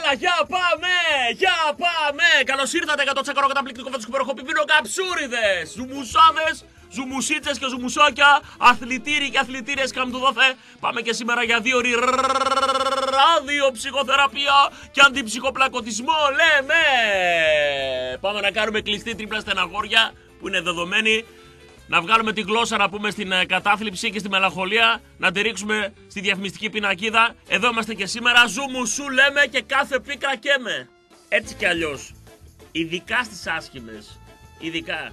Για πάμε! Για πάμε! Καλώς ήρθατε για το τσακαρό καταπληκτικό φωτοσκοπεροχό πιπίνο καψούριδες! Ζουμουσάδες, ζουμουσίτσες και ζουμουσάκια, αθλητήριοι και αθλητήριες καμπτουδόθε. Πάμε και σήμερα για 2 ώρες ραδιοψυχοθεραπεία και αντιψυχοπλακωτισμό, λέμε! Πάμε να κάνουμε κλειστή τρίπλα στεναγόρια που είναι δεδομένη. Να βγάλουμε τη γλώσσα να πούμε στην κατάθλιψη και στη μελαγχολία. Να τη ρίξουμε στη διαφημιστική πινακίδα. Εδώ είμαστε και σήμερα. Ζουμουσού λέμε και κάθε πίκρα καίμε. Έτσι κι αλλιώς. Ειδικά στις άσχημες. Ειδικά.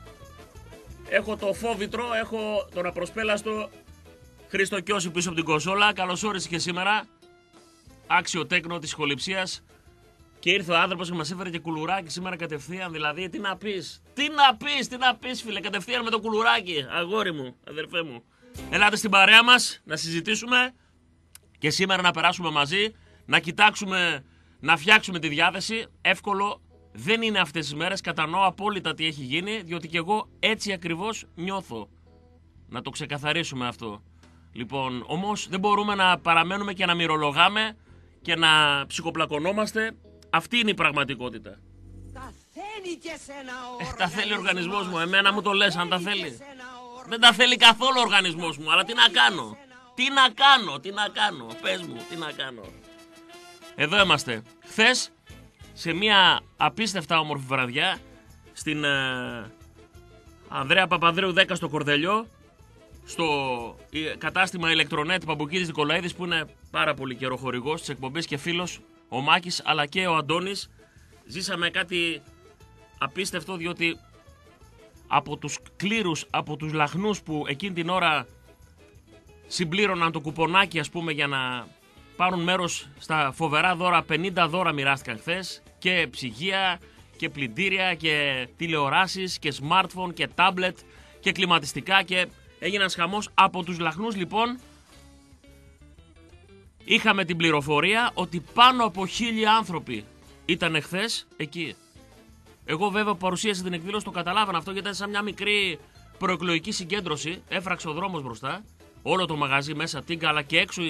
Έχω το φόβητρο, έχω τον απροσπέλαστο Χρήστο Κιώση πίσω από την κονσόλα. Καλώς όρισες και σήμερα. Άξιο τέκνο της ηχοληψίας. Και ήρθε ο άνθρωπος και μας έφερε και κουλουράκι σήμερα κατευθείαν. Δηλαδή, τι να πεις, τι να πεις, φίλε, κατευθείαν με το κουλουράκι. Αγόρι μου, αδερφέ μου. Ελάτε στην παρέα μας να συζητήσουμε και σήμερα να περάσουμε μαζί, να κοιτάξουμε, να φτιάξουμε τη διάθεση. Εύκολο δεν είναι αυτές τις μέρες. Κατανοώ απόλυτα τι έχει γίνει, διότι και εγώ έτσι ακριβώς νιώθω. Να το ξεκαθαρίσουμε αυτό. Λοιπόν, όμως δεν μπορούμε να παραμένουμε και να μυρολογάμε και να ψυχοπλακωνόμαστε. Αυτή είναι η πραγματικότητα. Τα θέλει και σένα ο τα θέλει ο οργανισμός μου. Εμένα μου το λες αν τα θέλει. Δεν τα θέλει καθόλου ο οργανισμός μου. Αλλά τι να κάνω. Τι να κάνω. Πες μου, τι να κάνω. Εδώ είμαστε. Χθες, σε μια απίστευτα όμορφη βραδιά, στην Ανδρέα Παπανδρέου 10 στο Κορδελιό, στο κατάστημα Ηλεκτρονέτ Παμπουκίδης Νικολαίδης, που είναι πάρα πολύ καιρό χορηγός της εκπομπής και φίλος, ο Μάκης αλλά και ο Αντώνης. Ζήσαμε κάτι απίστευτο, διότι από τους κλήρους, από τους λαχνούς που εκείνη την ώρα συμπλήρωναν το κουπονάκι, ας πούμε, για να πάρουν μέρος στα φοβερά δώρα, 50 δώρα μοιράστηκαν χθες, και ψυγεία και πλυντήρια και τηλεοράσεις και smartphone και tablet και κλιματιστικά, και έγινε ένας χαμός. Από τους λαχνούς λοιπόν είχαμε την πληροφορία ότι πάνω από 1000 άνθρωποι ήταν χθες εκεί. Εγώ βέβαια που παρουσίασα την εκδήλωση το καταλάβανα αυτό, γιατί ήταν σαν μια μικρή προεκλογική συγκέντρωση. Έφραξε ο δρόμος μπροστά, όλο το μαγαζί μέσα τίγκα, αλλά και έξω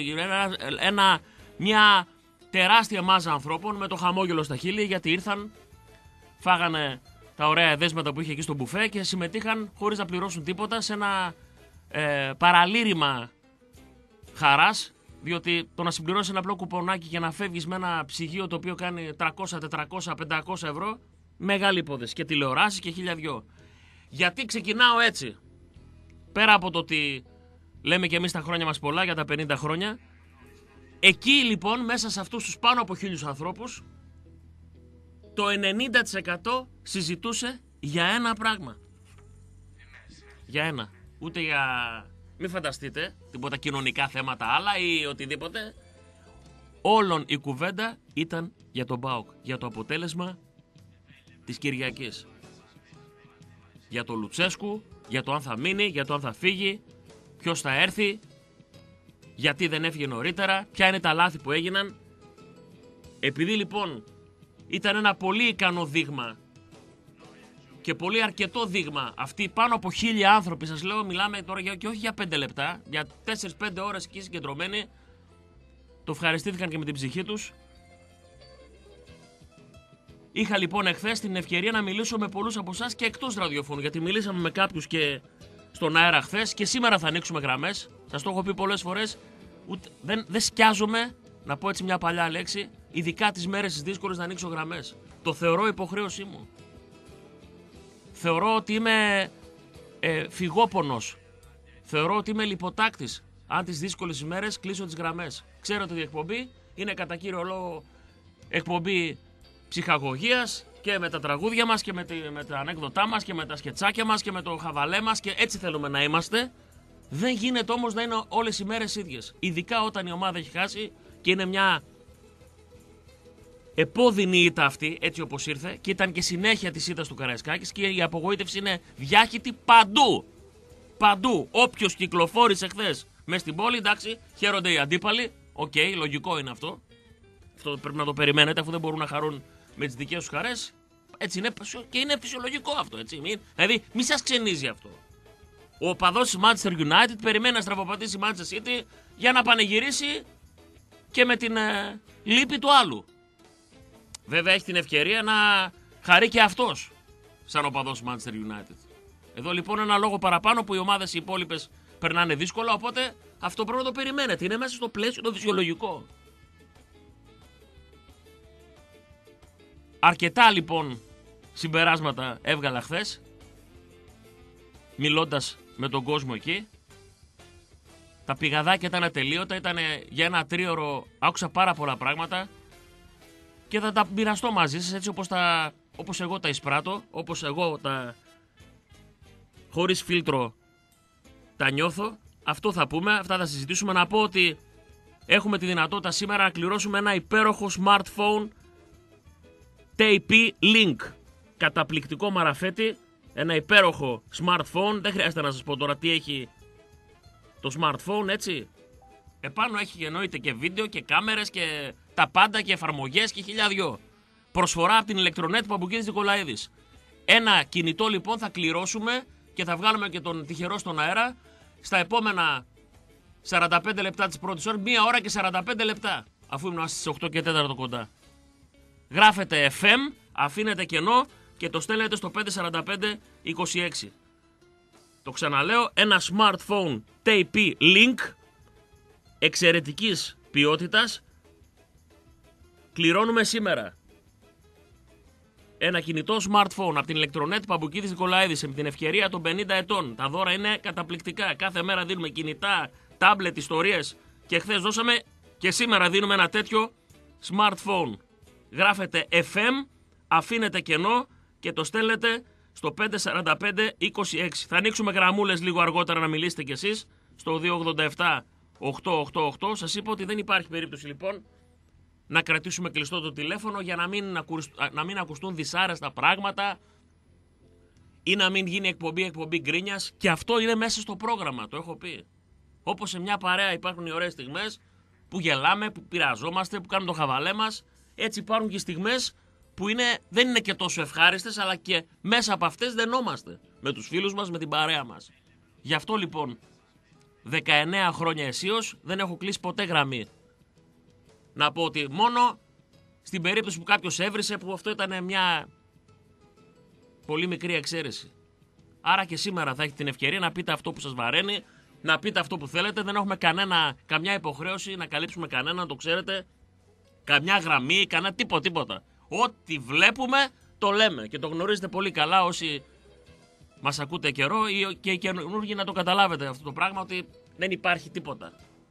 μια τεράστια μάζα ανθρώπων με το χαμόγελο στα χείλη, γιατί ήρθαν, φάγανε τα ωραία εδέσματα που είχε εκεί στο μπουφέ και συμμετείχαν χωρίς να πληρώσουν τίποτα σε ένα παραλήρημα χαράς. Διότι το να συμπληρώσεις ένα απλό κουπονάκι και να φεύγεις με ένα ψυγείο το οποίο κάνει 300, 400, 500 ευρώ, μεγάλη υπόθεση. Και τηλεοράσεις και 1002. Γιατί ξεκινάω έτσι. Πέρα από το ότι λέμε και εμείς τα χρόνια μας πολλά για τα 50 χρόνια. Εκεί λοιπόν, μέσα σε αυτούς τους πάνω από 1000 ανθρώπους, το 90% συζητούσε για ένα πράγμα. Για ένα. Ούτε για... Μην φανταστείτε τίποτα κοινωνικά θέματα άλλα ή οτιδήποτε. Όλον η κουβέντα ήταν για τον ΠΑΟΚ, για το αποτέλεσμα της Κυριακής. Για το Λουτσέσκου, για το αν θα μείνει, για το αν θα φύγει, ποιος θα έρθει, γιατί δεν έφυγε νωρίτερα, ποια είναι τα λάθη που έγιναν. Επειδή λοιπόν ήταν ένα πολύ ικανό δείγμα και πολύ αρκετό δείγμα, αυτοί πάνω από 1000 άνθρωποι, σας λέω, μιλάμε τώρα και όχι για 5 λεπτά, για 4-5 ώρες εκεί συγκεντρωμένοι, το ευχαριστήθηκαν και με την ψυχή τους. Είχα λοιπόν εχθές την ευκαιρία να μιλήσω με πολλούς από εσάς και εκτός ραδιοφώνου, γιατί μιλήσαμε με κάποιους και στον αέρα χθες, και σήμερα θα ανοίξουμε γραμμές. Σας το έχω πει πολλές φορές, δεν σκιάζομαι, να πω έτσι μια παλιά λέξη, ειδικά τις μέρες τις δύσκολες, να ανοίξω γραμμές. Το θεωρώ υποχρέωσή μου. Θεωρώ ότι είμαι φυγόπονος. Θεωρώ ότι είμαι λιποτάκτης. Αν τις δύσκολες ημέρες κλείσω τις γραμμές. Ξέρω ότι η εκπομπή είναι κατά κύριο λόγο εκπομπή ψυχαγωγίας, και με τα τραγούδια μας και με τα ανέκδοτά μας και με τα σκετσάκια μας και με το χαβαλέ μας, και έτσι θέλουμε να είμαστε. Δεν γίνεται όμως να είναι όλες οι μέρες ίδιες. Ειδικά όταν η ομάδα έχει χάσει και είναι μια επώδυνη ήττα αυτή, έτσι όπως ήρθε, και ήταν και συνέχεια της ήττας του Καραϊσκάκης, και η απογοήτευση είναι διάχυτη παντού. Παντού. Όποιος κυκλοφόρησε χθες μες στην πόλη, εντάξει, χαίρονται οι αντίπαλοι. Οκ, λογικό είναι αυτό. Αυτό πρέπει να το περιμένετε, αφού δεν μπορούν να χαρούν με τις δικές τους χαρές. Έτσι είναι, και είναι φυσιολογικό αυτό, έτσι. Δηλαδή, μη σας ξενίζει αυτό. Ο οπαδός της Manchester United περιμένει να στραβοπατήσει η Manchester City για να πανηγυρίσει και με την λύπη του άλλου. Βέβαια έχει την ευκαιρία να χαρεί και αυτός σαν οπαδός Manchester United. Εδώ λοιπόν ένα λόγο παραπάνω που οι ομάδες οι υπόλοιπες περνάνε δύσκολα, οπότε αυτό πρέπει να το περιμένετε. Είναι μέσα στο πλαίσιο το φυσιολογικό. Αρκετά λοιπόν συμπεράσματα έβγαλα χθες, μιλώντας με τον κόσμο εκεί. Τα πηγαδάκια ήταν ατελείωτα, ήταν για ένα τρίωρο, άκουσα πάρα πολλά πράγματα και θα τα μοιραστώ μαζί σας έτσι όπως εγώ τα εισπράττω, όπως εγώ χωρίς φίλτρο τα νιώθω. Αυτό θα πούμε, αυτά θα συζητήσουμε. Να πω ότι έχουμε τη δυνατότητα σήμερα να κληρώσουμε ένα υπέροχο smartphone TP Link. Καταπληκτικό μαραφέτη, ένα υπέροχο smartphone. Δεν χρειάζεται να σας πω τώρα τι έχει το smartphone, έτσι. Επάνω έχει εννοείται και βίντεο και κάμερες και τα πάντα και εφαρμογές και χιλιάδιο. Προσφορά από την Ηλεκτρονέτ Παμπουκίδης Νικολαίδης. Ένα κινητό λοιπόν θα κληρώσουμε και θα βγάλουμε και τον τυχερό στον αέρα στα επόμενα 45 λεπτά της πρώτης ώρας, 1 ώρα και 45 λεπτά, αφού είμαστε στις 8 και 4 κοντά. Γράφετε FM, αφήνετε κενό και το στέλνετε στο 54526. Το ξαναλέω, ένα smartphone TP Link εξαιρετικής ποιότητας. Κληρώνουμε σήμερα ένα κινητό smartphone από την Ηλεκτρονέτ Παμπουκίδης Νικολαίδης με την ευκαιρία των 50 ετών. Τα δώρα είναι καταπληκτικά. Κάθε μέρα δίνουμε κινητά, τάμπλετ, ιστορίες και χθες δώσαμε και σήμερα δίνουμε ένα τέτοιο smartphone. Γράφετε FM, αφήνετε κενό και το στέλνετε στο 54526. Θα ανοίξουμε γραμμούλες λίγο αργότερα να μιλήσετε κι εσείς στο 287-888. Σας είπα ότι δεν υπάρχει περίπτωση λοιπόν να κρατήσουμε κλειστό το τηλέφωνο για να μην ακουστούν δυσάρεστα πράγματα ή να μην γίνει εκπομπή γκρίνιας. Και αυτό είναι μέσα στο πρόγραμμα, το έχω πει. Όπως σε μια παρέα υπάρχουν οι ωραίες στιγμές που γελάμε, που πειραζόμαστε, που κάνουμε το χαβαλέ μας, έτσι υπάρχουν και στιγμές που δεν είναι και τόσο ευχάριστες, αλλά και μέσα από αυτές δενόμαστε με τους φίλους μας, με την παρέα μας. Γι' αυτό λοιπόν 19 χρόνια αισίως δεν έχω κλείσει ποτέ γραμμή. Να πω ότι μόνο στην περίπτωση που κάποιος έβρισε, που αυτό ήταν μια πολύ μικρή εξαίρεση. Άρα και σήμερα θα έχετε την ευκαιρία να πείτε αυτό που σας βαραίνει, να πείτε αυτό που θέλετε. Δεν έχουμε καμιά υποχρέωση να καλύψουμε κανέναν, το ξέρετε. Καμιά γραμμή, τίποτα. Ό,τι βλέπουμε το λέμε και το γνωρίζετε πολύ καλά όσοι μας ακούτε καιρό ή και οι καινούργοι να το καταλάβετε αυτό το πράγμα, ότι δεν υπάρχει τίποτα.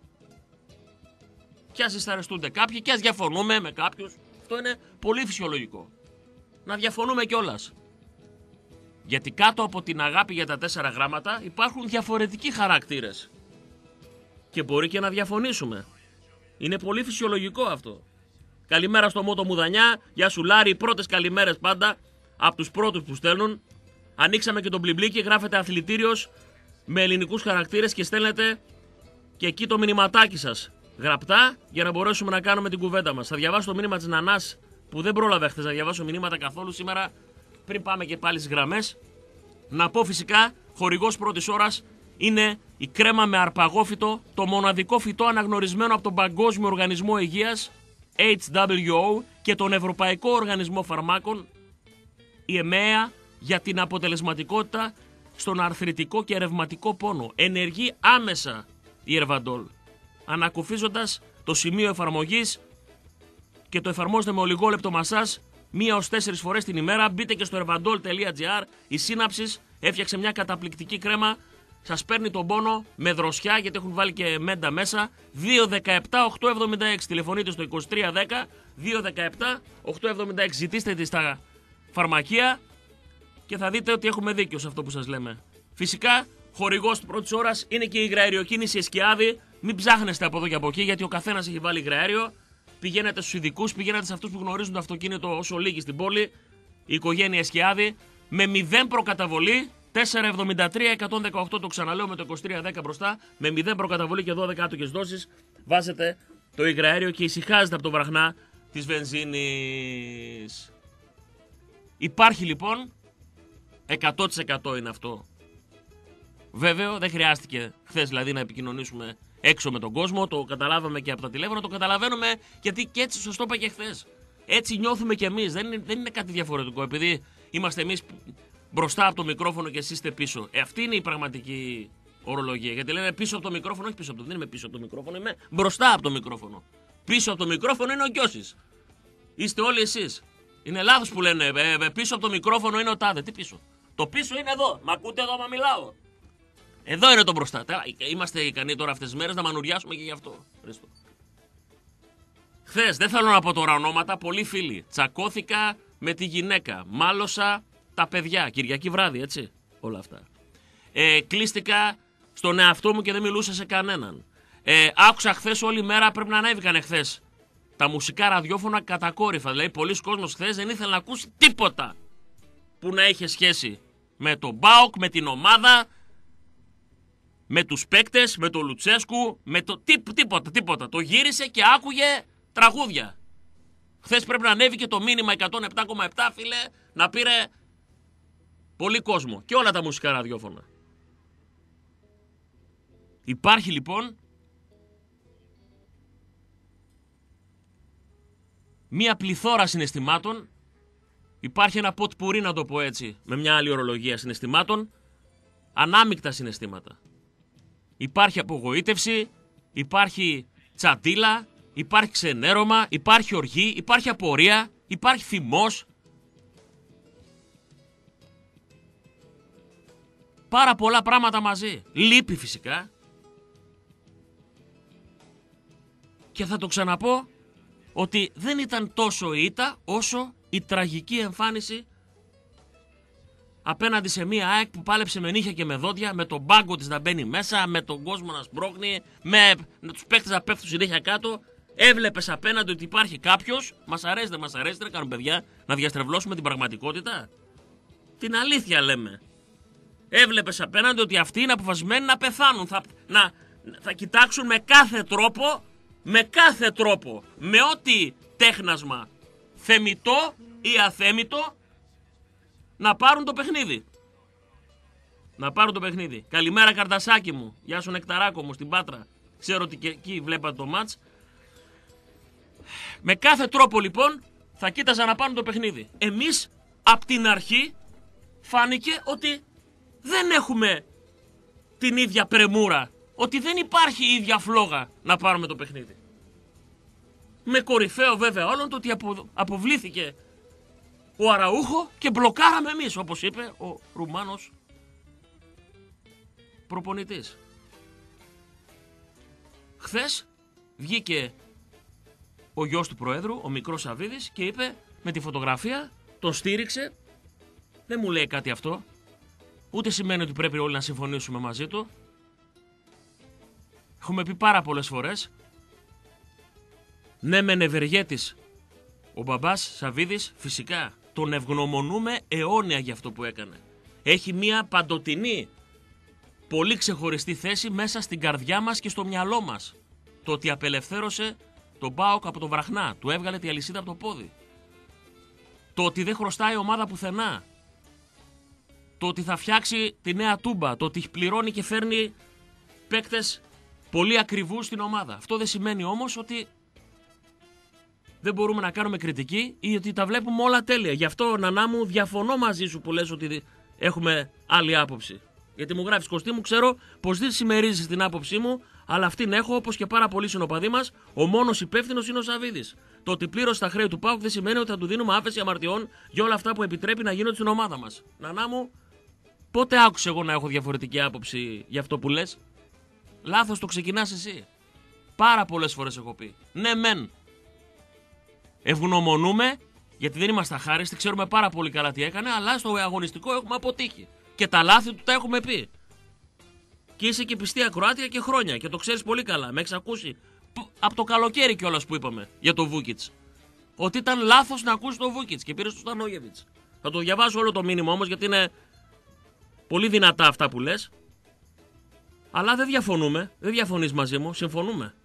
Κι ας δυσαρεστούνται κάποιοι, κι ας διαφωνούμε με κάποιους, αυτό είναι πολύ φυσιολογικό. Να διαφωνούμε κιόλας. Γιατί κάτω από την αγάπη για τα 4 γράμματα υπάρχουν διαφορετικοί χαρακτήρες. Και μπορεί και να διαφωνήσουμε. Είναι πολύ φυσιολογικό αυτό. Καλημέρα στο Μότο Μουδανιά, γεια σου Λάρη, οι πρώτες καλημέρες πάντα από τους πρώτους που στέλνουν. Ανοίξαμε και τον μπλιμπλίκι, γράφετε αθλητήριος με ελληνικούς χαρακτήρες και στέλνετε και εκεί το μηνυματάκι σας γραπτά για να μπορέσουμε να κάνουμε την κουβέντα μας. Θα διαβάσω το μήνυμα της Νανάς που δεν πρόλαβε χθες να διαβάσω μηνύματα καθόλου σήμερα, πριν πάμε και πάλι στις γραμμές. Να πω φυσικά, χορηγός πρώτης ώρας είναι η κρέμα με αρπαγόφυτο, το μοναδικό φυτό αναγνωρισμένο από τον Παγκόσμιο Οργανισμό Υγείας, HWO, και τον Ευρωπαϊκό Οργανισμό Φαρμάκων, η ΕΜΕΑ, για την αποτελεσματικότητα στον αρθριτικό και ρευματικό πόνο. Ενεργεί άμεσα η Ερβαντόλ, ανακουφίζοντας το σημείο εφαρμογής και το εφαρμόζετε με ολιγόλεπτο μασάζ 1 ως 4 φορές την ημέρα. Μπείτε και στο ervandol.gr. Η Σύναψης έφτιαξε μια καταπληκτική κρέμα. Σας παίρνει τον πόνο με δροσιά, γιατί έχουν βάλει και μέντα μέσα. 217-876. Τηλεφωνείτε στο 2310 217-876. Ζητήστε τη στα φαρμακεία και θα δείτε ότι έχουμε δίκιο σε αυτό που σας λέμε. Φυσικά, χορηγός της πρώτης ώρας είναι και η υγραεριοκίνηση Εσκιάδη. Μην ψάχνεστε από εδώ και από εκεί, γιατί ο καθένας έχει βάλει υγραέριο. Πηγαίνετε στους ειδικούς, πηγαίνετε σε αυτούς που γνωρίζουν το αυτοκίνητο όσο λίγοι στην πόλη. Η οικογένεια Εσκιάδη με 0 προκαταβολή. 473-118, το ξαναλέω με το 2310 μπροστά, με 0 προκαταβολή και 12 άτοκες δόσεις, βάζετε το υγραέριο και ησυχάζετε από το βραχνά της βενζίνης. Υπάρχει λοιπόν, 100% είναι αυτό. Βέβαιο, δεν χρειάστηκε χθες δηλαδή να επικοινωνήσουμε έξω με τον κόσμο, το καταλάβαμε και από τα τηλέφωνα, το καταλαβαίνουμε γιατί και έτσι σας το είπα και χθες. Έτσι νιώθουμε κι εμείς. Δεν είναι κάτι διαφορετικό. Επειδή είμαστε εμείς μπροστά από το μικρόφωνο και εσείς είστε πίσω. Αυτή είναι η πραγματική ορολογία. Γιατί λένε πίσω από το μικρόφωνο, όχι πίσω από το. Δεν είμαι πίσω από το μικρόφωνο, είμαι μπροστά από το μικρόφωνο. Πίσω από το μικρόφωνο είναι ο Γκιώσης. Είστε όλοι εσείς. Είναι λάθος που λένε πίσω από το μικρόφωνο είναι ο τάδε. Τι πίσω? Το πίσω είναι εδώ. Μ' ακούτε εδώ, μα μιλάω. Εδώ είναι το μπροστά. Είμαστε ικανοί τώρα αυτές τις μέρες να μανουριάσουμε και γι' αυτό. Ευχαριστώ. Χθες, δεν θέλω να πω τώρα ονόματα, πολλοί φίλοι. Τσακώθηκα με τη γυναίκα. Μάλωσα τα παιδιά. Κυριακή βράδυ, έτσι. Όλα αυτά. Κλείστηκα στον εαυτό μου και δεν μιλούσα σε κανέναν. Άκουσα χθες όλη μέρα, πρέπει να ανέβηκαν χθες τα μουσικά ραδιόφωνα κατακόρυφα. Δηλαδή, πολλοί κόσμος χθες δεν ήθελε να ακούσει τίποτα που να έχει σχέση με τον ΠΑΟΚ, με την ομάδα, με τους παίκτες, με τον Λουτσέσκου, με το τίποτα. Το γύρισε και άκουγε τραγούδια. Χθες πρέπει να ανέβηκε το μήνυμα 107,7, φίλε, να πήρε πολύ κόσμο και όλα τα μουσικά ραδιόφωνα. Υπάρχει λοιπόν μία πληθώρα συναισθημάτων, υπάρχει ένα ποτπουρί, να το πω έτσι, με μια άλλη ορολογία συναισθημάτων, ανάμεικτα συναισθήματα. Υπάρχει απογοήτευση, υπάρχει τσαντίλα, υπάρχει ξενέρωμα, υπάρχει οργή, υπάρχει απορία, υπάρχει θυμός. Πάρα πολλά πράγματα μαζί. Λύπη φυσικά. Και θα το ξαναπώ ότι δεν ήταν τόσο η ήττα όσο η τραγική εμφάνιση απέναντι σε μία ΑΕΚ που πάλεψε με νύχια και με δόντια, με τον πάγκο της να μπαίνει μέσα, με τον κόσμο να σπρώχνει, με τους παίκτες να πέφτουν συνέχεια κάτω. Έβλεπες απέναντι ότι υπάρχει κάποιος, μας αρέσει δεν μας αρέσει, δεν κάνουν παιδιά, να διαστρεβλώσουμε την πραγματικότητα. Την αλήθεια λέμε. Έβλεπες απέναντι ότι αυτοί είναι αποφασισμένοι να πεθάνουν, θα κοιτάξουν με κάθε τρόπο, με ό,τι τέχνασμα, θεμιτό ή αθέμιτο, να πάρουν το παιχνίδι. Να πάρουν το παιχνίδι. Καλημέρα Καρτασάκι μου. Γεια σου Νεκταράκο μου στην Πάτρα. Ξέρω ότι και εκεί βλέπατε το μάτς. Με κάθε τρόπο λοιπόν θα κοίταζαν να πάρουν το παιχνίδι. Εμείς απ' την αρχή φάνηκε ότι δεν έχουμε την ίδια πρεμούρα. Ότι δεν υπάρχει η ίδια φλόγα να πάρουμε το παιχνίδι. Με κορυφαίο βέβαια όλων το ότι αποβλήθηκε ο Αραούχο και μπλοκάραμε εμείς, όπως είπε ο Ρουμάνος προπονητής. Χθες βγήκε ο γιος του Προέδρου, ο μικρός Σαββίδης, και είπε με τη φωτογραφία, τον στήριξε. Δεν μου λέει κάτι αυτό. Ούτε σημαίνει ότι πρέπει όλοι να συμφωνήσουμε μαζί του. Έχουμε πει πάρα πολλές φορές. Ναι μεν ευεργέτης ο μπαμπάς Σαββίδης, φυσικά τον ευγνωμονούμε αιώνια για αυτό που έκανε. Έχει μια παντοτινή, πολύ ξεχωριστή θέση μέσα στην καρδιά μας και στο μυαλό μας. Το ότι απελευθέρωσε τον ΠΑΟΚ από τον Βραχνά, του έβγαλε τη αλυσίδα από το πόδι. Το ότι δεν χρωστάει ομάδα πουθενά. Το ότι θα φτιάξει τη νέα Τούμπα, το ότι πληρώνει και φέρνει παίκτες πολύ ακριβούς στην ομάδα. Αυτό δεν σημαίνει όμως ότι δεν μπορούμε να κάνουμε κριτική ή ότι τα βλέπουμε όλα τέλεια. Γι' αυτό, Νανά μου, διαφωνώ μαζί σου που λες ότι έχουμε άλλη άποψη. Γιατί μου γράφεις, Κωστή μου, ξέρω πως δεν συμμερίζεις την άποψή μου, αλλά αυτήν έχω, όπως και πάρα πολλοί συνοπαδοί μας. Ο μόνος υπεύθυνος είναι ο Σαββίδης. Το ότι πλήρωσε τα χρέη του ΠΑΟΚ δεν σημαίνει ότι θα του δίνουμε άφεση αμαρτιών για όλα αυτά που επιτρέπει να γίνονται στην ομάδα μας. Νανά μου, πότε άκουσα εγώ να έχω διαφορετική άποψη για αυτό που λες? Λάθος το ξεκινάς εσύ. Πάρα πολλές φορές έχω πει. Ναι, μεν. Ευγνωμονούμε, γιατί δεν είμαστε αχάριστοι, ξέρουμε πάρα πολύ καλά τι έκανε, αλλά στο αγωνιστικό έχουμε αποτύχει. Και τα λάθη του τα έχουμε πει. Και είσαι και πιστή ακροάτρια και χρόνια και το ξέρεις πολύ καλά. Με έχεις ακούσει από το καλοκαίρι κιόλας που είπαμε για το Βούκιτς. Ότι ήταν λάθος να ακούσει το Βούκιτς και πήρε στο Στανόγεβιτς. Θα το διαβάσω όλο το μήνυμα όμως, γιατί είναι πολύ δυνατά αυτά που λες. Αλλά δεν διαφωνούμε. Δεν διαφωνείς μαζί μου. Συμφωνούμε.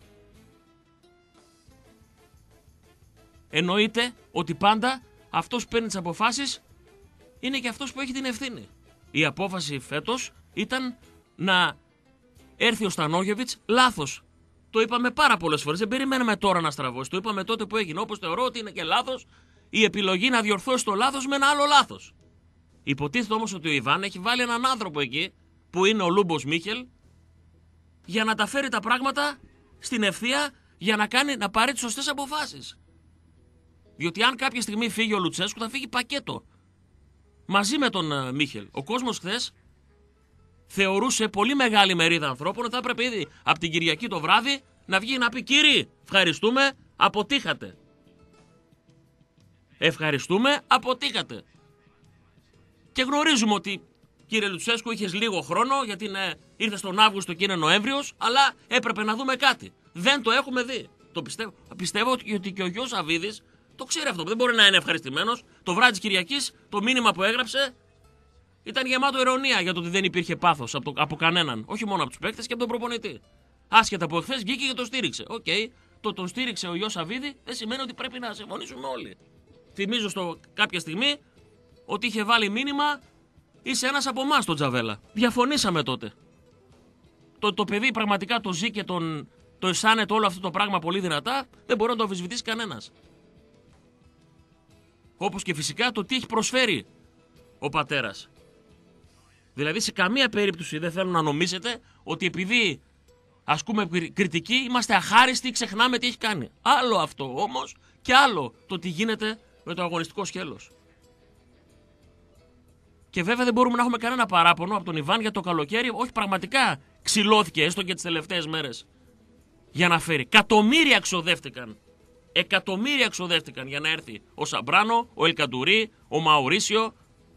Εννοείται ότι πάντα αυτός που παίρνει τις αποφάσεις είναι και αυτός που έχει την ευθύνη. Η απόφαση φέτος ήταν να έρθει ο Στανόγεβιτς, λάθος Το είπαμε πάρα πολλές φορές. Δεν περιμέναμε τώρα να στραβώσει. Το είπαμε τότε που έγινε. Όπως θεωρώ ότι είναι και λάθος η επιλογή να διορθώσει το λάθος με ένα άλλο λάθος. Υποτίθεται όμως ότι ο Ιβάν έχει βάλει έναν άνθρωπο εκεί, που είναι ο Λούμπος Μίχελ, για να τα φέρει τα πράγματα στην ευθεία, για να πάρει τις σωστές αποφάσεις. Διότι αν κάποια στιγμή φύγει ο Λουτσέσκου, θα φύγει πακέτο. Μαζί με τον Μίχελ. Ο κόσμος χθες θεωρούσε, πολύ μεγάλη μερίδα ανθρώπων, ότι θα έπρεπε ήδη από την Κυριακή το βράδυ να βγει να πει: κύριοι, ευχαριστούμε, αποτύχατε. Ευχαριστούμε, αποτύχατε. Και γνωρίζουμε ότι, κύριε Λουτσέσκου, είχες λίγο χρόνο, γιατί ήρθε τον Αύγουστο και είναι Νοέμβριος, αλλά έπρεπε να δούμε κάτι. Δεν το έχουμε δει. Το πιστεύω. Πιστεύω ότι και ο γιος Σαββίδης το ξέρει αυτό. Δεν μπορεί να είναι ευχαριστημένος. Το βράδυ της Κυριακής, το μήνυμα που έγραψε ήταν γεμάτο ειρωνία για το ότι δεν υπήρχε πάθος από κανέναν. Όχι μόνο από τους παίκτες και από τον προπονητή. Άσχετα που εχθές βγήκε και το στήριξε. Οκ, τον στήριξε ο γιος Σαββίδη, δεν σημαίνει ότι πρέπει να συμφωνήσουμε όλοι. Θυμίζω κάποια στιγμή ότι είχε βάλει μήνυμα: είσαι ένας από εμάς, τον Τζαβέλα. Διαφωνήσαμε τότε. Το παιδί πραγματικά το ζει και το αισθάνεται όλο αυτό το πράγμα πολύ δυνατά, δεν μπορεί να το αμφισβητήσει κανένας. Όπως και φυσικά το τι έχει προσφέρει ο πατέρας. Δηλαδή σε καμία περίπτωση δεν θέλω να νομίζετε ότι επειδή ασκούμε κριτική είμαστε αχάριστοι ή ξεχνάμε τι έχει κάνει. Άλλο αυτό όμως και άλλο το τι γίνεται με το αγωνιστικό σκέλος. Και βέβαια δεν μπορούμε να έχουμε κανένα παράπονο από τον Ιβάν για το καλοκαίρι. Όχι, πραγματικά ξυλώθηκε έστω και τις τελευταίες μέρες για να φέρει. Εκατομμύρια ξοδεύτηκαν για να έρθει ο Σαμπράνο, ο Ελκαντουρί, ο Μαουρίσιο,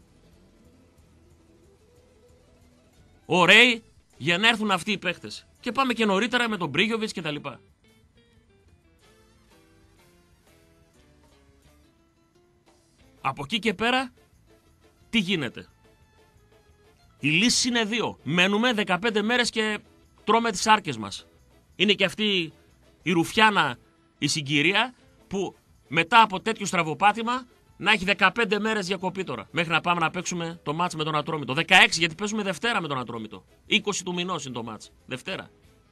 ο Ρέι, για να έρθουν αυτοί οι παίχτες. Και πάμε και νωρίτερα με τον Μπρίγιοβιτς και τα λοιπά. Από εκεί και πέρα, τι γίνεται? Οι λύσεις είναι δύο. Μένουμε 15 μέρες και τρώμε τις άρκες μας. Είναι και αυτή η ρουφιάνα, η συγκυρία, που μετά από τέτοιο στραβοπάτημα να έχει 15 μέρες διακοπή τώρα. Μέχρι να πάμε να παίξουμε το μάτς με τον Ατρόμητο. 16, γιατί παίζουμε Δευτέρα με τον Ατρόμητο. 20 του μηνός είναι το μάτς. Δευτέρα.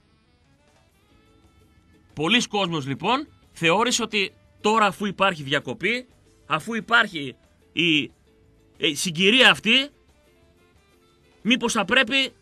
Πολλοί κόσμος λοιπόν θεώρησε ότι τώρα, αφού υπάρχει διακοπή, αφού υπάρχει η συγκυρία αυτή, μήπως θα πρέπει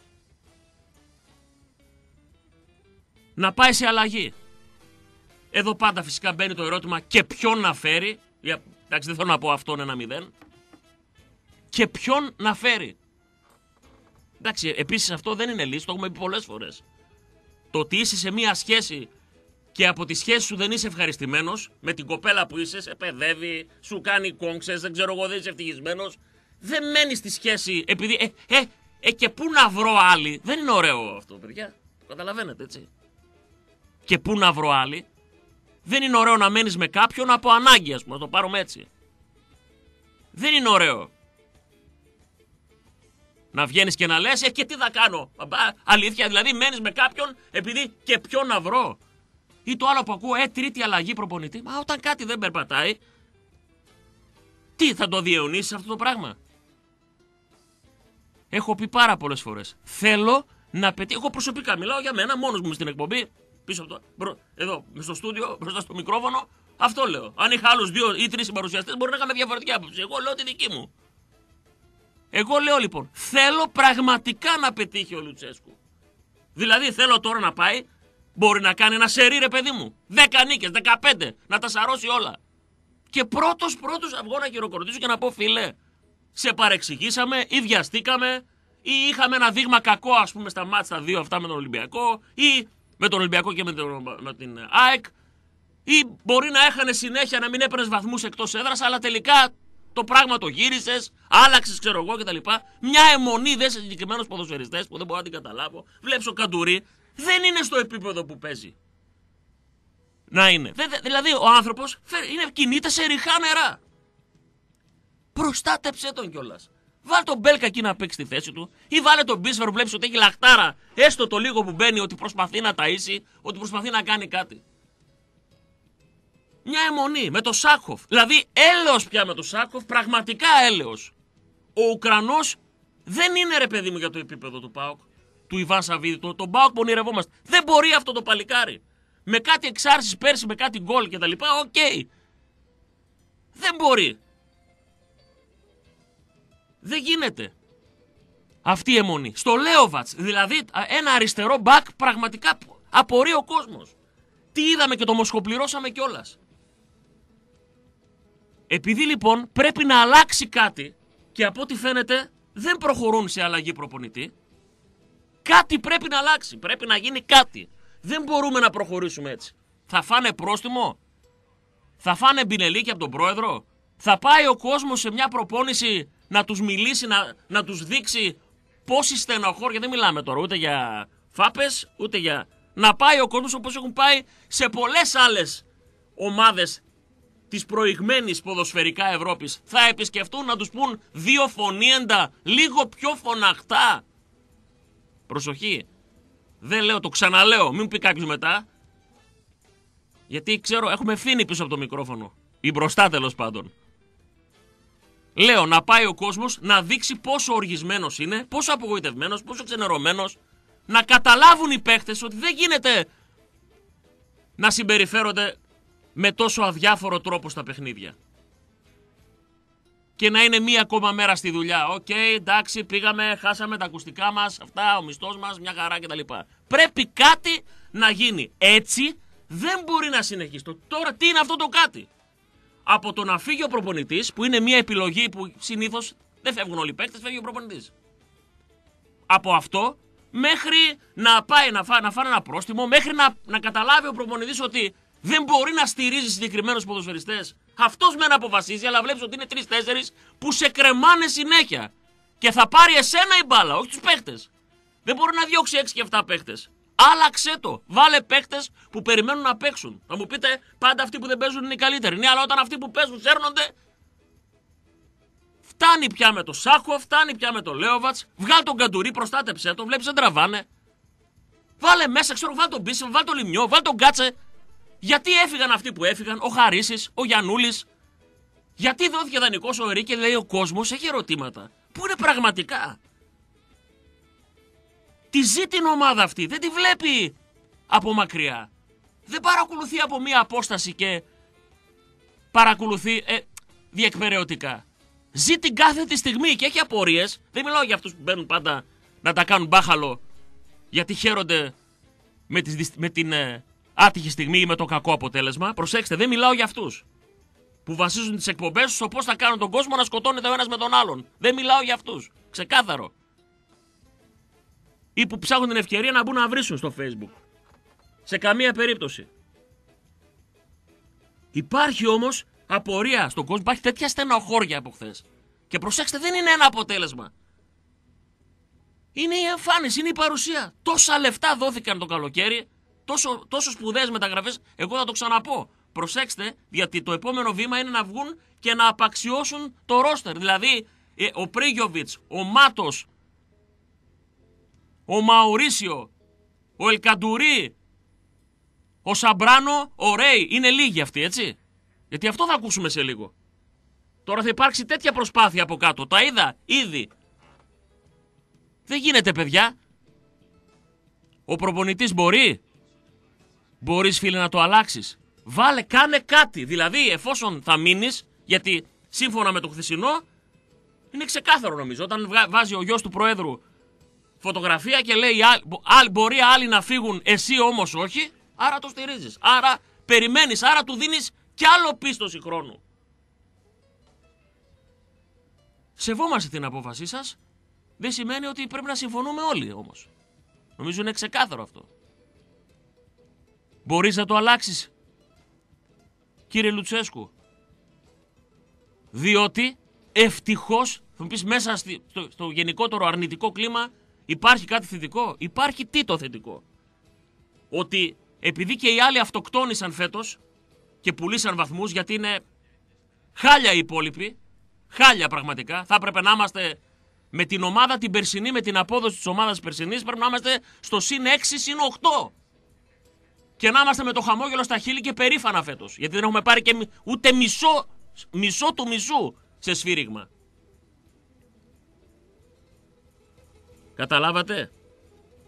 να πάει σε αλλαγή. Εδώ πάντα φυσικά μπαίνει το ερώτημα και ποιον να φέρει. Εντάξει, δεν θέλω να πω αυτόν 1-0. Και ποιον να φέρει. Εντάξει, επίσης αυτό δεν είναι λύση, το έχουμε πει πολλές φορές. Το ότι είσαι σε μία σχέση και από τη σχέση σου δεν είσαι ευχαριστημένος, με την κοπέλα που είσαι, σε παιδεύει, σου κάνει κόμξες, δεν ξέρω εγώ, δεν είσαι ευτυχισμένος, δεν μένεις στη σχέση επειδή και πού να βρω άλλη. Δεν είναι ωραίο αυτό, παιδιά. Καταλαβαίνετε, έτσι. Και πού να βρω άλλη. Δεν είναι ωραίο να μένεις με κάποιον από ανάγκη, ας πούμε, να το πάρουμε έτσι. Δεν είναι ωραίο να βγαίνεις και να λες και τι θα κάνω. Αλήθεια, δηλαδή μένεις με κάποιον επειδή και ποιον να βρω. Ή το άλλο που ακούω, τρίτη αλλαγή προπονητή. Μα όταν κάτι δεν περπατάει, τι θα το διαιωνίσεις αυτό το πράγμα? Έχω πει πάρα πολλές φορές. Θέλω να πετύχω. Εγώ προσωπικά μιλάω για μένα, μόνος μου στην εκπομπή. Πίσω από εδώ, στο στούντιο, μπροστά στο μικρόφωνο, αυτό λέω. Αν είχα άλλους 2 ή 3 συμπαρουσιαστές, μπορεί να είχαμε διαφορετική άποψη. Εγώ λέω τη δική μου. Εγώ λέω λοιπόν, θέλω πραγματικά να πετύχει ο Λουτσέσκου. Δηλαδή θέλω τώρα να πάει, μπορεί να κάνει ένα σερί, ρε παιδί μου. 10 νίκες, 15, να τα σαρώσει όλα. Και πρώτος να βγω να χειροκροτήσω και να πω: φίλε, σε παρεξηγήσαμε ή βιαστήκαμε ή είχαμε ένα δείγμα κακό, ας πούμε, στα μάτς τα 2 αυτά με τον Ολυμπιακό ή με τον Ολυμπιακό και με την ΑΕΚ, ή μπορεί να έχανε συνέχεια να μην έπαιρνες βαθμούς εκτός έδρας, αλλά τελικά το πράγμα το γύρισες, άλλαξες, ξέρω εγώ κτλ. Μια αιμονή δε σε συγκεκριμένους ποδοσφαιριστές που δεν μπορώ να την καταλάβω. Βλέπεις ο Καντουρί, δεν είναι στο επίπεδο που παίζει. Να είναι. Δηλαδή ο άνθρωπος κινείται σε ριχά νερά. Προστάτεψέ τον κιόλας. Βάλε τον Μπέλκα εκεί να παίξει τη θέση του, ή βάλε τον Μπίσφερ που βλέπεις ότι έχει λαχτάρα, έστω το λίγο που μπαίνει, ότι προσπαθεί να ταΐσει, ότι προσπαθεί να κάνει κάτι. Μια αιμονή με το Σάκοφ. Δηλαδή έλεος πια με το Σάκοφ, πραγματικά έλεος. Ο Ουκρανός δεν είναι, ρε παιδί μου, για το επίπεδο του ΠΑΟΚ. του Ιβάν Σαββίδη, τον ΠΑΟΚ που ονειρευόμαστε. Δεν μπορεί αυτό το παλικάρι. Με κάτι εξάρσεις πέρσι, με κάτι γκολ κτλ. Οκ. Δεν μπορεί. Δεν γίνεται. Αυτή η αιμονή. Στο Λέοβατς, δηλαδή ένα αριστερό μπακ, πραγματικά απορεί ο κόσμος. Τι είδαμε και το μοσχοπληρώσαμε κιόλας. Επειδή λοιπόν πρέπει να αλλάξει κάτι και από ό,τι φαίνεται δεν προχωρούν σε αλλαγή προπονητή, κάτι πρέπει να αλλάξει, πρέπει να γίνει κάτι. Δεν μπορούμε να προχωρήσουμε έτσι. Θα φάνε πρόστιμο, θα φάνε μπινελίκι από τον πρόεδρο, θα πάει ο κόσμος σε μια προπόνηση να τους μιλήσει, να τους δείξει πόση στενοχώρια, δεν μιλάμε τώρα ούτε για φάπες, ούτε για... Να πάει ο κόσμος όπως έχουν πάει σε πολλές άλλες ομάδες της προηγμένης ποδοσφαιρικά Ευρώπης. Θα επισκεφτούν να τους πούν δύο φωνήεντα, λίγο πιο φωναχτά. Προσοχή. Δεν λέω, το ξαναλέω, μην πει κάποιος μετά. Γιατί ξέρω, έχουμε ευθύνη πίσω από το μικρόφωνο. Ή μπροστά τέλος πάντων. Λέω να πάει ο κόσμος να δείξει πόσο οργισμένος είναι, πόσο απογοητευμένος, πόσο ξενερωμένος. Να καταλάβουν οι παίχτες ότι δεν γίνεται να συμπεριφέρονται με τόσο αδιάφορο τρόπο στα παιχνίδια. Και να είναι μία ακόμα μέρα στη δουλειά. Οκ, εντάξει, πήγαμε, χάσαμε τα ακουστικά μας, αυτά, ο μισθός μας, μια χαρά κτλ. Πρέπει κάτι να γίνει. Έτσι δεν μπορεί να συνεχίσει. Τώρα τι είναι αυτό το κάτι? Από το να φύγει ο προπονητής, που είναι μια επιλογή που συνήθως δεν φεύγουν όλοι οι παίκτες, φεύγει ο προπονητής. Από αυτό μέχρι να πάει να φάνε ένα πρόστιμο, μέχρι να καταλάβει ο προπονητής ότι δεν μπορεί να στηρίζει συγκεκριμένους ποδοσφαιριστές. Αυτός μεν αποφασίζει, αλλά βλέπεις ότι είναι 3-4 που σε κρεμάνε συνέχεια. Και θα πάρει εσένα η μπάλα, όχι τους παίχτες. Δεν μπορεί να διώξει 6 και 7 παίχτες. Άλλαξε το. Βάλε παίχτες που περιμένουν να παίξουν. Θα μου πείτε, πάντα αυτοί που δεν παίζουν είναι οι καλύτεροι. Ναι, αλλά όταν αυτοί που παίζουν σέρνονται. Φτάνει πια με το Σάκο, φτάνει πια με το Λέοβατς. Βγάλ τον Καντουρί, προστάτεψέ τον. Βλέπεις δεν τραβάνε. Βάλε μέσα, ξέρω, βάλ τον Μπίσεμ, βάλ τον Λιμιό, βάλ τον Κάτσε. Γιατί έφυγαν αυτοί που έφυγαν, ο Χαρίσης, ο Γιαννούλης? Γιατί δόθηκε δανεικός ο Ερή και λέει ο κόσμος έχει ερωτήματα. Πού είναι πραγματικά? Τη ζει την ομάδα αυτή, δεν τη βλέπει από μακριά. Δεν παρακολουθεί από μία απόσταση και παρακολουθεί διεκπεραιωτικά. Ζει την κάθε τη στιγμή και έχει απορίες. Δεν μιλάω για αυτούς που μπαίνουν πάντα να τα κάνουν μπάχαλο γιατί χαίρονται με την άτυχη στιγμή ή με το κακό αποτέλεσμα. Προσέξτε, δεν μιλάω για αυτούς που βασίζουν τις εκπομπές τους στο πώς θα κάνουν τον κόσμο να σκοτώνεται ο ένας με τον άλλον. Δεν μιλάω για αυτούς. Ξεκάθαρο. Ή που ψάχνουν την ευκαιρία να μπουν να βρίσουν στο Facebook. Σε καμία περίπτωση. Υπάρχει όμως απορία στον κόσμο. Υπάρχει τέτοια στενοχώρια από χθες. Και προσέξτε, δεν είναι ένα αποτέλεσμα. Είναι η εμφάνιση, είναι η παρουσία. Τόσα λεφτά δόθηκαν το καλοκαίρι. Τόσο σπουδαίες μεταγραφές. Εγώ θα το ξαναπώ. Προσέξτε, γιατί το επόμενο βήμα είναι να βγουν και να απαξιώσουν το ρόστερ. Δηλαδή, ο Πρίγιοβιτς, ο Μάτος, ο Μαουρίσιο, ο Ελκαντουρί, ο Σαμπράνο, ο Ρέι. Είναι λίγοι αυτοί, έτσι. Γιατί αυτό θα ακούσουμε σε λίγο. Τώρα θα υπάρξει τέτοια προσπάθεια από κάτω. Τα είδα ήδη. Δεν γίνεται, παιδιά. Ο προπονητής μπορεί. Μπορείς, φίλε, να το αλλάξεις. Βάλε, κάνε κάτι. Δηλαδή, εφόσον θα μείνεις, γιατί σύμφωνα με το χθεσινό, είναι ξεκάθαρο νομίζω. Όταν βάζει ο γιος του Προέδρου φωτογραφία και λέει μπορεί άλλοι να φύγουν, εσύ όμως όχι, άρα το στηρίζεις. Άρα περιμένεις, άρα του δίνεις κι άλλο πίστοση χρόνου. Σεβόμαστε την απόφασή σας. Δεν σημαίνει ότι πρέπει να συμφωνούμε όλοι όμως. Νομίζω είναι ξεκάθαρο αυτό. Μπορείς να το αλλάξεις, κύριε Λουτσέσκου. Διότι ευτυχώς, θα μου πεις, μέσα στο γενικότερο αρνητικό κλίμα υπάρχει κάτι θετικό. Υπάρχει τι το θετικό? Ότι επειδή και οι άλλοι αυτοκτόνησαν φέτος και πουλήσαν βαθμούς, γιατί είναι χάλια οι υπόλοιποι, χάλια πραγματικά, θα έπρεπε να είμαστε με την ομάδα την περσινή, με την απόδοση της ομάδας περσινής, πρέπει να είμαστε στο συν 6, συν 8. Και να είμαστε με το χαμόγελο στα χείλη και περήφανα φέτος. Γιατί δεν έχουμε πάρει και ούτε μισό του μισού σε σφύριγμα. Καταλάβατε?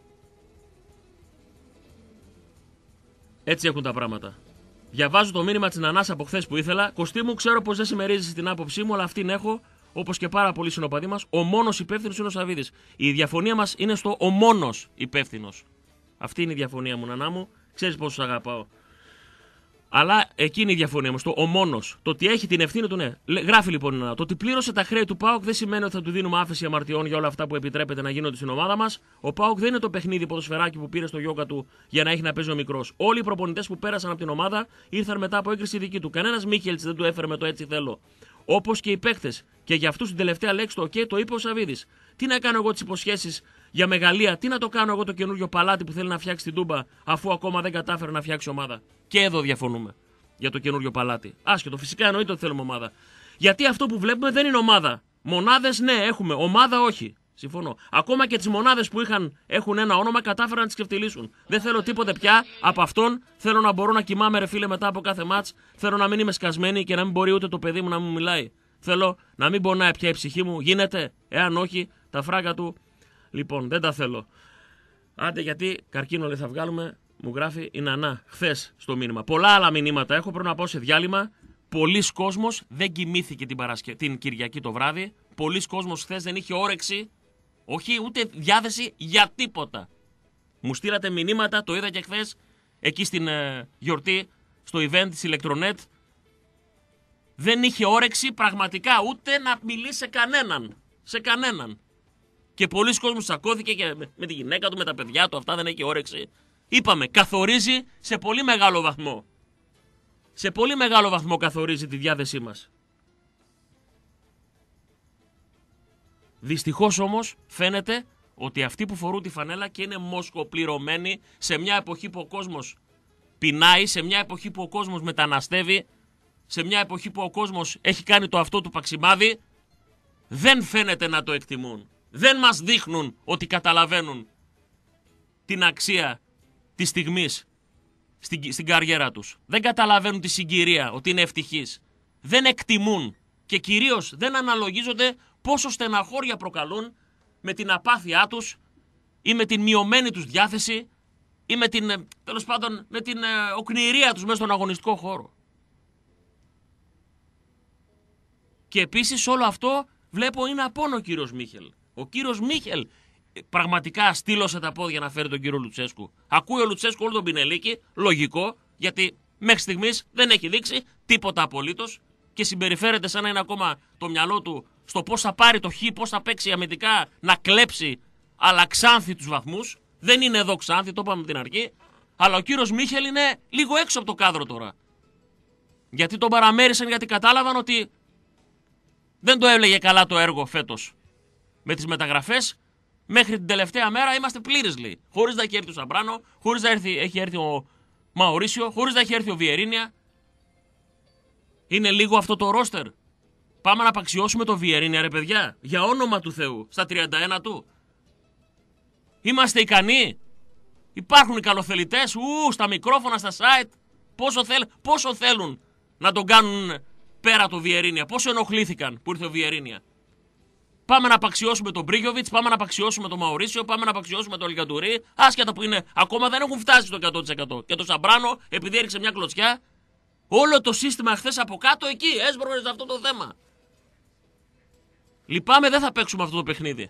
Έτσι έχουν τα πράγματα. Διαβάζω το μήνυμα της Νανάς από χθες που ήθελα. Κωστή μου, ξέρω πως δεν συμμερίζεσαι την άποψή μου, αλλά αυτήν έχω, όπως και πάρα πολλοί συνοπαδοί μας. Ο μόνος υπεύθυνος είναι ο Σαββίδης. Η διαφωνία μας είναι στο ο μόνος υπεύθυνος. Αυτή είναι η διαφωνία μου, Νανά μου. Ξέρεις πόσο σ' αγαπάω. Αλλά εκείνη η διαφωνία μου, στο ο μόνος. Το ότι έχει την ευθύνη του, ναι. Γράφει λοιπόν η Νανά. Το ότι πλήρωσε τα χρέη του ΠΑΟΚ δεν σημαίνει ότι θα του δίνουμε άφεση αμαρτιών για όλα αυτά που επιτρέπεται να γίνονται στην ομάδα μας. Ο ΠΑΟΚ δεν είναι το παιχνίδι ποδοσφαιράκι που πήρε στο γιόγκα του για να έχει να παίζει ο μικρός. Όλοι οι προπονητές που πέρασαν από την ομάδα ήρθαν μετά από έγκριση δική του. Κανένας Μίχελτς δεν του έφερε με το έτσι θέλω. Όπως και οι παίκτες. Και για αυτούς την τελευταία λέξη το OK το είπε ο Σαββίδης. Τι να κάνω εγώ τις υποσχέσεις για μεγαλεία, τι να το κάνω εγώ το καινούριο παλάτι που θέλει να φτιάξει την Τούμπα, αφού ακόμα δεν κατάφερε να φτιάξει ομάδα. Και εδώ διαφωνούμε για το καινούριο παλάτι. Άσχετο, φυσικά εννοείται ότι θέλουμε ομάδα. Γιατί αυτό που βλέπουμε δεν είναι ομάδα. Μονάδες ναι, έχουμε. Ομάδα όχι. Συμφωνώ. Ακόμα και τις μονάδες που έχουν ένα όνομα κατάφεραν να τις ξεφτυλίσουν. Δεν θέλω τίποτε πια από αυτόν. Θέλω να μπορώ να κοιμάμαι, ρε φίλε, μετά από κάθε μάτς. Θέλω να μην είμαι σκασμένη και να μην μπορεί ούτε το παιδί μου να μου μιλάει. Θέλω να μην πονάει πια η ψυχή μου. Γίνεται. Εάν όχι, τα φράγκα του. Λοιπόν, δεν τα θέλω. Άντε, γιατί καρκίνο λέει θα βγάλουμε, μου γράφει η Νανά χθες στο μήνυμα. Πολλά άλλα μηνύματα έχω. Πρέπει να πάω σε διάλειμμα. Πολλοί κόσμος δεν κοιμήθηκε την Κυριακή το βράδυ. Πολλοί κόσμος χθες δεν είχε όρεξη. Όχι, ούτε διάθεση για τίποτα. Μου στείλατε μηνύματα, το είδα και χθες εκεί στην γιορτή, στο event της Ηλεκτρονέτ. Δεν είχε όρεξη πραγματικά ούτε να μιλήσει σε κανέναν. Σε κανέναν. Και πολλοί κόσμος τσακώθηκε και με τη γυναίκα του, με τα παιδιά του, αυτά δεν έχει όρεξη. Είπαμε, καθορίζει σε πολύ μεγάλο βαθμό. Σε πολύ μεγάλο βαθμό καθορίζει τη διάθεσή μας. Δυστυχώς όμως φαίνεται ότι αυτοί που φορούν τη φανέλα και είναι μοσχοπληρωμένοι σε μια εποχή που ο κόσμος πεινάει, σε μια εποχή που ο κόσμος μεταναστεύει, σε μια εποχή που ο κόσμος έχει κάνει το αυτό του παξιμάδι, δεν φαίνεται να το εκτιμούν. Δεν μας δείχνουν ότι καταλαβαίνουν την αξία της στιγμής στην καριέρα τους. Δεν καταλαβαίνουν τη συγκυρία, ότι είναι ευτυχείς. Δεν εκτιμούν και κυρίως δεν αναλογίζονται πόσο στεναχώρια προκαλούν με την απάθειά τους ή με την μειωμένη τους διάθεση ή με την, τέλος πάντων, με την οκνηρία τους μέσα στον αγωνιστικό χώρο. Και επίσης όλο αυτό βλέπω είναι απόνο ο κύριος Μίχελ. Ο κύριος Μίχελ πραγματικά στήλωσε τα πόδια να φέρει τον κύριο Λουτσέσκου. Ακούει ο Λουτσέσκου όλο τον Πινελίκη, λογικό, γιατί μέχρι στιγμής δεν έχει δείξει τίποτα απολύτως και συμπεριφέρεται σαν να είναι ακόμα το μυαλό του στο πώς θα πάρει το χ, πώς θα παίξει αμυντικά, να κλέψει, αλλά Ξάνθη τους βαθμούς. Δεν είναι εδώ Ξάνθη, το είπαμε από την αρχή. Αλλά ο κύριος Μίχελ είναι λίγο έξω από το κάδρο τώρα. Γιατί τον παραμέρισαν, γιατί κατάλαβαν ότι δεν το έλεγε καλά το έργο φέτος. Με τις μεταγραφές, μέχρι την τελευταία μέρα είμαστε πλήρες, λέει. Χωρίς να έχει έρθει ο Σαμπράνο, χωρίς να έχει έρθει ο Μαουρίσιο, χωρίς να έχει έρθει ο Βιερίνια. Είναι λίγο αυτό το ρόστερ. Πάμε να απαξιώσουμε το Βιερίνια, ρε παιδιά. Για όνομα του Θεού, στα 31 του. Είμαστε ικανοί. Υπάρχουν οι καλοθελητές, στα μικρόφωνα, στα site. Πόσο θέλουν να τον κάνουν πέρα το Βιερίνια. Πόσο ενοχλήθηκαν που ήρθε ο Βιερίνια. Πάμε να απαξιώσουμε τον Μπρίγιοβιτς, πάμε να απαξιώσουμε τον Μαουρίσιο, πάμε να απαξιώσουμε τον Λιγκαντουρί. Άσχετα που είναι, ακόμα δεν έχουν φτάσει στο 100%. Και το Σαμπράνο, επειδή έριξε μια κλωτσιά, όλο το σύστημα χθες από κάτω εκεί έσπρωγε σε αυτό το θέμα. Λυπάμαι, δεν θα παίξουμε αυτό το παιχνίδι.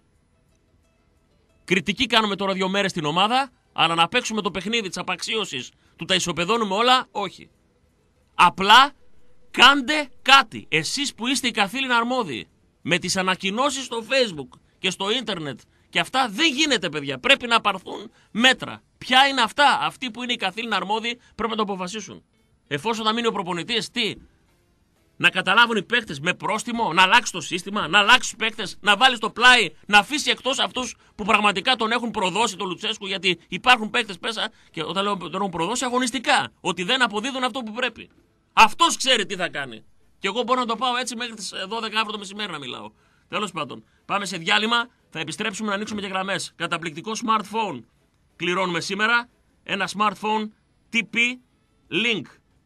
Κριτική κάνουμε τώρα 2 μέρες στην ομάδα, αλλά να παίξουμε το παιχνίδι της απαξίωσης, του τα ισοπεδώνουμε όλα, όχι. Απλά κάντε κάτι. Εσείς που είστε οι καθήλυνα αρμόδιοι. Με τις ανακοινώσεις στο Facebook και στο ίντερνετ και αυτά δεν γίνεται, παιδιά. Πρέπει να πάρθουν μέτρα. Ποια είναι αυτά? Αυτοί που είναι οι καθήλυνα αρμόδιοι πρέπει να το αποφασίσουν. Εφόσον θα μείνει ο προπονητής, τι? Να καταλάβουν οι παίκτες με πρόστιμο, να αλλάξει το σύστημα, να αλλάξει τους παίκτες, να βάλει στο πλάι, να αφήσει εκτός αυτούς που πραγματικά τον έχουν προδώσει τον Λουτσέσκου. Γιατί υπάρχουν παίκτες πέσα και όταν λέω τον έχουν προδώσει αγωνιστικά, ότι δεν αποδίδουν αυτό που πρέπει. Αυτός ξέρει τι θα κάνει. Και εγώ μπορώ να το πάω έτσι μέχρι τις 12 αύριο το μεσημέρι να μιλάω. Τέλος πάντων, πάμε σε διάλειμμα, θα επιστρέψουμε να ανοίξουμε και γραμμές. Καταπληκτικό smartphone κληρώνουμε σήμερα. Ένα smartphone TP Link.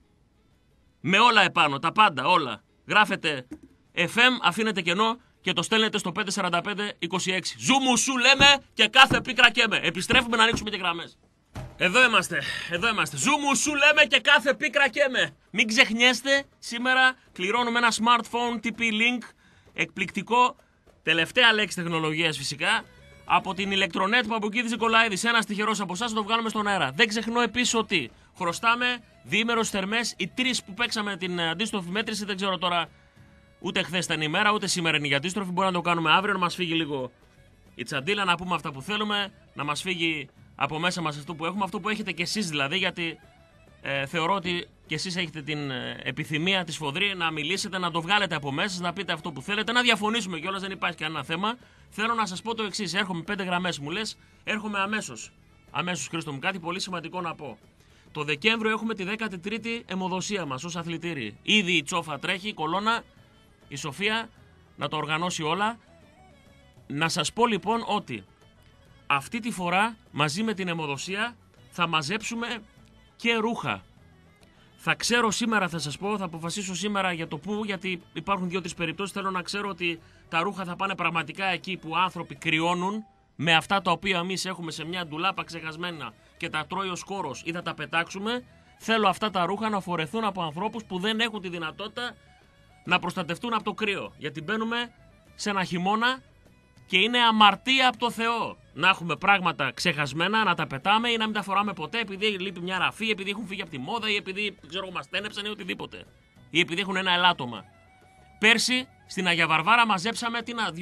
Με όλα επάνω, τα πάντα, όλα. Γράφετε FM, αφήνετε κενό και το στέλνετε στο 54526. Ζούμου σου λέμε και κάθε πίκρα καίμε. Επιστρέφουμε να ανοίξουμε και γραμμές. Εδώ είμαστε, εδώ είμαστε. Ζούμου σου λέμε και κάθε πίκρα καίμε. Μην ξεχνιέστε, σήμερα κληρώνουμε ένα smartphone TP Link εκπληκτικό. Τελευταία λέξη τεχνολογίας φυσικά. Από την Ηλεκτρονέτ Παπουκίδης Νικολαίδης. Ένας τυχερός από εσάς θα το βγάλουμε στον αέρα. Δεν ξεχνώ επίσης ότι χρωστάμε διήμερος θερμές. Οι 3 που παίξαμε την αντίστροφη μέτρηση, δεν ξέρω τώρα ούτε χθες ήταν η μέρα, ούτε σήμερα είναι η αντίστροφη. Μπορεί να το κάνουμε αύριο, να μας φύγει λίγο η τσαντίλα, να πούμε αυτά που θέλουμε, να μας φύγει από μέσα μας αυτό που έχουμε, αυτό που έχετε κι εσείς δηλαδή, γιατί θεωρώ ότι κι εσείς έχετε την επιθυμία τη σφοδρή να μιλήσετε, να το βγάλετε από μέσα σας, να πείτε αυτό που θέλετε, να διαφωνήσουμε κιόλας, δεν υπάρχει κανένα θέμα. Θέλω να σας πω το εξής: έρχομαι 5 γραμμές, μου λες, έρχομαι αμέσως. Αμέσως, Χρήστο μου, κάτι πολύ σημαντικό να πω. Το Δεκέμβριο έχουμε τη 13η αιμοδοσία μας ως αθλητήρι. Ήδη η Τσόφα τρέχει, η Κολώνα, η Σοφία να το οργανώσει όλα. Να σας πω λοιπόν ότι αυτή τη φορά μαζί με την αιμοδοσία θα μαζέψουμε και ρούχα. Θα ξέρω σήμερα, θα σας πω, θα αποφασίσω σήμερα για το πού, γιατί υπάρχουν 2-3 περιπτώσεις. Θέλω να ξέρω ότι τα ρούχα θα πάνε πραγματικά εκεί που άνθρωποι κρυώνουν, με αυτά τα οποία εμείς έχουμε σε μια ντουλάπα ξεχασμένα και τα τρώει ο σκόρος ή θα τα πετάξουμε. Θέλω αυτά τα ρούχα να φορεθούν από ανθρώπους που δεν έχουν τη δυνατότητα να προστατευτούν από το κρύο. Γιατί μπαίνουμε σε ένα χειμώνα και είναι αμαρτία από το Θεό να έχουμε πράγματα ξεχασμένα, να τα πετάμε ή να μην τα φοράμε ποτέ επειδή λείπει μια ραφή, επειδή έχουν φύγει από τη μόδα ή επειδή μας τένεψαν ή οτιδήποτε. Ή επειδή έχουν ένα ελάττωμα. Πέρσι στην Αγία Βαρβάρα μαζέψαμε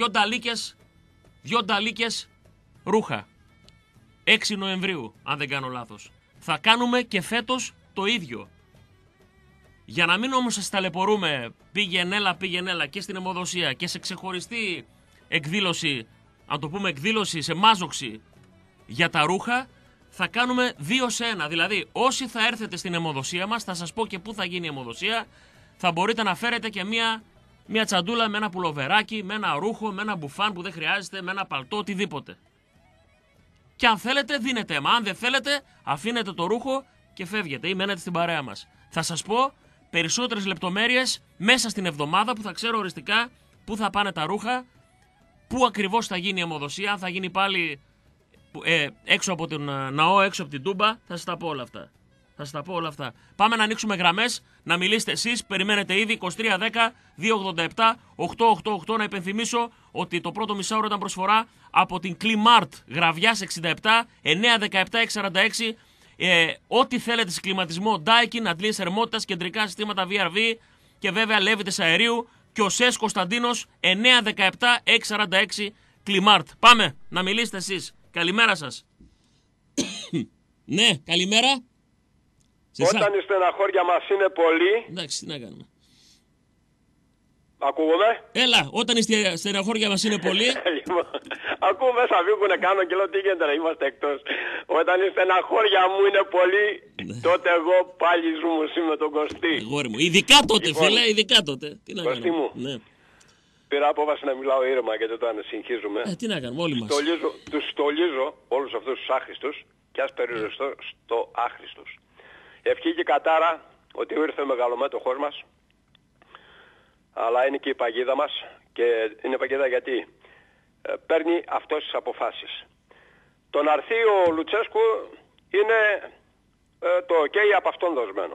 2 νταλίκες ρούχα. 6 Νοεμβρίου, αν δεν κάνω λάθος. Θα κάνουμε και φέτος το ίδιο. Για να μην όμως σας ταλαιπωρούμε πήγαινε έλα και στην αιμοδοσία και σε ξεχωριστή εκδήλωση, αν το πούμε εκδήλωση σε μάζοξη για τα ρούχα, θα κάνουμε 2 σε 1. Δηλαδή όσοι θα έρθετε στην αιμοδοσία μας, θα σας πω και πού θα γίνει η αιμοδοσία, θα μπορείτε να φέρετε και μια τσαντούλα με ένα πουλοβεράκι, με ένα ρούχο, με ένα μπουφάν που δεν χρειάζεται, με ένα παλτό, οτιδήποτε. Και αν θέλετε δίνετε αίμα, αν δεν θέλετε αφήνετε το ρούχο και φεύγετε ή μένετε στην παρέα μας. Θα σας πω περισσότερες λεπτομέρειες μέσα στην εβδομάδα που θα ξέρω οριστικά πού θα πάνε τα ρούχα, πού ακριβώς θα γίνει η αιμοδοσία, αν θα γίνει πάλι έξω από τον ναό, έξω από την Τούμπα, θα σας τα πω όλα αυτά. Θα σας τα πω όλα αυτά. Πάμε να ανοίξουμε γραμμές, να μιλήσετε εσείς, περιμένετε ήδη 2310-287-888. Να υπενθυμίσω ότι το πρώτο μισάωρο ήταν προσφορά από την Κλιμάρτ Γραβιάς 67 917-646. Ό,τι θέλετε σε κλιματισμό, Daikin, αντλίες θερμότητας, κεντρικά συστήματα VRV και βέβαια λέβητες αερίου και ο ΣΕΣ Κωνσταντίνος 917-646 Κλιμάρτ. Πάμε να μιλήσετε εσείς. Καλημέρα σας. Ναι, καλημέρα. Όταν η στεναχώρια μας είναι πολύ... Εντάξει, τι να κάνουμε. Ακούγομαι. Έλα, όταν η στεναχώρια μας είναι πολύ... Ακούω μέσα βγήκουνε κάνω και λέω τι γίνεται να είμαστε εκτός. Όταν η στεναχώρια μου είναι πολύ, τότε εγώ πάλι ζούμουσι με τον Κωστή. Αγόρι μου, ειδικά τότε λοιπόν, φίλε, ειδικά τότε. Τι να Κωστή μου, ναι. πήρα απόφαση να μιλάω ήρεμα γιατί όταν συγχύζουμε. Τι να κάνουμε όλοι μας. Τους στολίζω όλους αυτούς τους άχρηστους και ας περιοριστώ στο άχρηστους. Ευχή και κατάρα ότι ήρθε ο μεγαλομέτωχός μας, αλλά είναι και η παγίδα μας και είναι παγίδα γιατί παίρνει αυτές τις αποφάσεις. Το να έρθει ο Λουτσέσκου είναι το ok από αυτόν δοσμένο.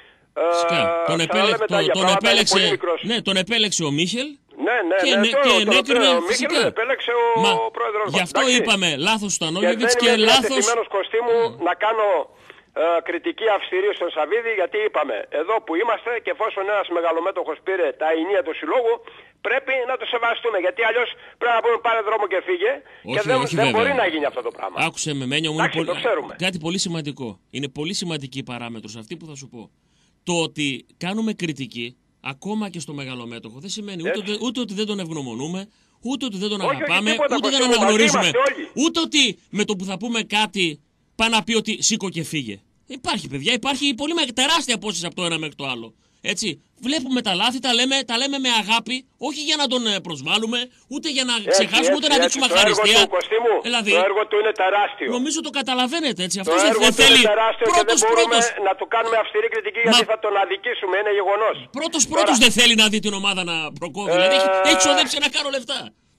Τον επέλεξε ο Μίχελ. Ναι, ο Μίχελ επέλεξε ο πρόεδρος μας. Γι' αυτό είπαμε λάθος στον Όγεβιτς και λάθος... Και δεν είμαι διατεθειμένος Κωστή μου να κάνω κριτική αυστηρή στον Σαββίδη, γιατί είπαμε εδώ που είμαστε και εφόσον ένας μεγαλομέτωχος πήρε τα ενία του συλλόγου πρέπει να το σεβαστούμε, γιατί αλλιώς πρέπει να πούμε πάρε δρόμο και φύγε. Και δεν μπορεί να γίνει αυτό το πράγμα. Άκουσε με Μένιο μου, το ξέρουμε. Κάτι πολύ σημαντικό. Είναι πολύ σημαντική η παράμετρος αυτή που θα σου πω. Το ότι κάνουμε κριτική ακόμα και στο μεγαλομέτωχο δεν σημαίνει ούτε ότι δεν τον ευγνωμονούμε, ούτε ότι δεν τον αγαπάμε, ούτε δεν τον αναγνωρίζουμε, ούτε ότι με το που θα πούμε κάτι πάει να πει ότι σήκω και φύγε. Υπάρχει παιδιά, υπάρχει πολύ τεράστια απόσταση από το ένα μέχρι το άλλο. Έτσι, βλέπουμε τα λάθη, τα λέμε με αγάπη, όχι για να τον προσβάλλουμε, ούτε για να ξεχάσουμε, ούτε να δείξουμε ευχαριστία. Δηλαδή, το έργο του είναι τεράστιο. Νομίζω το καταλαβαίνετε έτσι. Αυτό δεν θέλει. Πρώτος. Να του κάνουμε αυστηρή κριτική γιατί θα τον αδικήσουμε, είναι γεγονός. Πρώτος δεν θέλει να δει την ομάδα να προκόβει. Δηλαδή έχει ξοδέψει να κάνω λεφτά.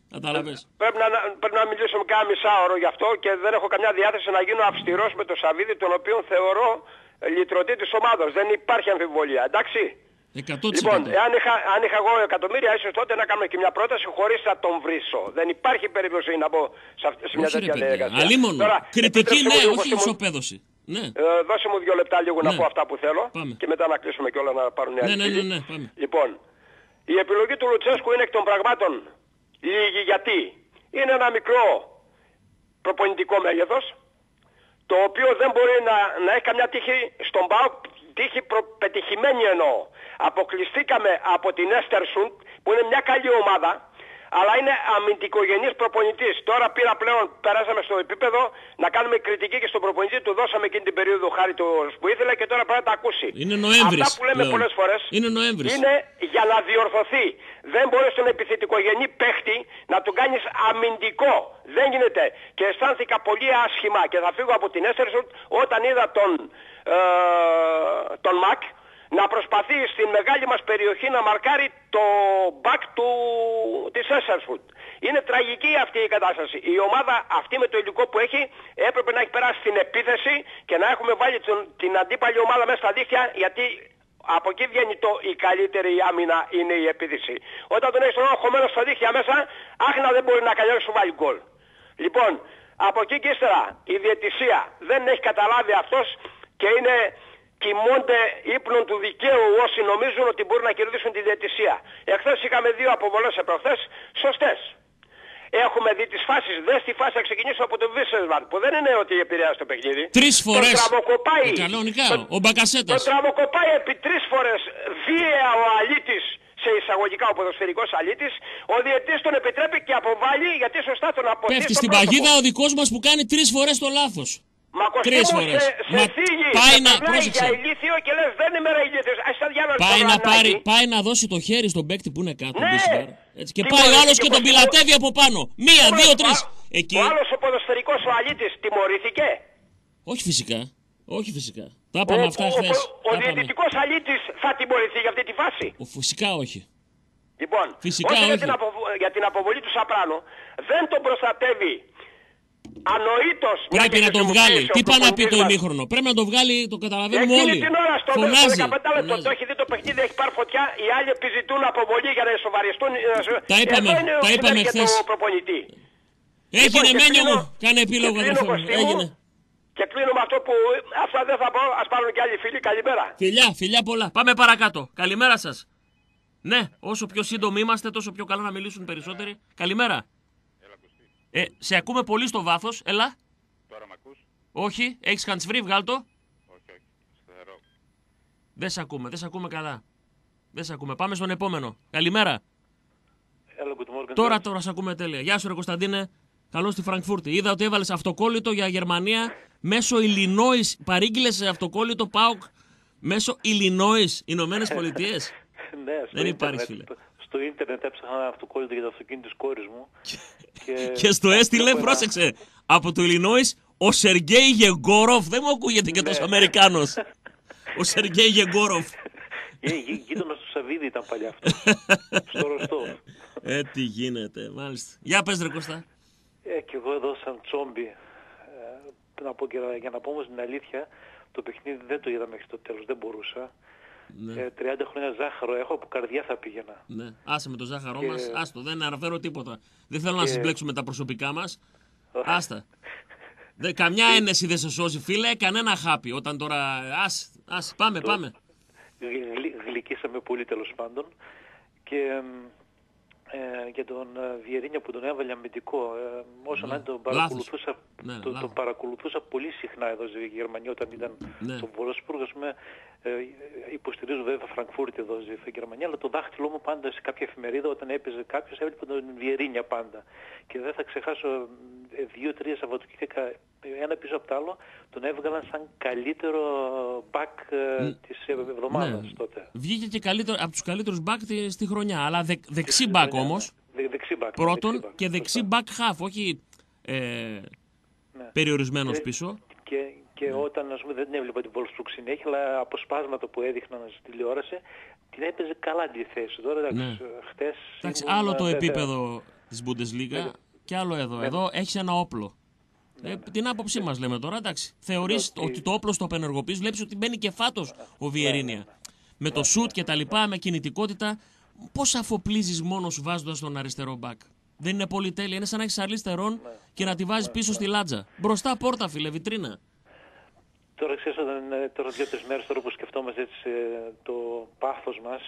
Κατάλαβες. Πρέπει να μιλήσουμε κάνα μισάωρο γι' αυτό και δεν έχω καμιά διάθεση να γίνω αυστηρός με τον Σαββίδη, τον οποίο θεωρώ λυτρωτή της ομάδας. Δεν υπάρχει αμφιβολία, εντάξει. 100%. Λοιπόν, αν είχα εγώ εκατομμύρια, ίσως τότε να κάνω και μια πρόταση χωρίς να τον βρίσω. Δεν υπάρχει περίπτωση να μπω σε μια τέτοια διαδικασία. Αλίμονο. Κριτική, ναι, όχι ισοπαίδωση. Ναι. Δώσε μου 2 λεπτά λίγο να πω αυτά που θέλω. Πάμε. Και μετά να κλείσουμε και όλα να πάρουν οι άλλοι. Ναι, πάμε. Λοιπόν, η επιλογή του Λουτσέσκου είναι εκ των πραγμάτων λίγη, γιατί είναι ένα μικρό προπονητικό μέγεθος, το οποίο δεν μπορεί να έχει καμιά τύχη στον ΠΑΟΚ, τύχη πετυχημένη εννοώ. Αποκλειστήκαμε από την Έστερσουντ, που είναι μια καλή ομάδα, αλλά είναι αμυντικογενής προπονητής. Τώρα περάσαμε στο επίπεδο να κάνουμε κριτική και στον προπονητή, του δώσαμε εκείνη την περίοδο χάρη του που ήθελε και τώρα πρέπει να τα ακούσει. Είναι Νοέμβρης. Αυτά που λέμε πολλές φορές είναι για να διορθωθεί. Δεν μπορείς τον επιθετικογενή παίχτη να τον κάνεις αμυντικό. Δεν γίνεται. Και αισθάνθηκα πολύ άσχημα και θα φύγω από την Έστερσουντ όταν είδα τον Μακ να προσπαθεί στην μεγάλη μας περιοχή να μαρκάρει το μπακ της Έστερσουντ. Είναι τραγική αυτή η κατάσταση. Η ομάδα αυτή με το υλικό που έχει έπρεπε να έχει περάσει στην επίθεση και να έχουμε βάλει την αντίπαλη ομάδα μέσα στα δίχτυα, γιατί από εκεί βγαίνει η καλύτερη άμυνα είναι η επίθεση. Όταν τον έχεις τον χωμένο στα δίχτυα μέσα, άχνα δεν μπορεί να καλιώσει σου βάλει γκολ. Λοιπόν, από εκεί και ύστερα η διαιτησία δεν έχει καταλάβει αυτός και κοιμώνται ύπνων του δικαίου όσοι νομίζουν ότι μπορούν να κερδίσουν τη διαιτησία. Εχθές είχαμε 2 αποβολές προχθές σωστές. Έχουμε δει τις φάσεις. Δες τη φάση να ξεκινήσω από τον Βίσεσβαρ, που δεν είναι ότι επηρεάζει το παιχνίδι. 3 φορές. Τον τραβοκοπάει. Κανονικά, ο Μπακασέτας. Τον τραβοκοπάει επί 3 φορές βίαια ο αλήτης, σε εισαγωγικά ο ποδοσφαιρικός αλήτης. Ο διαιτής τον επιτρέπει και αποβάλλει, γιατί σωστά τον αποθείς. Πέφτει στην παγίδα ο δικός μας που κάνει 3 φορές το λάθος. Μα Κωστή μου σε θίγει, για ηλίθιο και λες δεν είμαι ρε ηλίθιος. Πάει να δώσει το χέρι στον παίκτη που είναι κάτω. Ναι. Έτσι, και πάει ο άλλος και τον πιλατεύει από πάνω. 1, 2, 3. Ο άλλος ο ποδοσφαιρικός ο αλήτης τιμωρήθηκε. Όχι φυσικά. Όχι φυσικά. Τα είπαμε αυτά χθες. Ο διαιτητικός αλήτης θα τιμωρηθεί για αυτή τη φάση. Φυσικά όχι. Λοιπόν, φυσικά όχι. Όχι. Για την αποβολή του Σαπράνο δεν τον προστατεύει. Ανοήτως. Πρέπει να τον βγάλει. Τι πάει να πει το ημίχρονο. Πρέπει να τον βγάλει, το καταλαβαίνουμε όλοι. Εκείνη την ώρα στο 15 λεπτό το έχει δει το παιχνίδι, έχει πάρει φωτιά. Οι άλλοι επιζητούν αποβολή για να σοβαριστούν. Τα είπαμε χθες. Έγινε Μένιο μου. Κάνε επίλογο αδερφέ μου. Έγινε. Και κλείνω με αυτό που αυτά δεν θα πω. Ας πάρουν και άλλοι φίλοι. Καλημέρα. Φιλιά πολλά. Πάμε παρακάτω. Καλημέρα σας. Ναι, όσο πιο σύντομοι είμαστε, τόσο πιο καλά να μιλήσουν περισσότεροι. Καλημέρα. Σε ακούμε πολύ στο βάθος, έλα. Τώρα μ' ακούς? Όχι, έχεις hands-free, βγάλ' το. Όχι, σταθερό. Δεν σε ακούμε καλά. Δεν σε ακούμε, πάμε στον επόμενο. Καλημέρα. Hello, good morning. Τώρα σε ακούμε τέλεια. Γεια σου ρε Κωνσταντίνε, καλώς στη Φραγκφούρτη. Είδα ότι έβαλες αυτοκόλλητο για Γερμανία μέσω Ιλινόης. Παρήγγειλες αυτοκόλλητο ΠΑΟΚ μέσω Ιλινόης, Ηνωμένες Πολιτείες. Ναι, δεν υπάρχει φίλε. Στο ίντερνετ έψαχνα ένα αυτοκόλλητο για το αυτοκίνητο της κόρης μου. Και στο έστειλε, πρόσεξε, από το Ιλινόης, ο Σεργέη Γεγκόροφ. Δεν μου ακούγεται και τόσο Αμερικάνος. Ο Σεργέη Γεγκόροφ. Γείτονας του Σαββίδη ήταν παλιά αυτό. Στο Ροστόβ. Τι γίνεται, μάλιστα. Για πες ρε Κώστα. Και εγώ εδώ σαν τσόμπι, για να πω όμως την αλήθεια, το παιχνίδι δεν το είδα μέχρι το τέλος, δεν μπορούσα. Ναι. 30 χρόνια ζάχαρο έχω, από καρδιά θα πήγαινα. Ναι. Άσε με το ζάχαρό μας, άστο, δεν αναφέρω τίποτα. Δεν θέλω να σας μπλέξουμε τα προσωπικά μας. Άστα. Καμιά ένεση δεν σε σώζει φίλε, κανένα χάπι. Όταν τώρα, ας, πάμε. Γλυκίσαμε πολύ τέλος πάντων. Και για τον Βιερίνια που τον έβαλε αμυντικό, όσον αν τον παρακολουθούσα πολύ συχνά εδώ στη Γερμανία όταν ήταν στο Βόλσμπουργκ, ας πούμε, υποστηρίζω βέβαια Φραγκφούρτη εδώ στη Γερμανία, αλλά το δάχτυλό μου πάντα σε κάποια εφημερίδα όταν έπαιζε κάποιος έβλεπε τον Βιερίνια πάντα. Και δεν θα ξεχάσω 2-3 Σαββατοκύριακα ένα πίσω από το άλλο τον έβγαλαν σαν καλύτερο μπακ της εβδομάδας τότε. Βγήκε και καλύτερο, από τους καλύτερους μπακ στη χρονιά, αλλά δεξί μπακ όμως. Πρώτον και δεξί μπακ half, όχι περιορισμένος πίσω. Και όταν ας πούμε, δεν έβλεπα την Wolfsburg συνέχεια, αλλά αποσπάσματα που έδειχναν στη τηλεόραση, την έπαιζε καλά τη θέση. Τώρα, χτες... άλλο το επίπεδο. της Bundesliga και άλλο εδώ. Εδώ έχεις ένα όπλο. Την άποψή μας λέμε τώρα, εντάξει. Θεωρείς ότι το όπλο στο απενεργοποιείς, βλέπεις ότι μπαίνει και φάτος ο Βιερίνια. Με το σουτ και τα λοιπά, με κινητικότητα. Πώς αφοπλίζεις μόνος βάζοντας τον αριστερό μπακ? Δεν είναι πολυτέλεια, είναι σαν να έχεις αριστερόν και να τη βάζεις πίσω στη λάτζα. Μπροστά πόρτα, φίλε, βιτρίνα. Τώρα ξέρεις, τώρα 2-3 μέρες τώρα που σκεφτόμαστε έτσι, το πάθος μας,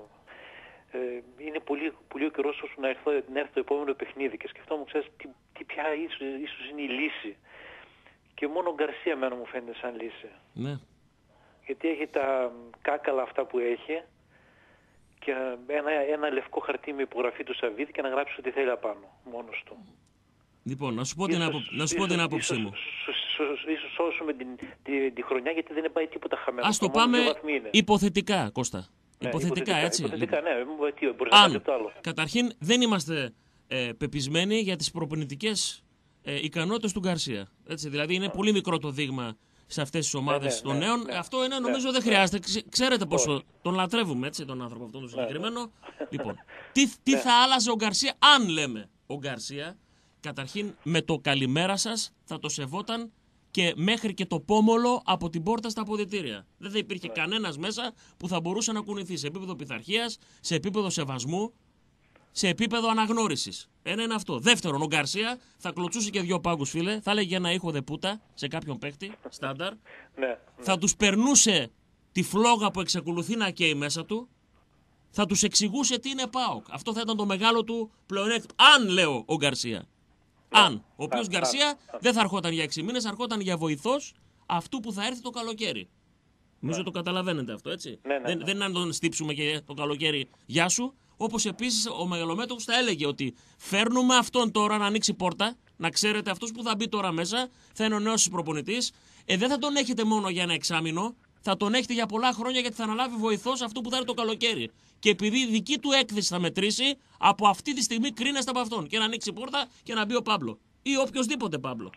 είναι πολύ ο καιρός ώστε να έρθει το επόμενο παιχνίδι και σκεφτόμουν, ξέρεις, τι πια ίσως είναι η λύση. Και μόνο ο Γκαρσία εμένα μου φαίνεται σαν λύση. Ναι. Γιατί έχει τα κάκαλα αυτά που έχει και ένα λευκό χαρτί με υπογραφή του Σαββίδη και να γράψει ό,τι θέλει απάνω, μόνος του. Λοιπόν, να σου πω την άποψή μου. Ίσως σώσουμε τη χρονιά γιατί δεν πάει τίποτα χαμένο. Ας το πάμε υποθετικά, Κώστα. Υποθετικά, έτσι. Υποθετικά, ναι. Αν, καταρχήν, δεν είμαστε πεπισμένοι για τις προπονητικές ικανότητες του Γκαρσία. Έτσι, δηλαδή, είναι πολύ μικρό το δείγμα σε αυτές τις ομάδες των νέων. Αυτό είναι, νομίζω, δεν χρειάζεται. Ξέρετε πόσο τον λατρεύουμε, έτσι, τον άνθρωπο αυτόν τον συγκεκριμένο. Λοιπόν, τι θα άλλαζε ο Γκαρσία, αν λέμε ο Γκαρσία, καταρχήν με το καλημέρα σας θα το σεβόταν και μέχρι και το πόμολο από την πόρτα στα αποδυτήρια. Δεν θα υπήρχε κανένας μέσα που θα μπορούσε να κουνηθεί σε επίπεδο πειθαρχίας, σε επίπεδο σεβασμού, σε επίπεδο αναγνώρισης. Ένα είναι αυτό. Δεύτερον, ο Γκαρσία θα κλωτσούσε και 2 πάγκους, φίλε. Θα έλεγε ένα ήχο δεπούτα σε κάποιον παίκτη, στάνταρ. Θα τους περνούσε τη φλόγα που εξακολουθεί να καίει μέσα του. Θα τους εξηγούσε τι είναι ΠΑΟΚ. Αυτό θα ήταν το μεγάλο του πλεονέκτημα. Αν, λέω, ο Γκαρσία. Αν. Ο οποίος Γκαρσία δεν θα ερχόταν για 6 μήνες, θα ερχόταν για βοηθός αυτού που θα έρθει το καλοκαίρι. Νομίζω το καταλαβαίνετε αυτό, έτσι. Δεν είναι να τον στύψουμε και το καλοκαίρι γεια σου. Όπως επίσης ο μεγαλομέτωχος θα έλεγε ότι φέρνουμε αυτόν τώρα να ανοίξει πόρτα. Να ξέρετε, αυτός που θα μπει τώρα μέσα θα είναι ο νέος προπονητής. Δεν θα τον έχετε μόνο για ένα εξάμηνο. Θα τον έχετε για πολλά χρόνια γιατί θα αναλάβει βοηθός αυτού που θα έρθει το καλοκαίρι. Και επειδή η δική του έκθεση θα μετρήσει, από αυτή τη στιγμή κρίνεστε από αυτόν. Και να ανοίξει πόρτα και να μπει ο Πάμπλο. Ή οποιοδήποτε Πάμπλο.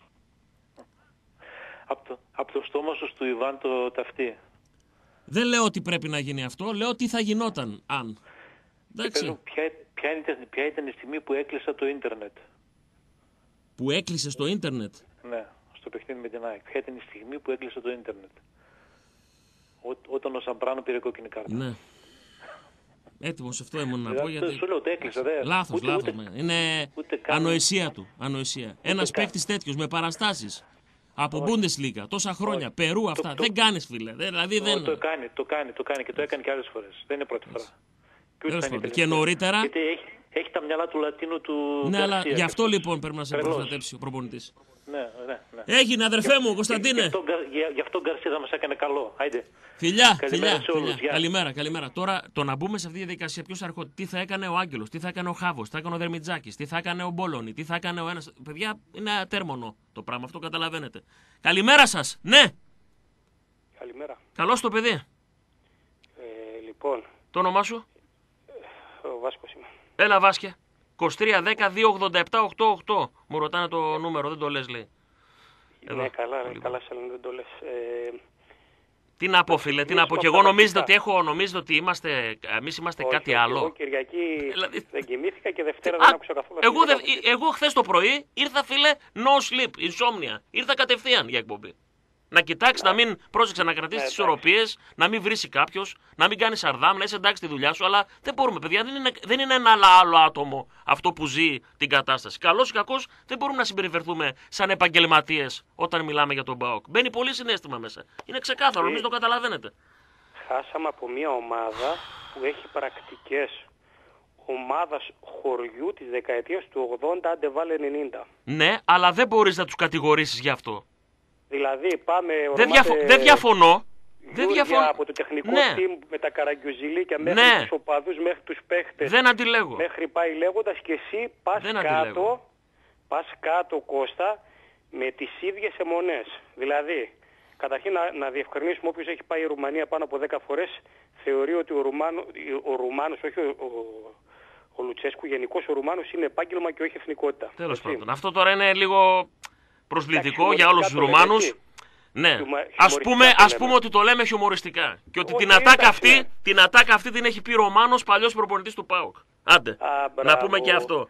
Από το στόμα σου του Ιβάν το ταυτί. Δεν λέω ότι πρέπει να γίνει αυτό. Λέω τι θα γινόταν αν. Ποια ήταν η στιγμή που έκλεισα το ίντερνετ? Που έκλεισες το ίντερνετ? Ναι, στο παιχνίδι με την ΑΕΚ. Ποια ήταν η στιγμή που έκλεισα το ίντερνετ? Όταν ο Σαμπράνο πήρε κόκκινη κάρτα. Ναι. Έτοιμος αυτό ήμουν να πω. Γιατί... Σου λέω ότι έκλεισα. Λάθος. Είναι ανοησία του. Ένας παίκτης τέτοιος με παραστάσεις. Από Bundesliga, τόσα χρόνια, Περού, αυτά. Δεν κάνεις, φίλε. Δηλαδή δεν... Το κάνει και το έκανε και άλλες φορές. Δεν είναι πρώτη φορά. Και νωρίτερα. Γιατί έχει τα μυαλά του Λατίνου του. Ναι, αλλά γι' αυτό λοιπόν πρέπει να σε προστατέψει ο προπονητής. Ναι. Έγινε, αδερφέ μου, Κωνσταντίνε. Γι' αυτό ο Γκαρσία θα μας έκανε καλό. Άιντε. Φιλιά. Καλημέρα. Τώρα το να μπούμε σε αυτή τη διαδικασία, ποιος θα ερχόταν, τι θα έκανε ο Άγγελος, τι θα έκανε ο Χάβος, τι θα έκανε ο Δερμιτζάκης, τι θα έκανε ο Μπόλωνη, τι θα έκανε ο ένας. Παιδιά, είναι ατέρμονο το πράγμα, αυτό καταλαβαίνετε. Καλημέρα σας, ναι. Καλημέρα. Καλώς το παιδί. Λοιπόν. Το όνομά σου? Ο Βάσκος είμαι. Έλα Βάσκε. 23-10-287-888. Μου ρωτάνε το νούμερο, δεν το λες, λέει. Ναι, καλά, δεν το λες. Τι να πω, φίλε, τι να πω. Και εγώ νομίζετε ότι εμείς είμαστε κάτι άλλο. Εγώ Κυριακή δεν κοιμήθηκα και Δευτέρα δεν άκουσα καθόλου. Εγώ χθες το πρωί ήρθα, φίλε, no sleep, insomnia. Ήρθα κατευθείαν για εκπομπή. Να κοιτάξει, να μην πρόσεξε να κρατήσει τις ισορροπίες, να μην βρίσει κάποιος, να μην κάνει σαρδάμ, να είσαι εντάξει τη δουλειά σου. Αλλά δεν μπορούμε, παιδιά, δεν είναι ένα άλλο άτομο αυτό που ζει την κατάσταση. Καλός ή κακός, δεν μπορούμε να συμπεριφερθούμε σαν επαγγελματίες όταν μιλάμε για τον ΠΑΟΚ. Μπαίνει πολύ συναίσθημα μέσα. Είναι ξεκάθαρο, νομίζω το καταλαβαίνετε. Χάσαμε από μια ομάδα που έχει πρακτικές ομάδας χωριού της δεκαετίας του 80, άντε βάλε 90. Ναι, αλλά δεν μπορείς να τους κατηγορήσεις γι' αυτό. Δηλαδή πάμε... Δεν διαφωνώ. Από το τεχνικό team με τα καραγκιουζιλίκια μέχρι τους οπαδούς, μέχρι τους παίχτες. Δεν αντιλέγω. Μέχρι πάει λέγοντας και εσύ πας κάτω Κώστα με τις ίδιες αιμονές. Δηλαδή, καταρχήν να διευκρινίσουμε, όποιος έχει πάει η Ρουμανία πάνω από 10 φορές θεωρεί ότι ο Ρουμάνος, όχι ο Λουτσέσκου, γενικώς ο Ρουμάνος είναι επάγγελμα και όχι εθνικότητα. Τέλος πάντων. Αυτό τώρα είναι λίγο προσβλητικό για όλους τους Ρουμάνους. Ναι. Ας πούμε ότι το λέμε χιουμοριστικά. Και ότι την ατάκα αυτή την έχει πει Ρωμάνος, παλιός προπονητής του ΠΑΟΚ. Άντε, να πούμε και αυτό.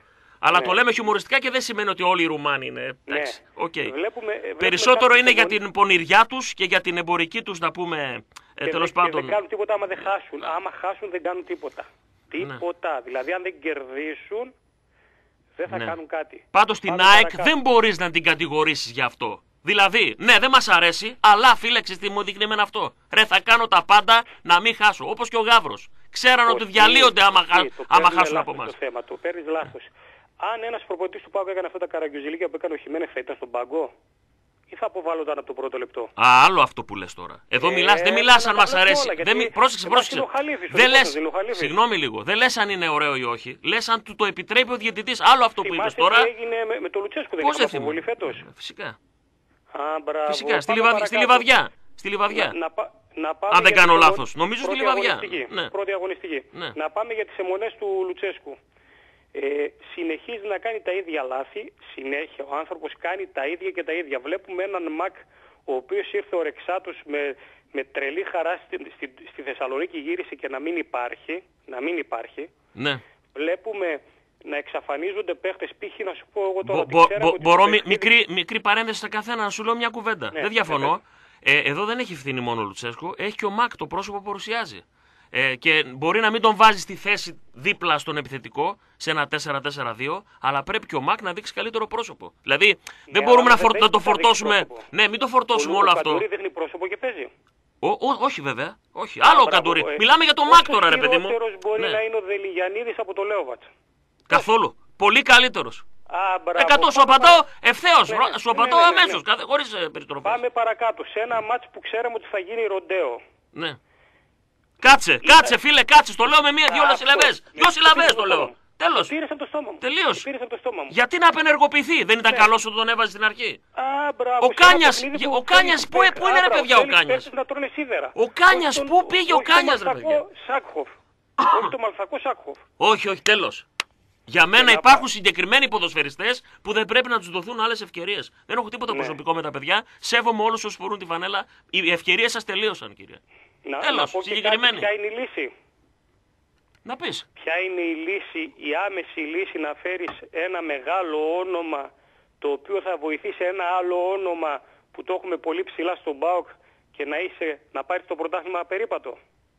Αλλά το λέμε χιουμοριστικά και δεν σημαίνει ότι όλοι οι Ρουμάνοι είναι. Εντάξει, okay. Περισσότερο είναι για την πονηριά τους και για την εμπορική τους, να πούμε. Τέλος πάντων. Δεν κάνουν τίποτα άμα δεν χάσουν. Άμα χάσουν δεν κάνουν τίποτα. Τίποτα. Δηλαδή αν δεν κερδίσουν δεν θα κάνουν κάτι. Πάντως την ΑΕΚ δεν μπορείς να την κατηγορήσεις γι' αυτό. Δηλαδή, ναι, δεν μας αρέσει, αλλά φίλε, τι μου δείχνει εμένα αυτό. Ρε, θα κάνω τα πάντα να μην χάσω. Όπως και ο Γαύρος. Ξέραν ότι διαλύονται άμα χάσουν από εμάς. Το παίρνεις λάθος. Αν ένας προπονητής του ΠΑΟΚ έκανε αυτά τα καραγκιουζιλίκια που έκανε ο Χιμένεθ, θα ήταν στον πάγκο ή θα αποβάλλονταν από το πρώτο λεπτό? Άλλο αυτό που λες τώρα. Εδώ δεν μιλάς αν μας αρέσει. Πρόσεξε. Δεν λες. Συγγνώμη λίγο. Δεν λες αν είναι ωραίο ή όχι. Λες αν του το επιτρέπει ο διαιτητής. Άλλο αυτό που είπες τώρα. Τι έγινε με το Λουτσέσκου, δεν είχε αποβολή φέτος? Φυσικά. Φυσικά. Στη Λιβαδιά. Αν δεν κάνω λάθος. Νομίζω στη Λιβαδιά. Πρώτη αγωνιστική. Να πάμε για τις αιμονές του Λουτσέσκου. Συνεχίζει να κάνει τα ίδια λάθη, συνέχεια ο άνθρωπος κάνει τα ίδια και τα ίδια. Βλέπουμε έναν Μακ ο οποίος ήρθε ορεξάτος με τρελή χαρά στη Θεσσαλονίκη, γύρισε και να μην υπάρχει. Ναι. Βλέπουμε να εξαφανίζονται παίχτες, π.χ. να σου πω εγώ τώρα μπορώ μικρή παρένθεση σε καθένα να σου λέω μια κουβέντα. Δεν διαφωνώ. Εδώ δεν έχει ευθύνη μόνο ο Λουτσέσκου, έχει και ο Μακ το πρόσωπο που παρουσιάζει. Και μπορεί να μην τον βάζει στη θέση δίπλα στον επιθετικό σε ένα 4-4-2, αλλά πρέπει και ο Μακ να δείξει καλύτερο πρόσωπο. Δηλαδή δεν μπορούμε να το φορτώσουμε. Ναι, μην το φορτώσουμε όλο αυτό. Ο Καντουρί δείχνει πρόσωπο και παίζει. Όχι βέβαια. Όχι. Άλλο ο Καντουρί. Μιλάμε για τον Μακ τώρα, ρε παιδί μου. Ο μπορεί να είναι ο Δελιγιαννίδης από το Λέοβατ. Καθόλου. Πολύ καλύτερος. 100 σου απαντάω ευθέως. Σου απαντάω αμέσως. Χωρίς περιτροπές. Πάμε παρακάτω. Σε ένα μάτς που ξέραμε ότι θα γίνει ροντέο. Ναι. Κάτσε φίλε, κάτσε. Το λέω με δύο συλλαβές. 2 συλλαβές το λέω. Τέλος. Πήρες το στόμα μου. Τελείως. Γιατί να απενεργοποιηθεί, δεν ήταν καλός όταν τον έβαζε στην αρχή? Ο Κάνιας, πού είναι ρε παιδιά ο Κάνιας? Ο Κάνιας, πού πήγε ο Κάνιας ρε παιδιά? Σάκχοφ. Όχι το μαλθακό Σάκχοφ. Όχι, τέλος. Για μένα υπάρχουν συγκεκριμένοι ποδοσφαιριστές που δεν πρέπει να τους δοθούν άλλες ευκαιρίες. Δεν έχω τίποτα προσωπικό με τα παιδιά. Σέβομαι όλους όσους φορούν τη φανέλα. Οι ευκαιρίες σας τελείωσαν, κύριε. Τέλος, συγκεκριμένη. Ποια είναι η λύση? Να πεις. Ποια είναι η λύση, η άμεση λύση να φέρεις ένα μεγάλο όνομα το οποίο θα βοηθήσει ένα άλλο όνομα που το έχουμε πολύ ψηλά στον ΠΑΟΚ και να πάρεις το πρωτάθλημα απερίπατο?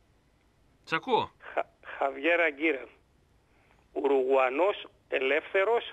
Σ' ακούω. Χαβιέρ Αγκίρε. Ουρουγουανός, ελεύθερος,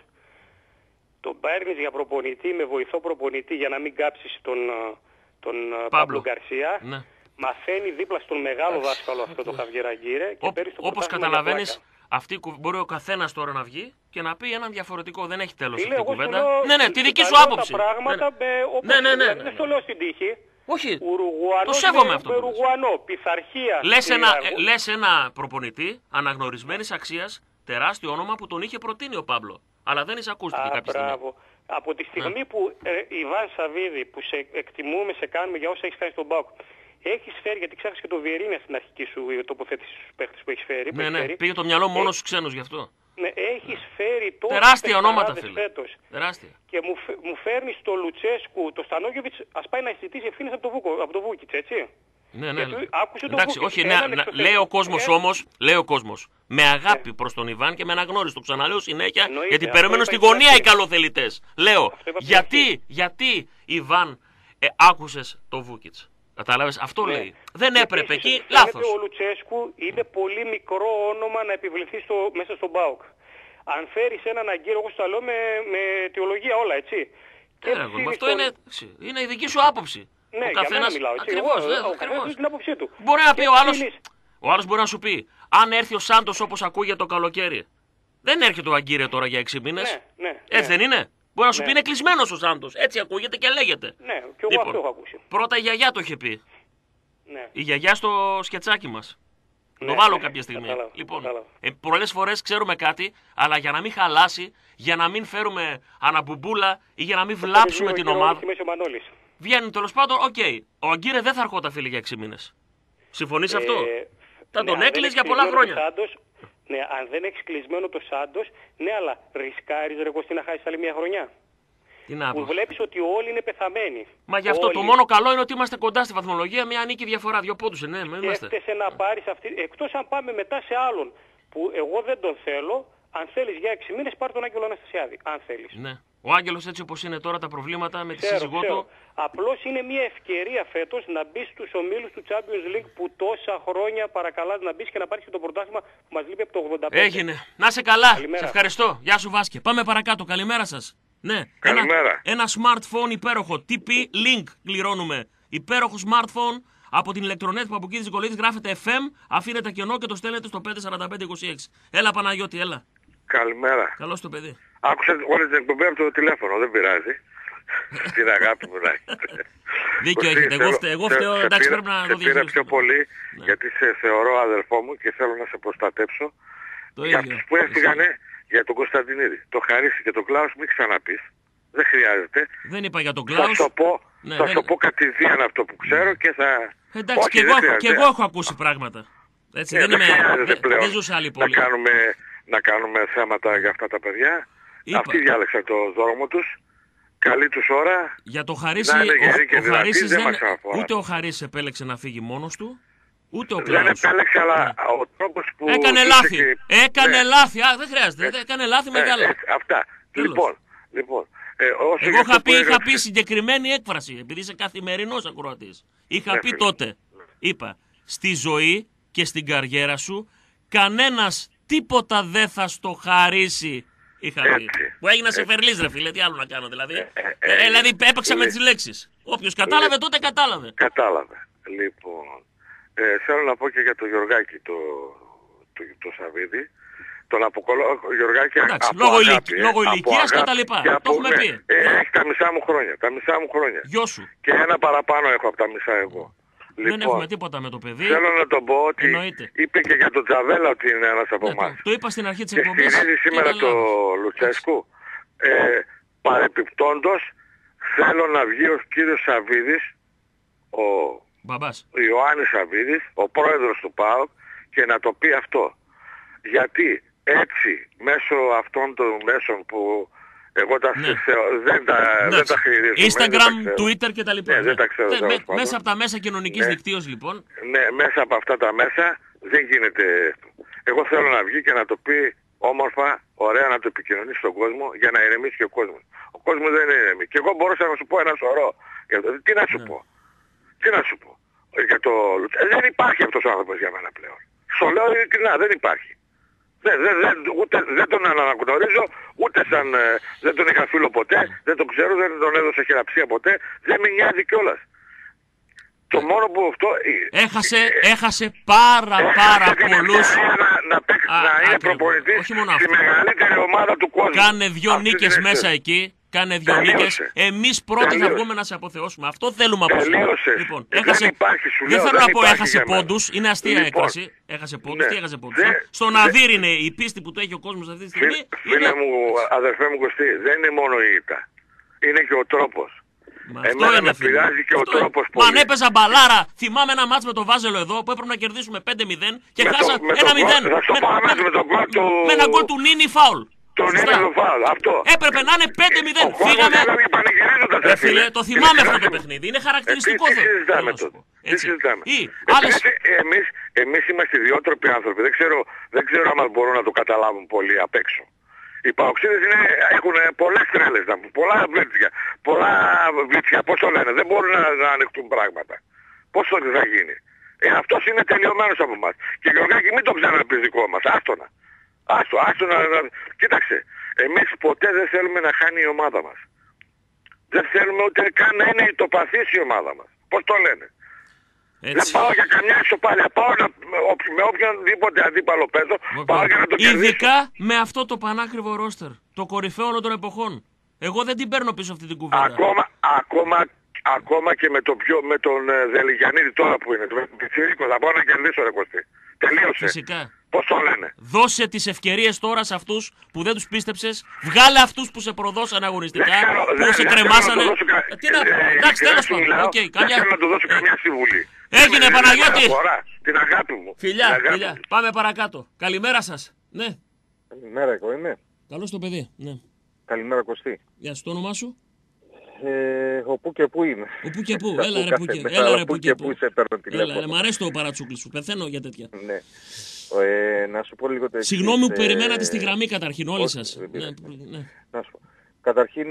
τον παίρνεις για προπονητή, με βοηθό προπονητή για να μην κάψεις τον Παύλο Γκαρσία. Ναι. Μαθαίνει δίπλα στον μεγάλο δάσκαλο αυτό το Χαβιέρ Αγκίρε και παίρνεις το πρωτάθλημα. Όπως καταλαβαίνεις, μπορεί ο καθένας τώρα να βγει και να πει έναν διαφορετικό. Δεν έχει τέλος αυτή η κουβέντα. Ναι, τη δική σου άποψη. Τα πράγματα δεν το λέω στην τύχη. Όχι, το σέβομαι αυτό. Ουρουγουανό, πειθαρχία. Λες ένα προπονητή αναγνωρισμένης αξίας, τεράστιο όνομα που τον είχε προτείνει ο Παύλο. Αλλά δεν εισακούστηκε κάποια στιγμή. Από τη στιγμή που Ιβάν Σαββίδη, που σε εκτιμούμε, σε κάνουμε για όσα έχεις κάνει στον ΠΑΟΚ, έχεις φέρει, γιατί ξέχασες και το Βιερίνια στην αρχική σου τοποθέτηση στους παίχτες που έχεις φέρει. Ναι, πήγε το μυαλό μόνο στους ξένους γι' αυτό. Ναι, έχεις φέρει τόσους τεράστια ονόματα, φίλε. Φέτος. Τεράστια. Και μου φέρνεις το Λουτσέσκου, το Στανόγεβιτς, ας πάει να ζητήσει ευθύνες από το Βούκιτς, έτσι. Ναι. Εντάξει, όχι, λέει ο κόσμος, με αγάπη προς τον Ιβάν και με αναγνώριση. Το ξαναλέω συνέχεια, γιατί περιμένω στη γωνία οι καλοθελητές. Λέω, γιατί Ιβάν άκουσες το Βούκιτς? Κατάλαβες, αυτό λέει. Δεν έπρεπε εκεί, λάθος. Ο Λουτσέσκου είναι πολύ μικρό όνομα να επιβληθεί μέσα στον ΠΑΟΚ. Αν φέρεις έναν Αγκύρο, εγώ σου τα λέω με αιτιολογία όλα, έτσι. Αυτό είναι η δική σου άποψη. Ναι, για μένα μιλάω, έτσι. Ακριβώς. Την άποψή του. Μπορεί να πει ο άλλος μπορεί να σου πει, αν έρθει ο Σάντος όπως ακούγεται το καλοκαίρι, δεν έρχεται ο Αγκύρε τώρα για 6 μήνες. Ναι. Έτσι δεν είναι? Μπορεί να σου πει είναι κλεισμένος ο Σάντος. Έτσι ακούγεται και λέγεται. Ναι, και εγώ αυτό έχω ακούσει. Πρώτα η γιαγιά το είχε πει. Ναι. Η γιαγιά στο σκετσάκι μας. Το βάλω κάποια στιγμή. Λοιπόν, πολλές φορές ξέρουμε κάτι, αλλά για να μην χαλάσει, για να μην φέρουμε αναμπουμπούλα ή για να μην βλάψουμε την ομάδα. Βγαίνει τέλος πάντων, ο Αγκύρε δεν θα ερχόταν, φίλε, για 6 μήνες. Συμφωνείς αυτό? Θα τον έκλεισες για πολλά χρόνια. Ναι, αν δεν έχεις κλεισμένο το Σάντος, ναι, αλλά ρισκάρεις ρε Κωστή να χάσεις άλλη μια χρονιά. Που βλέπεις ότι όλοι είναι πεθαμένοι. Μα γι' αυτό το μόνο καλό είναι ότι είμαστε κοντά στη βαθμολογία, μια νίκη διαφορά, 2 πόντους. Ναι, σκέφτεσαι να πάρεις αυτή, εκτός αν πάμε μετά σε άλλον που εγώ δεν τον θέλω, Αν θέλεις για 6 μήνες πάρ' τον Άγγελο Αναστασιάδη, αν θέλεις. Ναι. Ο Άγγελος έτσι όπως είναι τώρα τα προβλήματα με τη σύζυγό του. Απλώς είναι μια ευκαιρία φέτος να μπει στους ομίλους του Champions League που τόσα χρόνια παρακαλάς να μπεις και να πάρεις και το πρωτάθλημα που μας λείπει από το 85. Έγινε. Να είσαι καλά. Καλημέρα. Σε ευχαριστώ. Γεια σου Βάσκε. Πάμε παρακάτω. Καλημέρα σας. Ναι. Καλημέρα. Ένα smartphone υπέροχο. TP Link κληρώνουμε. Υπέροχο smartphone από την ηλεκτρονέτ που από εκεί της Νικολίτης γράφετε FM, αφήνετε κενό και το στέλνετε στο 54526. Έλα Παναγιώτη, έλα. Καλημέρα. Καλώς το παιδί. Άκουσα όλη την εκπομπή από το τηλέφωνο, δεν πειράζει. Την αγάπη μου να έχετε. Δίκιο έχετε. Εγώ φταίω, εντάξει, πρέπει να το διαχειριστώ. πιο πολύ, ναι. γιατί σε θεωρώ αδελφό μου και θέλω να σε προστατέψω. Το για ίδιο. αυτούς που έφυγανε για τον Κωνσταντινίδη. Το Χαρίσι και τον Κλάους μην ξαναπείς. Δεν χρειάζεται. Δεν είπα για τον Κλάους. Θα σου πω κατηδίαν αυτό που ξέρω και θα... Εντάξει, και εγώ έχω ακούσει πράγματα. Έτσι, δεν ζούσα άλλη πόλη. Να κάνουμε θέματα για αυτά τα παιδιά. Αυτοί διάλεξαν το δρόμο τους. Καλή τους ώρα. Για το Χαρίσι, ο Χαρίσης ούτε ο Χαρίσης επέλεξε να φύγει μόνος του, ούτε ο Κλάους. Δεν επέλεξε, αλλά ο τρόπος που... Έκανε λάθη. Έκανε λάθη. Δεν χρειάζεται. Έκανε λάθη μεγάλα. Αυτά. Λοιπόν. Εγώ είχα πει συγκεκριμένη έκφραση, επειδή είσαι καθημερινός ακροατής. Είχα πει τότε, είπα, στη ζωή και στην καριέρα σου, κανένας τίποτα δεν θα στο χαρίσει. Είχα πει. Που έγινα σε φερλής ρε φίλε, τι άλλο να κάνω δηλαδή. Δηλαδή έπαιξα με τις λέξεις. Όποιος κατάλαβε τότε κατάλαβε. Κατάλαβε. Λοιπόν, θέλω να πω και για το Γιωργάκη, το Σαββίδη. Τον αποκολώ, Γιωργάκη, λόγω ηλικίας και τα λοιπά. Το έχουμε πει. Έχει τα μισά μου χρόνια. Γιο σου. Και ένα παραπάνω έχω από τα μισά εγώ. Δεν έχουμε τίποτα με το παιδί. Θέλω να τον πω ότι είπε και για τον Τζαβέλα ότι είναι ένας από εμάς. Το είπα στην αρχή της εκπομπής. Και στηρίζει σήμερα το Λουτσέσκου. Παρεπιπτόντος, θέλω να βγει ο κύριος Σαββίδης, ο Ιωάννης Σαββίδης, ο πρόεδρος του ΠΑΟΚ, και να το πει αυτό. Γιατί έτσι, μέσω αυτών των μέσων που εγώ δεν τα χειρίζομαι. Instagram, Twitter και τα λοιπά. Δεν τα ξέρω. Μέσα από τα μέσα κοινωνικής δικτύωσης λοιπόν. Ναι, μέσα από αυτά τα μέσα δεν γίνεται. Εγώ θέλω να βγει και να το πει όμορφα, ωραία, να το επικοινωνήσει στον κόσμο για να ηρεμήσει και ο κόσμος. Ο κόσμος δεν είναι ηρεμή. Και εγώ μπορούσα να σου πω ένα σωρό. Τι να σου πω. Δεν υπάρχει αυτός ο άνθρωπος για μένα πλέον. Στο λέω ειλικρινά, δεν υπάρχει. Δεν τον αναγνωρίζω, ούτε δεν τον είχα φίλο ποτέ, δεν τον ξέρω, δεν τον έδωσα χειραψία ποτέ, δεν με νοιάζει κιόλας. Το μόνο που αυτό... Έχασε πάρα πολλούς... Να είναι προπονητής στη μεγαλύτερη ομάδα του κόσμου. Κάνε 2 νίκες μέσα εκεί. Κάνε 2 νίκες. Εμείς πρώτοι θα βγούμε να σε αποθεώσουμε. Αυτό θέλουμε από εσάς. Λοιπόν, δεν θέλω να πω έχασε πόντους. Είναι αστεία έκφραση. Έχασε πόντους. Τι έχασε πόντους. Στον Αδύρ είναι η πίστη που το έχει ο κόσμος αυτή τη στιγμή. Φίλε μου, αδερφέ μου Κωστή, δεν είναι μόνο η ήττα. Είναι και ο τρόπος. Αυτό είναι, φίλε. Και ο τρόπος πολύ. Μα αν έπαιζα μπαλάρα, θυμάμαι ένα μάτς με το Βάζελο εδώ που έπρεπε να κερδίσουμε 5-0 και χάσα 1-0. Με ένα γκολ του Νίνι φάουλ. Αυτό. Έπρεπε να είναι 5-0. Φύγαμε. Φίλε, το θυμάμαι αυτό το παιχνίδι. Είναι χαρακτηριστικό. Τι συζητάμε. Εμείς είμαστε ιδιότροποι άνθρωποι. Δεν ξέρω αν μπορούν να το καταλάβουν πολύ απ' έξω. Οι παοξίδες έχουν πολλές τρέλες, πολλά βλίτσια, πώς το λένε. Δεν μπορούν να ανοιχτούν πράγματα. Πώς το θα γίνει. Αυτός είναι τελειωμένος από εμάς. Και Γιωργάκη μην το ξαναπείς δικό μας. Άστονα. Κοίταξε, εμείς ποτέ δεν θέλουμε να χάνει η ομάδα μας. Δεν θέλουμε ούτε καν να είναι ητοπαθής η ομάδα μας. Πώς το λένε. Δεν πάω για καμιά ισοπαλία. Πάω με οποιονδήποτε αντίπαλο παίζω, πάω για να το κερδίσω. Ειδικά με αυτό το πανάκριβο ρόστερ. Το κορυφαίο όλων των εποχών. Εγώ δεν την παίρνω πίσω αυτή την κουβέντα. Ακόμα και με τον Δελιγιαννίδη τώρα που είναι. Με τον Πιτσιρίκο θα πάω να κερδίσω ρε Κωστή. Τελείωσε. Φυσικά. Πώς το λένε. Δώσε τις ευκαιρίες τώρα σε αυτούς που δεν τους πίστεψες. Βγάλε αυτούς που σε προδώσαν αγωνιστικά. Που σε κρεμάσανε. Τι να πω. Εντάξει, τέλος πάντων. Δεν θέλω να του δώσω καμιά συμβουλή. Έγινε Παναγιώτη. Την αγάπη μου. Φιλιά. Πάμε παρακάτω. Καλημέρα σας. Ναι. Καλημέρα, εγώ είμαι. Καλώς το παιδί. Ναι. Καλημέρα Κωστή. Γεια σου, το όνομά σου. Οπού και πού είμαι. Οπού και πού. Έλα ρε που και πού. σε παίρνω τηλέφωνο. Έλα, μ' αρέσει το παρατσούκλι σου. Πεθαίνω για τέτοια. Ναι. Να σου πω λίγο το εξής. Συγγνώμη που περιμένατε στη γραμμή καταρχήν όλοι σας. Ναι. Να σου πω. Καταρχήν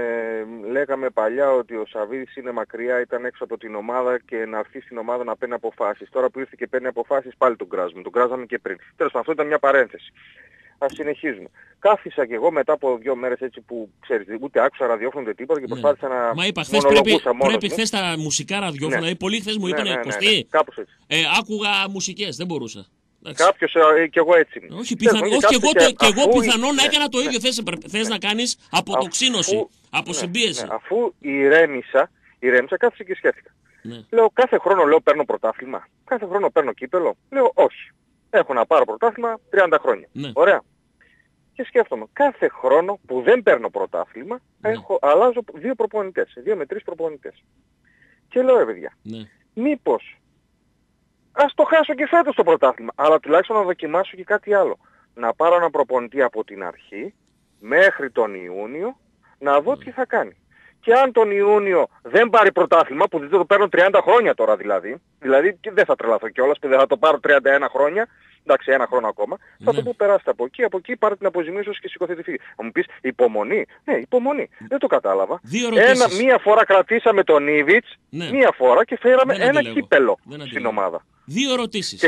λέγαμε παλιά ότι ο Σαββίδης είναι μακριά, ήταν έξω από την ομάδα και να έρθει στην ομάδα να παίρνει αποφάσεις. Τώρα που ήρθε και παίρνει αποφάσεις πάλι τον κράζουμε. Τον κράζαμε και πριν. Τέλος πάντων, αυτό ήταν μια παρένθεση. Ας συνεχίζουμε. Κάθισα και εγώ μετά από 2 μέρες έτσι που ξέρεις, ούτε άκουσα ραδιόφωνο ούτε τίποτα και προσπάθησα να. Μα είπα χθες πρέπει χθες τα μουσικά ραδιόφωνα. Δηλαδή πολλοί χθες μου είπαν Κωστή. Κάπως έτσι. Άκουγα μουσικές, δεν μπορούσα. Κάποιος κι εγώ έτσι. Όχι, και εγώ πιθανόν να έκανα το ίδιο. Θες να κάνεις αποτοξίνωση, αποσυμπίεση. Αφού ηρέμησα, κάθισα και σκέφτηκα. Λέω κάθε χρόνο παίρνω πρωτάθλημα. Κάθε χρόνο παίρνω κύπελο. Λέω όχι. Έχω να πάρω πρωτάθλημα 30 χρόνια. Ωραία. Και σκέφτομαι, κάθε χρόνο που δεν παίρνω πρωτάθλημα, αλλάζω 2 προπονητές, 2 με 3 προπονητές. Και λέω, παιδιά, μήπως ας το χάσω και φέτος το πρωτάθλημα, αλλά τουλάχιστον να δοκιμάσω και κάτι άλλο. Να πάρω ένα προπονητή από την αρχή, μέχρι τον Ιούνιο, να δω τι θα κάνει. Και αν τον Ιούνιο δεν πάρει πρωτάθλημα, που δεν το παίρνω 30 χρόνια τώρα δηλαδή δεν θα τρελαθώ κιόλας που δεν θα το πάρω 31 χρόνια, εντάξει 1 χρόνο ακόμα, θα το πω περάστε από εκεί πάρε την αποζημίωση σας και σηκωθείτε φύγει. Θα μου πεις υπομονή, ναι υπομονή, δεν το κατάλαβα. Μία φορά κρατήσαμε τον Ήβιτς, μία φορά και φέραμε ένα κύπελο στην ομάδα. 2 ερωτήσεις.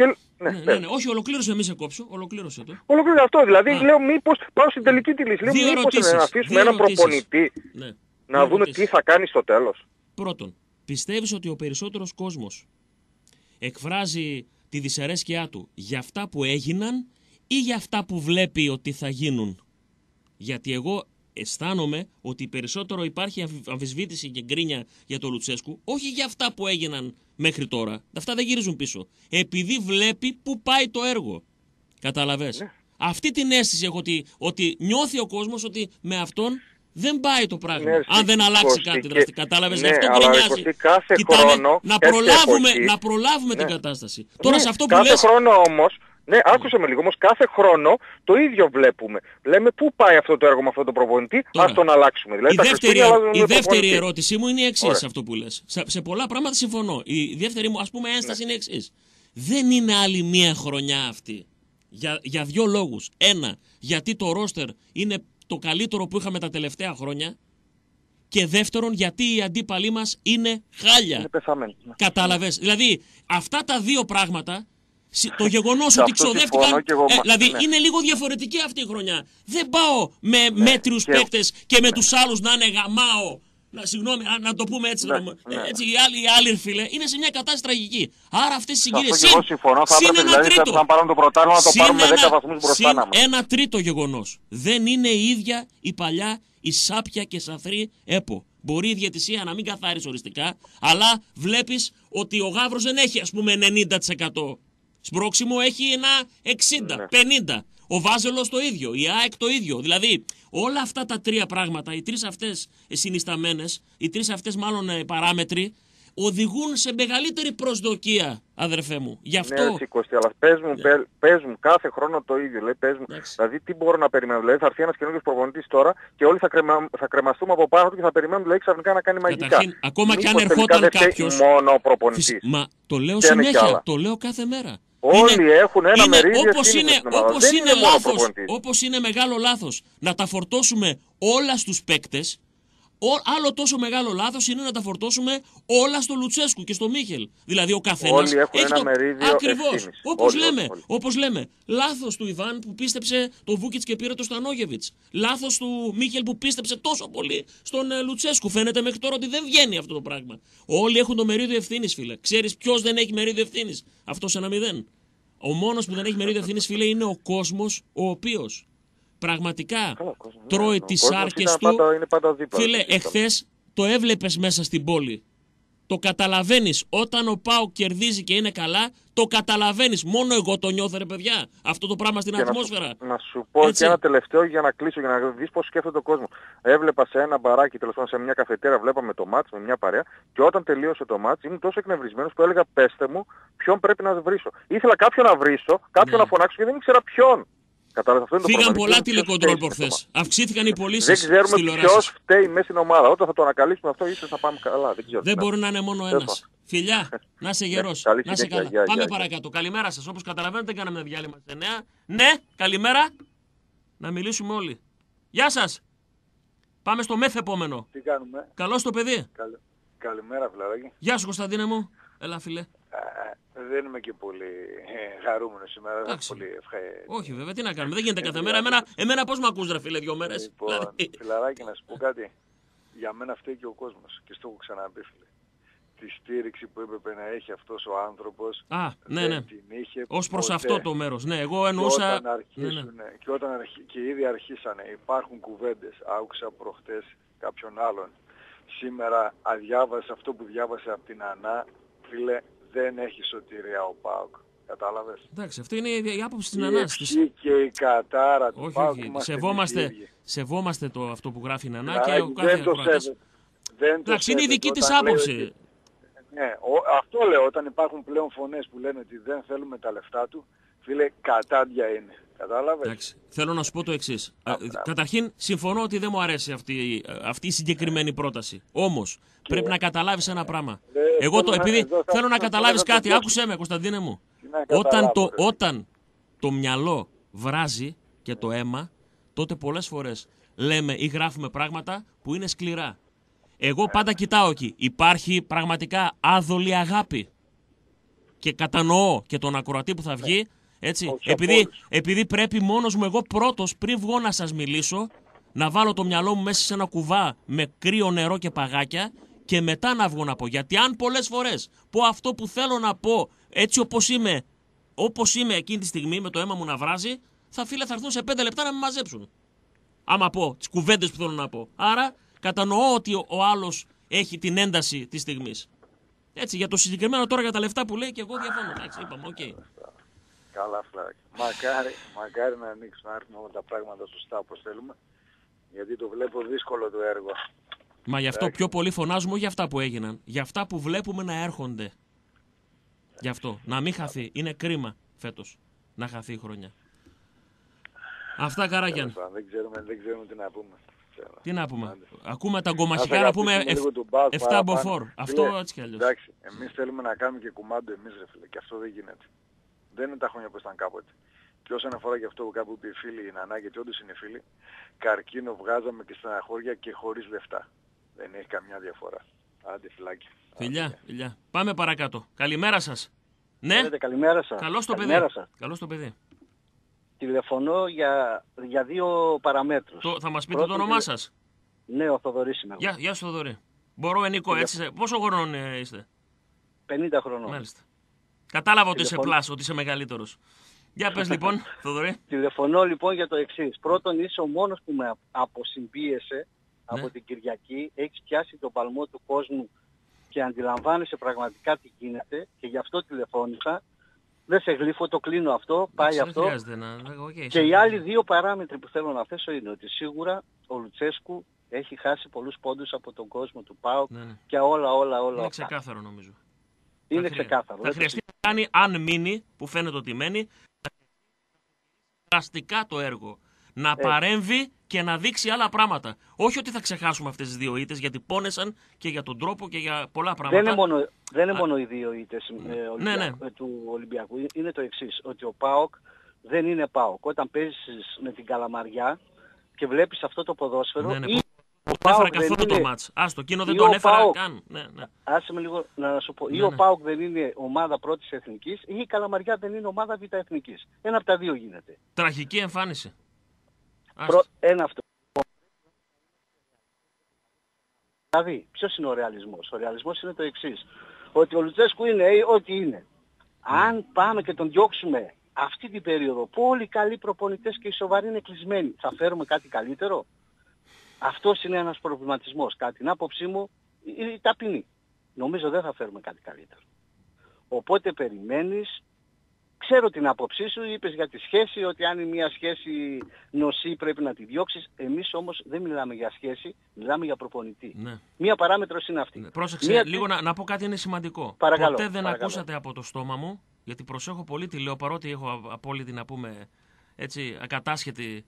Όχι, ολοκλήρωσε, μη σε κόψω. Ολοκλήρωσε το. Ολοκλήρωσε αυτό. Δηλαδή λέω μήπως πάω στην τελική τη λύση. Λέω μήπως να αφήσουμε έναν προπονητή να δούμε τι θα κάνει στο τέλος. Πρώτον, πιστεύεις ότι ο περισσότερος κόσμος εκφράζει τη δυσαρέσκειά του για αυτά που έγιναν ή για αυτά που βλέπει ότι θα γίνουν? Γιατί εγώ αισθάνομαι ότι περισσότερο υπάρχει αμφισβήτηση και γκρίνια για τον Λουτσέσκου, όχι για αυτά που έγιναν μέχρι τώρα. Αυτά δεν γυρίζουν πίσω. Επειδή βλέπει που πάει το έργο. Καταλαβες. Αυτή την αίσθηση έχω ότι νιώθει ο κόσμος ότι με αυτόν δεν πάει το πράγμα. Αν δεν αλλάξει κάτι δραστικά. Κατάλαβες. Γι' αυτό γκρινιάζει. Κοιτάμε να προλάβουμε την κατάσταση. Τώρα σε αυτό που λες. Κάθε χρόνο όμως. Ναι, άκουσε με λίγο όμως, κάθε χρόνο το ίδιο βλέπουμε. Λέμε πού πάει αυτό το έργο με αυτό το προπονητή, ας τον αλλάξουμε. Δηλαδή, η δεύτερη ερώτησή μου είναι η εξής, αυτό που λες. Σε πολλά πράγματα συμφωνώ. Η δεύτερη μου, ας πούμε, ένσταση είναι η εξής. Δεν είναι άλλη μία χρονιά αυτή. Για 2 λόγους. 1, γιατί το ρόστερ είναι το καλύτερο που είχαμε τα τελευταία χρόνια. Και δεύτερον, γιατί οι αντίπαλοι μας είναι χάλια. Είναι πεθαμένοι. Κατάλαβες. Δηλαδή, αυτά τα 2 πράγματα. Το γεγονός ότι ξοδεύτηκαν. Δηλαδή είναι λίγο διαφορετική αυτή η χρονιά. Δεν πάω με μέτριους παίκτες και με τους άλλους να είναι γαμάω. Συγγνώμη, να το πούμε έτσι. Έτσι οι άλλοι φίλε είναι σε μια κατάσταση τραγική. Άρα αυτές οι συγκυρίες. Εγώ συμφωνώ. Θα έπρεπε δηλαδή να πάρουμε το πρωτάθλημα να το πάρουμε 10 βαθμούς μπροστά μας. Ένα τρίτο γεγονός. Δεν είναι η ίδια η παλιά η σάπια και σαθρή ΕΠΟ. Μπορεί η διαιτησία να μην καθάρισε οριστικά, αλλά βλέπεις ότι ο Γαύρος δεν έχει ας πούμε 90%. Σπρόξιμο έχει ένα 60, 50. Ο Βάζελος το ίδιο, η ΑΕΚ το ίδιο. Δηλαδή όλα αυτά τα 3 πράγματα, οι 3 αυτές συνισταμένες, οι 3 αυτές μάλλον παράμετροι, οδηγούν σε μεγαλύτερη προσδοκία, αδερφέ μου. Γι' αυτό. Ναι, Κωστή, αλλά πες μου κάθε χρόνο το ίδιο. Λέει, πες μου. Δηλαδή τι μπορώ να περιμένω. Δηλαδή θα έρθει ένας καινούργιος προπονητής τώρα και όλοι θα κρεμαστούμε από πάνω του και θα περιμένουμε δηλαδή, ξαφνικά να κάνει μαγικά. Καταρχήν, ακόμα και αν ερχόταν κάποιος. Μόνο ο προπονητής. Μα το λέω συνέχεια, το λέω κάθε μέρα. Όλοι έχουν ένα μερίδιο ευθύνης. Όπως είναι μεγάλο λάθος να τα φορτώσουμε όλα στους παίκτες, άλλο τόσο μεγάλο λάθος είναι να τα φορτώσουμε όλα στο Λουτσέσκου και στο Μίχελ. Δηλαδή ο καθένας όλοι έχουν ένα μερίδιο ακριβώς. Όπως λέμε, λάθος του Ιβάν που πίστεψε το Βούκιτς και πήρε το Στανόγεβιτς. Λάθος του Μίχελ που πίστεψε τόσο πολύ στον Λουτσέσκου. Φαίνεται μέχρι τώρα ότι δεν βγαίνει αυτό το πράγμα. Όλοι έχουν το μερίδιο ευθύνης, φίλε. Ξέρεις ποιος δεν έχει μερίδιο ευθύνης? Αυτός 1-0. Ο μόνος που δεν έχει μερίδιο ευθύνης, φίλε, είναι ο κόσμος ο οποίος πραγματικά τρώει τις σάρκες του. Φίλε, εχθές το έβλεπες μέσα στην πόλη. Το καταλαβαίνεις. Όταν ο ΠΑΟΚ κερδίζει και είναι καλά, το καταλαβαίνεις. Μόνο εγώ το νιώθω, ρε παιδιά. Αυτό το πράγμα στην ατμόσφαιρα. Να σου πω έτσι. Και ένα τελευταίο για να κλείσω, για να δεις πώς σκέφτεται ο κόσμος. Έβλεπα σε ένα μπαράκι, τέλος πάντων σε μια καφετέρα, βλέπαμε το μάτς με μια παρέα. Και όταν τελείωσε το μάτς, ήμουν τόσο εκνευρισμένος που έλεγα πέστε μου ποιον πρέπει να βρίσω. Ήθελα κάποιον να βρίσω, κάποιον να φωνάξω και δεν ήξερα ποιον. Φύγαν πολλά τηλεκοντρόλ προχθές. Αυξήθηκαν οι πωλήσεις. Δεν ξέρουμε ποιος φταίει μέσα στην ομάδα. Όταν θα το ανακαλύψουμε αυτό, ίσως θα πάμε καλά. Δεν μπορεί να είναι μόνο ένας. Φιλιά, να είσαι γερός. Να είσαι καλά. Πάμε παρακάτω. Καλημέρα σας. Όπως καταλαβαίνετε, κάναμε ένα διάλειμμα στις 9. Ναι, καλημέρα. Να μιλήσουμε όλοι. Γεια σας. Πάμε στο μεθεπόμενο. Τι κάνουμε? Καλώς το παιδί. Καλημέρα, φιλαράκι. Γεια σου, Κωνσταντίνε μου. Έλα, φίλε. Δεν είμαι και πολύ χαρούμενος σήμερα. Πολύ Όχι, βέβαια, τι να κάνουμε. Δεν γίνεται κάθε μέρα. Εμένα πώς μ' ακούς, ρε φίλε, 2 μέρες. Λοιπόν, φιλαράκι, να σου πω κάτι. Για μένα φταίει και ο κόσμος. Και στο έχω ξαναπεί, φίλε. Τη στήριξη που έπρεπε να έχει αυτός ο άνθρωπος. Ναι. Την είχε ως προς αυτό το μέρος. Ναι, εγώ εννοούσα. Και όταν και ήδη αρχίσανε, υπάρχουν κουβέντες. Άκουσα προχτές κάποιον άλλον. Σήμερα αδιάβασε αυτό που διάβασε από την Ανά. Φίλε, δεν έχει σωτηρία ο ΠΑΟΚ. Κατάλαβες? Εντάξει, αυτή είναι η άποψη της Νανάς. Και η κατάρα του ΠΑΟΚ. Σεβόμαστε αυτό που γράφει η Νανά και ο κάθε ακροατής. Εντάξει, είναι η δική της άποψη. Ναι, αυτό λέω, όταν υπάρχουν πλέον φωνές που λένε ότι δεν θέλουμε τα λεφτά του, φίλε, κατάντια είναι. Κατάλαβες? Εντάξει, θέλω να σου πω το εξής. Καταρχήν, συμφωνώ ότι δεν μου αρέσει αυτή η συγκεκριμένη πρόταση. Όμως, πρέπει να καταλάβεις ένα πράγμα. Επειδή θέλω να καταλάβεις κάτι, άκουσέ με, Κωνσταντίνε μου. Όταν το μυαλό βράζει και το αίμα, τότε πολλές φορές λέμε ή γράφουμε πράγματα που είναι σκληρά. Εγώ πάντα κοιτάω εκεί. Υπάρχει πραγματικά άδολη αγάπη. Και κατανοώ και τον ακροατή που θα βγει, έτσι. Επειδή πρέπει μόνος μου εγώ πρώτος, πριν βγω να σας μιλήσω, να βάλω το μυαλό μου μέσα σε ένα κουβά με κρύο νερό και παγάκια και μετά να βγω να πω. Γιατί αν πολλές φορές πω αυτό που θέλω να πω, έτσι όπως είμαι εκείνη τη στιγμή, με το αίμα μου να βράζει, θα έρθουν σε 5 λεπτά να με μαζέψουν. Άμα πω τις κουβέντες που θέλω να πω. Άρα κατανοώ ότι ο άλλος έχει την ένταση της στιγμής. Έτσι, για το συγκεκριμένο τώρα για τα λεφτά που λέει και εγώ διαφωνώ. Εντάξει, είπαμε, οκ. Καλά, φλάκι. Μακάρι να ανοίξουν, να έρθουν όλα τα πράγματα σωστά όπως θέλουμε. Γιατί το βλέπω δύσκολο το έργο. Μα γι' αυτό πιο πολύ φωνάζουμε, όχι για αυτά που έγιναν. Για αυτά που βλέπουμε να έρχονται. Γι' αυτό. Να μην χαθεί. Είναι κρίμα φέτος να χαθεί η χρονιά. Αυτά, Καράκιαν. Δεν ξέρουμε τι να πούμε. Τι να πούμε. Ακούμε τα γκομαχικά να πούμε 7 μποφόρ. Αυτό έτσι κι αλλιώς. Εντάξει, εμείς θέλουμε να κάνουμε και κουμάντο εμείς, ρε φίλε. Και αυτό δεν γίνεται. Δεν είναι τα χρόνια που ήταν κάποτε. Και όσον αφορά και αυτό που κάπου είπε οι φίλοι, η Νανά, γιατί όντως είναι φίλοι, καρκίνο βγάζαμε και στεναχώρια και χωρίς λεφτά. Δεν έχει καμιά διαφορά. Άντε, φιλάκι. Φιλιά. Πάμε παρακάτω. Καλημέρα σας. Ναι. Καλημέρα σας. Καλώς το παιδί. Τηλεφωνώ για 2 παραμέτρους. Θα μας πείτε το όνομά σας? Ναι, ο Θοδωρής είμαι. Γεια σου, Θοδωρή. Μπορώ, Νίκο, έτσι. Πόσο χρονών είστε? 50 χρονών. Μάλιστα. Κατάλαβα ότι είσαι πλάσο, ότι είσαι μεγαλύτερος. Για πες λοιπόν, Θοδωρή. Τηλεφωνώ λοιπόν για το εξής. Πρώτον, είσαι ο μόνος που με αποσυμπίεσε από την Κυριακή. Έχεις πιάσει τον παλμό του κόσμου και αντιλαμβάνεσαι πραγματικά τι γίνεται και γι' αυτό τηλεφώνησα. Δεν σε γλύφω, το κλείνω αυτό, πάει αυτό. Και οι άλλοι 2 παράμετροι που θέλω να θέσω είναι ότι σίγουρα ο Λουτσέσκου έχει χάσει πολλούς πόντους από τον κόσμο του ΠΑΟΚ και όλα. Είναι ξεκάθαρο νομίζω. Είναι ξεκάθαρο. Θα χρειαστεί να κάνει, αν μείνει, που φαίνεται ότι μένει, δραστικά το έργο. Να παρέμβει και να δείξει άλλα πράγματα. Όχι ότι θα ξεχάσουμε αυτές τις 2 ήττες, γιατί πόνεσαν και για τον τρόπο και για πολλά πράγματα. Δεν είναι μόνο οι 2 ήττες του Ολυμπιακού. Είναι το εξής, ότι ο ΠΑΟΚ δεν είναι ΠΑΟΚ. Όταν παίζεις με την Καλαμαριά και βλέπεις αυτό το ποδόσφαιρο... Δεν έφερα καθόλου το μάτς. Άστο, εκείνο δεν τον έφερα καν. Άσε με λίγο να σου πω. Ή ο ΠΑΟΚ δεν είναι ομάδα πρώτης εθνικής ή η Καλαμαριά δεν είναι ομάδα β' εθνικής. Ένα από τα 2 γίνεται. Τραγική εμφάνιση. Ένα αυτό. Δηλαδή, ποιος είναι ο ρεαλισμός? Ο ρεαλισμός είναι το εξής. Ότι ο Λουτσέσκου είναι ό,τι είναι. Αν πάμε και τον διώξουμε αυτή την περίοδο που όλοι οι καλοί προπονητές και οι σοβαροί είναι κλεισμένοι, θα φέρουμε κάτι καλύτερο? Αυτός είναι ένας προβληματισμός. Κατά την άποψή μου, η ταπεινή. Νομίζω δεν θα φέρουμε κάτι καλύτερο. Οπότε περιμένεις. Ξέρω την άποψή σου, είπες για τη σχέση, ότι αν είναι μια σχέση νοσή πρέπει να τη διώξεις. Εμείς όμως δεν μιλάμε για σχέση, μιλάμε για προπονητή. Ναι. Μία παράμετρος είναι αυτή. Ναι. Πρόσεξε, λίγο να πω κάτι είναι σημαντικό. Ποτέ δεν ακούσατε από το στόμα μου, γιατί προσέχω πολύ τι λέω, παρότι έχω απόλυτη, να πούμε, έτσι, ακατάσχετη,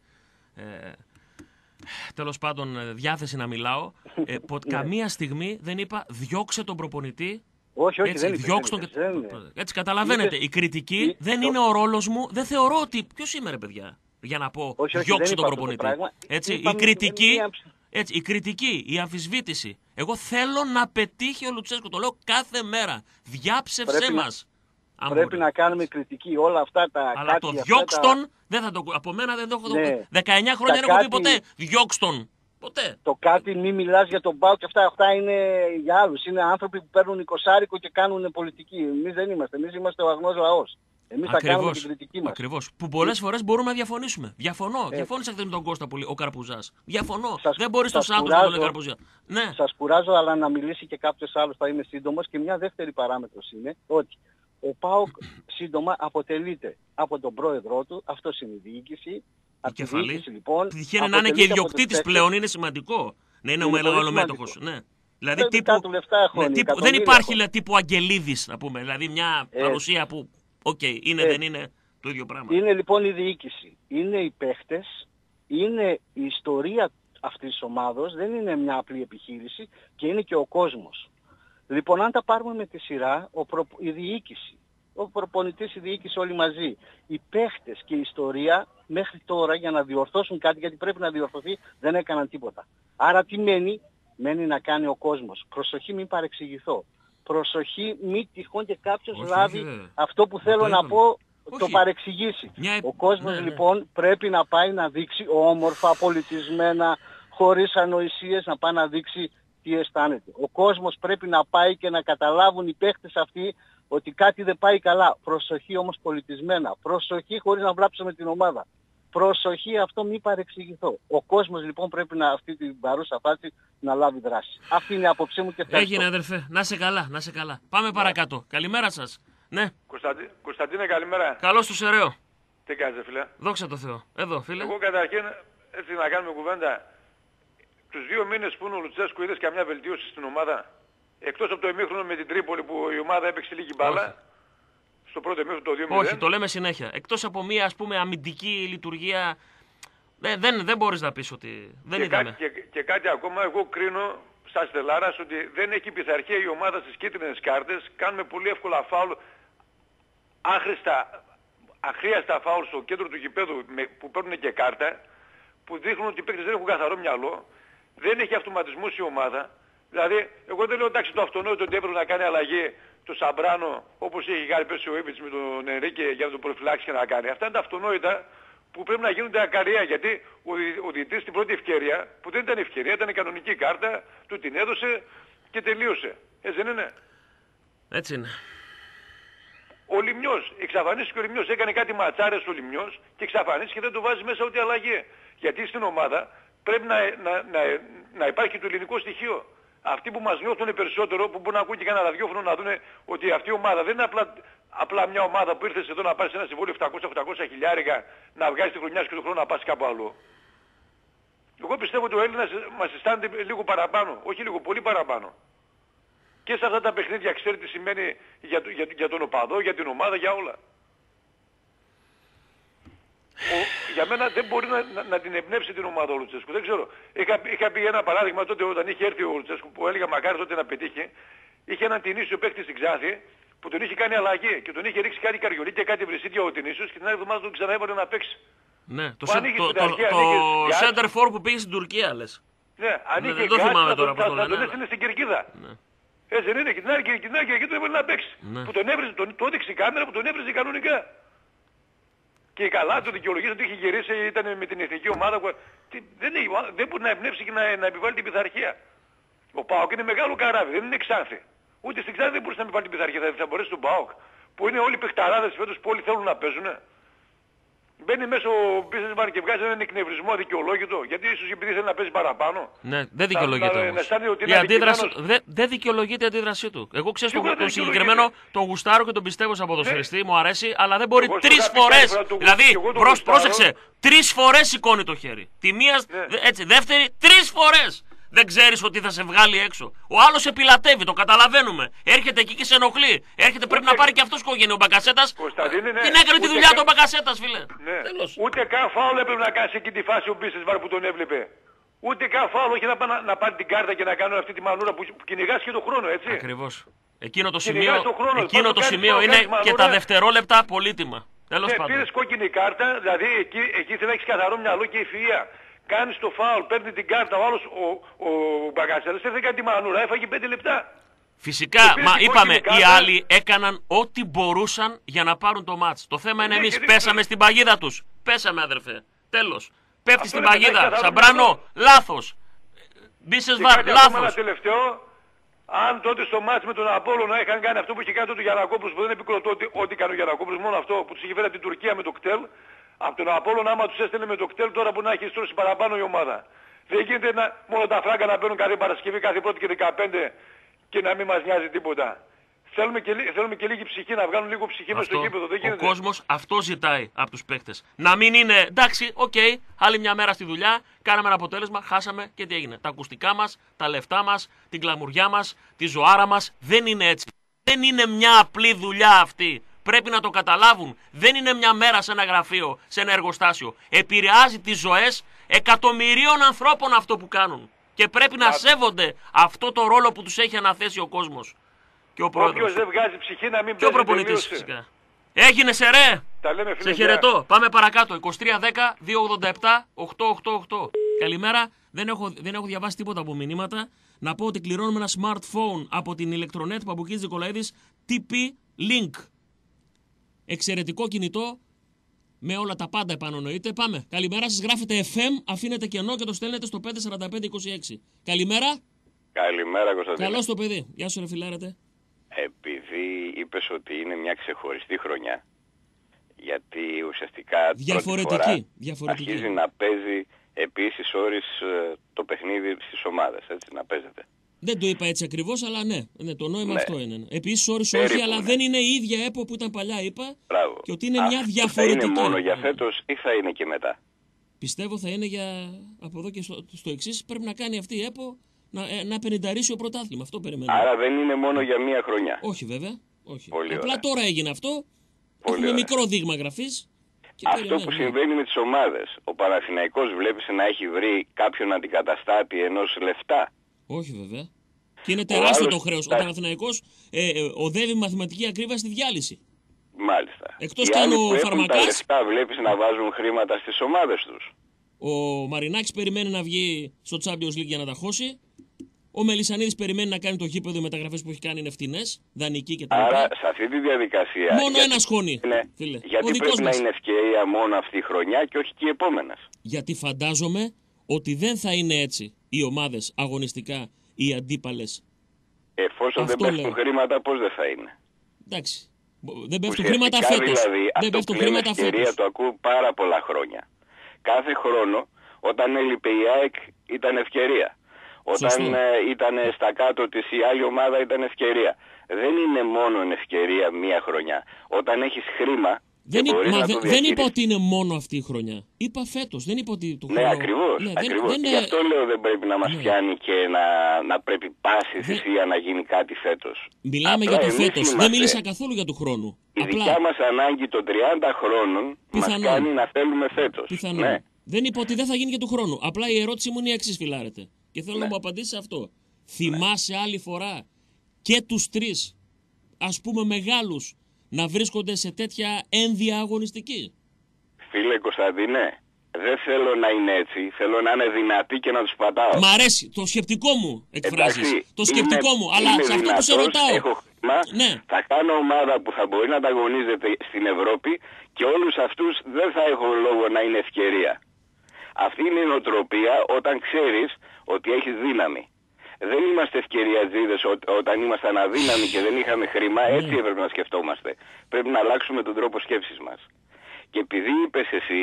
τέλος πάντων, διάθεση να μιλάω. Καμία στιγμή δεν είπα διώξε τον προπονητή Όχι, έτσι, δεν έτσι καταλαβαίνετε, η κριτική δεν είναι ο ρόλος μου, δεν θεωρώ ότι... Ποιος είμαι ρε παιδιά, για να πω διώξω τον προπονητή. Έτσι, η κριτική, η αμφισβήτηση. Εγώ θέλω να πετύχει ο Λουτσέσκου, το λέω κάθε μέρα. Διάψευσέ μας. Πρέπει να κάνουμε κριτική, όλα αυτά τα... Αλλά το διώξτον, δεν θα το... από μένα δεν το έχω... 19 χρόνια δεν έχω πει ποτέ διώξτον. Ποτέ. Το κάτι μη μιλάς για τον ΠΑΟΚ και αυτά είναι για άλλους. Είναι άνθρωποι που παίρνουν 20 και κάνουν πολιτική. Εμείς δεν είμαστε. Εμείς είμαστε ο αγνός λαός. Εμείς θα κάνουμε την κριτική μας. Ακριβώς. Που πολλές φορές μπορούμε να διαφωνήσουμε. Διαφωνώ. Διαφώνησα χθες με τον Κώστα πολύ, ο Καρπουζάς. Διαφωνώ. Δεν μπορεί στο Σάντος να τον λέει Καρπουζά. Ναι. Σας κουράζω, αλλά να μιλήσει και κάποιος άλλος, θα είμαι σύντομος. Και μια δεύτερη παράμετρος είναι ότι ο ΠΑΟΚ σύντομα αποτελείται από τον πρόεδρό του, αυτός είναι η διοίκηση. Κεφαλή. Λοιπόν, τυχαίνει να είναι και ιδιοκτήτης πλέον, είναι σημαντικό. Να είναι ο μελομέτωχος. Ναι. Δηλαδή δεν υπάρχει τύπου Αγγελίδης, να πούμε. Δηλαδή μια παρουσία που, δεν είναι το ίδιο πράγμα. Είναι λοιπόν η διοίκηση. Είναι οι παίχτες, είναι η ιστορία αυτής της ομάδος, δεν είναι μια απλή επιχείρηση και είναι και ο κόσμος. Λοιπόν, αν τα πάρουμε με τη σειρά, η διοίκηση, ο προπονητής, η διοίκηση όλοι μαζί, οι παίχτες και η ιστορία μέχρι τώρα για να διορθώσουν κάτι, γιατί πρέπει να διορθωθεί, δεν έκαναν τίποτα. Άρα τι μένει? Μένει να κάνει ο κόσμος. Προσοχή, μην παρεξηγηθώ. Προσοχή, μην τυχόν και κάποιος λάβει αυτό που θέλω να πω, το παρεξηγήσει. Ο κόσμος λοιπόν πρέπει να πάει να δείξει όμορφα, πολιτισμένα, χωρίς ανοησίες, να πάει να δείξει τι αισθάνεται. Ο κόσμος πρέπει να πάει και να καταλάβουν οι παίχτες αυτοί ότι κάτι δεν πάει καλά. Προσοχή όμως πολιτισμένα. Προσοχή χωρίς να βλάψουμε την ομάδα. Προσοχή, αυτό μη παρεξηγηθώ. Ο κόσμος λοιπόν πρέπει αυτή την παρούσα φάση να λάβει δράση. Αυτή είναι η άποψή μου και ευχαριστώ. Έγινε αδερφέ. Να σε καλά, να σε καλά. Πάμε παρακάτω. Καλημέρα σας. Ναι. Κωνσταντίνε, καλημέρα. Καλώς του Σεραίο. Τι κάνεις φίλε? Δόξα τω Θεώ. Εδώ φίλε. Εγώ καταρχήν έτσι να κάνουμε κουβέντα. Τους 2 μήνες που είναι ο Λουτσέσκου είδες καμιά βελτίωση στην ομάδα? Εκτός από το ημίχρονο με την Τρίπολη που η ομάδα έπαιξε λίγη μπάλα. Στο πρώτο ημίχρονο το 2-0. Όχι, το λέμε συνέχεια. Εκτός από μια ας πούμε αμυντική λειτουργία, δεν μπορείς να πεις ότι δεν είδαμε. Και κάτι ακόμα, εγώ κρίνω σαν Στελάρας ότι δεν έχει πειθαρχία η ομάδα στις κίτρινες κάρτες. Κάνουμε πολύ εύκολα φάουλ, αχρίαστα φάουλ στο κέντρο του γηπέδου που παίρνουν και κάρτα, που δείχνουν ότι οι παίκτες δεν έχουν καθαρό μυαλό. Δεν έχει αυτοματισμούς η ομάδα. Δηλαδή, εγώ δεν λέω εντάξει το αυτονόητο ότι έπρεπε να κάνει αλλαγή το Σαμπράνο όπως έχει κάνει πέσει ο Ήβιτς με τον Ενρίκε για να τον προφυλάξει και να κάνει. Αυτά είναι τα αυτονόητα που πρέπει να γίνονται ακαριά, γιατί ο διαιτητής στην πρώτη ευκαιρία, που δεν ήταν ευκαιρία, ήταν κανονική κάρτα, του την έδωσε και τελείωσε. Έτσι δεν είναι? Έτσι είναι. Ο Λιμιός, εξαφανίστηκε ο Λιμιός, έκανε κάτι ματσάρες ο Λιμιός και εξαφανίστηκε και δεν του βάζει μέσα ούτε αλλαγή. Γιατί στην ομάδα πρέπει να υπάρχει το ελληνικό στοιχείο. Αυτοί που μας νιώθουν περισσότερο, που μπορούν να ακούν και κανένα ραδιόφωνο να δουν ότι αυτή η ομάδα δεν είναι απλά μια ομάδα που ήρθε εδώ να πάρει ένα συμβόλαιο 700-800 χιλιάρικα, να βγάζει τη χρονιά και του χρόνου να πας κάπου αλλού. Εγώ πιστεύω ότι ο Έλληνας μας αισθάνεται λίγο παραπάνω, όχι λίγο, πολύ παραπάνω. Και σε αυτά τα παιχνίδια ξέρει τι σημαίνει για τον οπαδό, για την ομάδα, για όλα. Για μένα δεν μπορεί να την εμπνεύσει την ομάδα ο Λουτσέσκου. Δεν ξέρω. Είχα πει ένα παράδειγμα τότε όταν είχε έρθει ο Λουτσέσκου που έλεγα μακάρι τότε να πετύχει. Είχε έναν Τινήσιο παίκτη στην Ξάνθη που τον είχε κάνει αλλαγή και τον είχε ρίξει κάτι καριολί και κάτι βρυσίδια ο Τινήσιος και την άλλη εβδομάδα τον ξαναέβαλε να παίξει. Ναι, το center for που πήγε στην Τουρκία λες. Ναι, ανοίγει δεν το θυμάμαι τώρα που το λένε. Τον έστειλε στην Κερκίδα. Έτσι δεν είναι, και την άλλη Κερκίδα τον έβαλε να παίξει. Που τον έβριζε, το έδειξε η κάμερα που τον έβριζε κανονικά. Και καλά το δικαιολογήσει ότι είχε γυρίσει, ήταν με την εθνική ομάδα. Δεν μπορεί να εμπνεύσει και να επιβάλλει την πειθαρχία. Ο ΠΑΟΚ είναι μεγάλο καράβι, δεν είναι Ξάνθη. Ούτε στην Ξάνθη δεν μπορούσε να επιβάλλει την πειθαρχία. Θα μπορέσει τον ΠΑΟΚ, που είναι όλοι παιχταράδες φέτος που όλοι θέλουν να παίζουν. Μπαίνει μέσα ο Μπίσεσμαν και βγάζει έναν εκνευρισμό αδικαιολόγητο, γιατί ίσως επειδή θέλει να παίζει παραπάνω. Ναι, δεν δικαιολογείται όμως. Δεν δικαιολογείται η αντίδρασή του. Εγώ ξέρω τον συγκεκριμένο, τον γουστάρω και τον πιστεύω σαν ποδοσφαιριστή, μου αρέσει, αλλά δεν μπορεί 3 φορές. Δηλαδή, πρόσεξε, 3 φορές σηκώνει το χέρι. Τη μία, έτσι, δεύτερη, 3 φορές. Δεν ξέρεις ότι θα σε βγάλει έξω. Ο άλλος σε πιλατεύει, το καταλαβαίνουμε. Έρχεται εκεί και σε ενοχλεί. Πρέπει να πάρει και αυτός κόκκινη ο Μπακασέτας. Την έκανε τη δουλειά του ο Μπακασέτας, φίλε. Ναι. Ούτε καν φάουλ έπρεπε να κάνει εκεί τη φάση ο Μπίσεσβαρ που τον έβλεπε. Ούτε καν φάουλ, όχι να πάρει την κάρτα και να κάνουν αυτή τη μανούρα που κυνηγάς και τον χρόνο, έτσι. Ακριβώς. Εκείνο το σημείο είναι και τα δευτερόλεπτα πολύτιμα. Τέλος πάντων. Πήρες κόκκινη κάρτα, δηλαδή εκεί θέλει να έχεις καθαρό μυαλό και ευφυΐα. Κάνεις το φάουλ, παίρνει την κάρτα, ο άλλος ο Μπαγκασέλας δεν έκανε τη μανούρα, έφαγε 5 λεπτά. Φυσικά, μα είπαμε, οι άλλοι έκαναν ό,τι μπορούσαν για να πάρουν το μάτς. Το θέμα είναι εμείς πέσαμε στην παγίδα τους. Πέσαμε, αδερφέ. Τέλος. Πέφτει στην παγίδα. Σαμπράνο, λάθος. Μπίσες βαρ, λάθος. Ένα τελευταίο, αν τότε στο μάτς με τον Απόλλωνα είχαν κάνει αυτό που είχε κάνει τότε ο Γιαννακόπουλος, που δεν επικροτώ ό,τι κάνει ο Γιαννακόπουλος, μόνο αυτό που τους είχε φέρει από την Τουρκία με το κτέλ, από τον Απόλλωνα άμα τους έστελνε με το κτέλ, τώρα που να έχει στρώσει παραπάνω η ομάδα. Δεν γίνεται μόνο τα φράγκα να μπαίνουν κάθε Παρασκευή, κάθε Πρώτη και 15 και να μην μας νοιάζει τίποτα. Θέλουμε και λίγη ψυχή, να βγάλουν λίγο ψυχή μέσα στο γήπεδο. Δεν γίνεται. Ο κόσμος αυτό ζητάει από τους παίκτες. Να μην είναι εντάξει, άλλη μια μέρα στη δουλειά, κάναμε ένα αποτέλεσμα, χάσαμε και τι έγινε. Τα ακουστικά μας, τα λεφτά μας, την κλαμουριά μας, τη ζωάρα μας. Δεν είναι έτσι. Δεν είναι μια απλή δουλειά αυτή. Πρέπει να το καταλάβουν. Δεν είναι μια μέρα σε ένα γραφείο, σε ένα εργοστάσιο. Επηρεάζει τις ζωές εκατομμυρίων ανθρώπων αυτό που κάνουν. Και πρέπει να σέβονται αυτό το ρόλο που τους έχει αναθέσει ο κόσμος. Και ο πρόεδρος. Όποιος δεν βγάζει ψυχή να μην παίζει. Και ο προπονητής φυσικά. Έγινε σε ρε! Τα λέμε, φίλε, σε χαιρετώ. Πάμε παρακάτω. 2310-287-888. Καλημέρα. Δεν έχω διαβάσει τίποτα από μηνύματα. Να πω ότι κληρώνουμε ένα smartphone από την ηλεκτρονέτ Παπουκίδης Νικολαίδης TP Link. Εξαιρετικό κινητό. Με όλα τα πάντα επάνω εννοείται. Πάμε. Καλημέρα σας. Γράφετε FM, αφήνετε κενό και το στέλνετε στο 54526. Καλημέρα. Καλημέρα, Κωνσταντίνε. Καλώς το παιδί. Γεια σου ρε φιλάρετε. Επειδή είπες ότι είναι μια ξεχωριστή χρονιά, γιατί ουσιαστικά διαφορετική. Αρχίζει να παίζει επίσης όρις το παιχνίδι στις ομάδες, έτσι, να παίζεται. Δεν το είπα έτσι ακριβώς, αλλά ναι, το νόημα αυτό είναι. Επίσης όρις όχι, αλλά δεν είναι η ίδια ΕΠΟ που ήταν παλιά, είπα. Μπράβο. Και ότι είναι μια διαφορετική. Θα είναι μόνο για φέτος ή θα είναι και μετά? Πιστεύω θα είναι από εδώ και στο εξής. Πρέπει να κάνει αυτή η ΕΠΟ να πενινταρίσει ο πρωτάθλημα. Αυτό περιμένουμε. Άρα δεν είναι μόνο για μία χρονιά. Όχι βέβαια. Όχι. Πολύ απλά ωραία. τώρα έγινε αυτό. Πολύ Έχουμε ωραία. μικρό δείγμα γραφής. Αυτό που συμβαίνει με τις ομάδες. Ο Παναθηναϊκός βλέπεις να έχει βρει κάποιον αντικαταστάτη ενός λεφτά. Όχι βέβαια. Και είναι τεράστιο το χρέος. Ο Παναθηναϊκός οδεύει μαθηματική ακρίβεια στη διάλυση. Μάλιστα. Εκτός κι αν ο Φαρμακάς. Τα λεφτά βλέπεις να βάζουν χρήματα στις ομάδες τους. Ο Μαρινάκης περιμένει να βγει στο Champions League για να τα χώσει. Ο Μελισσανίδης περιμένει να κάνει το γήπεδο, οι μεταγραφές που έχει κάνει είναι φτηνές, δανεική κτλ. Άρα σε αυτή τη διαδικασία. Μόνο ένα σχόνι. Φίλε. Γιατί πρέπει να είναι ευκαιρία μόνο αυτή η χρονιά και όχι και οι επόμενες? Γιατί φαντάζομαι ότι δεν θα είναι έτσι οι ομάδες αγωνιστικά, οι αντίπαλες. Εφόσον δεν πέφτουν χρήματα, πώς δεν θα είναι? Εντάξει. Δεν πέφτουν χρήματα φέτος. Δηλαδή, δεν πέφτουν χρήματα φέτος. Το ακούω πάρα πολλά χρόνια. Κάθε χρόνο, όταν έλειπε η ΑΕΚ, ήταν ευκαιρία. Όταν ήταν στα κάτω της η άλλη ομάδα ήταν ευκαιρία. Δεν είναι μόνο ευκαιρία μία χρονιά. Όταν έχεις χρήμα. Δεν είπα ότι είναι μόνο αυτή η χρονιά. Είπα φέτος. Δεν είπα ότι το χρόνο. Ναι, ακριβώς. Γι' αυτό λέω δεν πρέπει να μας πιάνει και να πρέπει πάση θυσία να γίνει κάτι φέτος. Μιλάμε για το φέτος. Δεν μίλησα καθόλου για του χρόνου. Η δικιά μας ανάγκη των 30 χρόνων μας κάνει να θέλουμε φέτος. Ναι. Δεν είπα ότι δεν θα γίνει και του χρόνου. Απλά η ερώτηση μου είναι η εξής, φιλάρετε. Και θέλω να μου απαντήσει σε αυτό. Θυμάσαι άλλη φορά και τους τρεις, ας πούμε μεγάλους, να βρίσκονται σε τέτοια ένδια αγωνιστική? Φίλε Κωνσταντίνε, δεν θέλω να είναι έτσι. Θέλω να είναι δυνατοί και να τους πατάω. Μ' αρέσει. Το σκεπτικό μου εκφράζεις. Το σκεπτικό μου. Αλλά σε αυτό που σε ρωτάω. Έχω χρήμα, θα κάνω ομάδα που θα μπορεί να ανταγωνίζεται στην Ευρώπη και όλους αυτούς δεν θα έχω λόγο να είναι ευκαιρία. Αυτή είναι η νοοτροπία όταν ξέρεις ότι έχεις δύναμη. Δεν είμαστε ευκαιριατζίδες όταν ήμασταν αδύναμοι και δεν είχαμε χρήμα. Έτσι έπρεπε να σκεφτόμαστε. Πρέπει να αλλάξουμε τον τρόπο σκέψης μας. Και επειδή είπες εσύ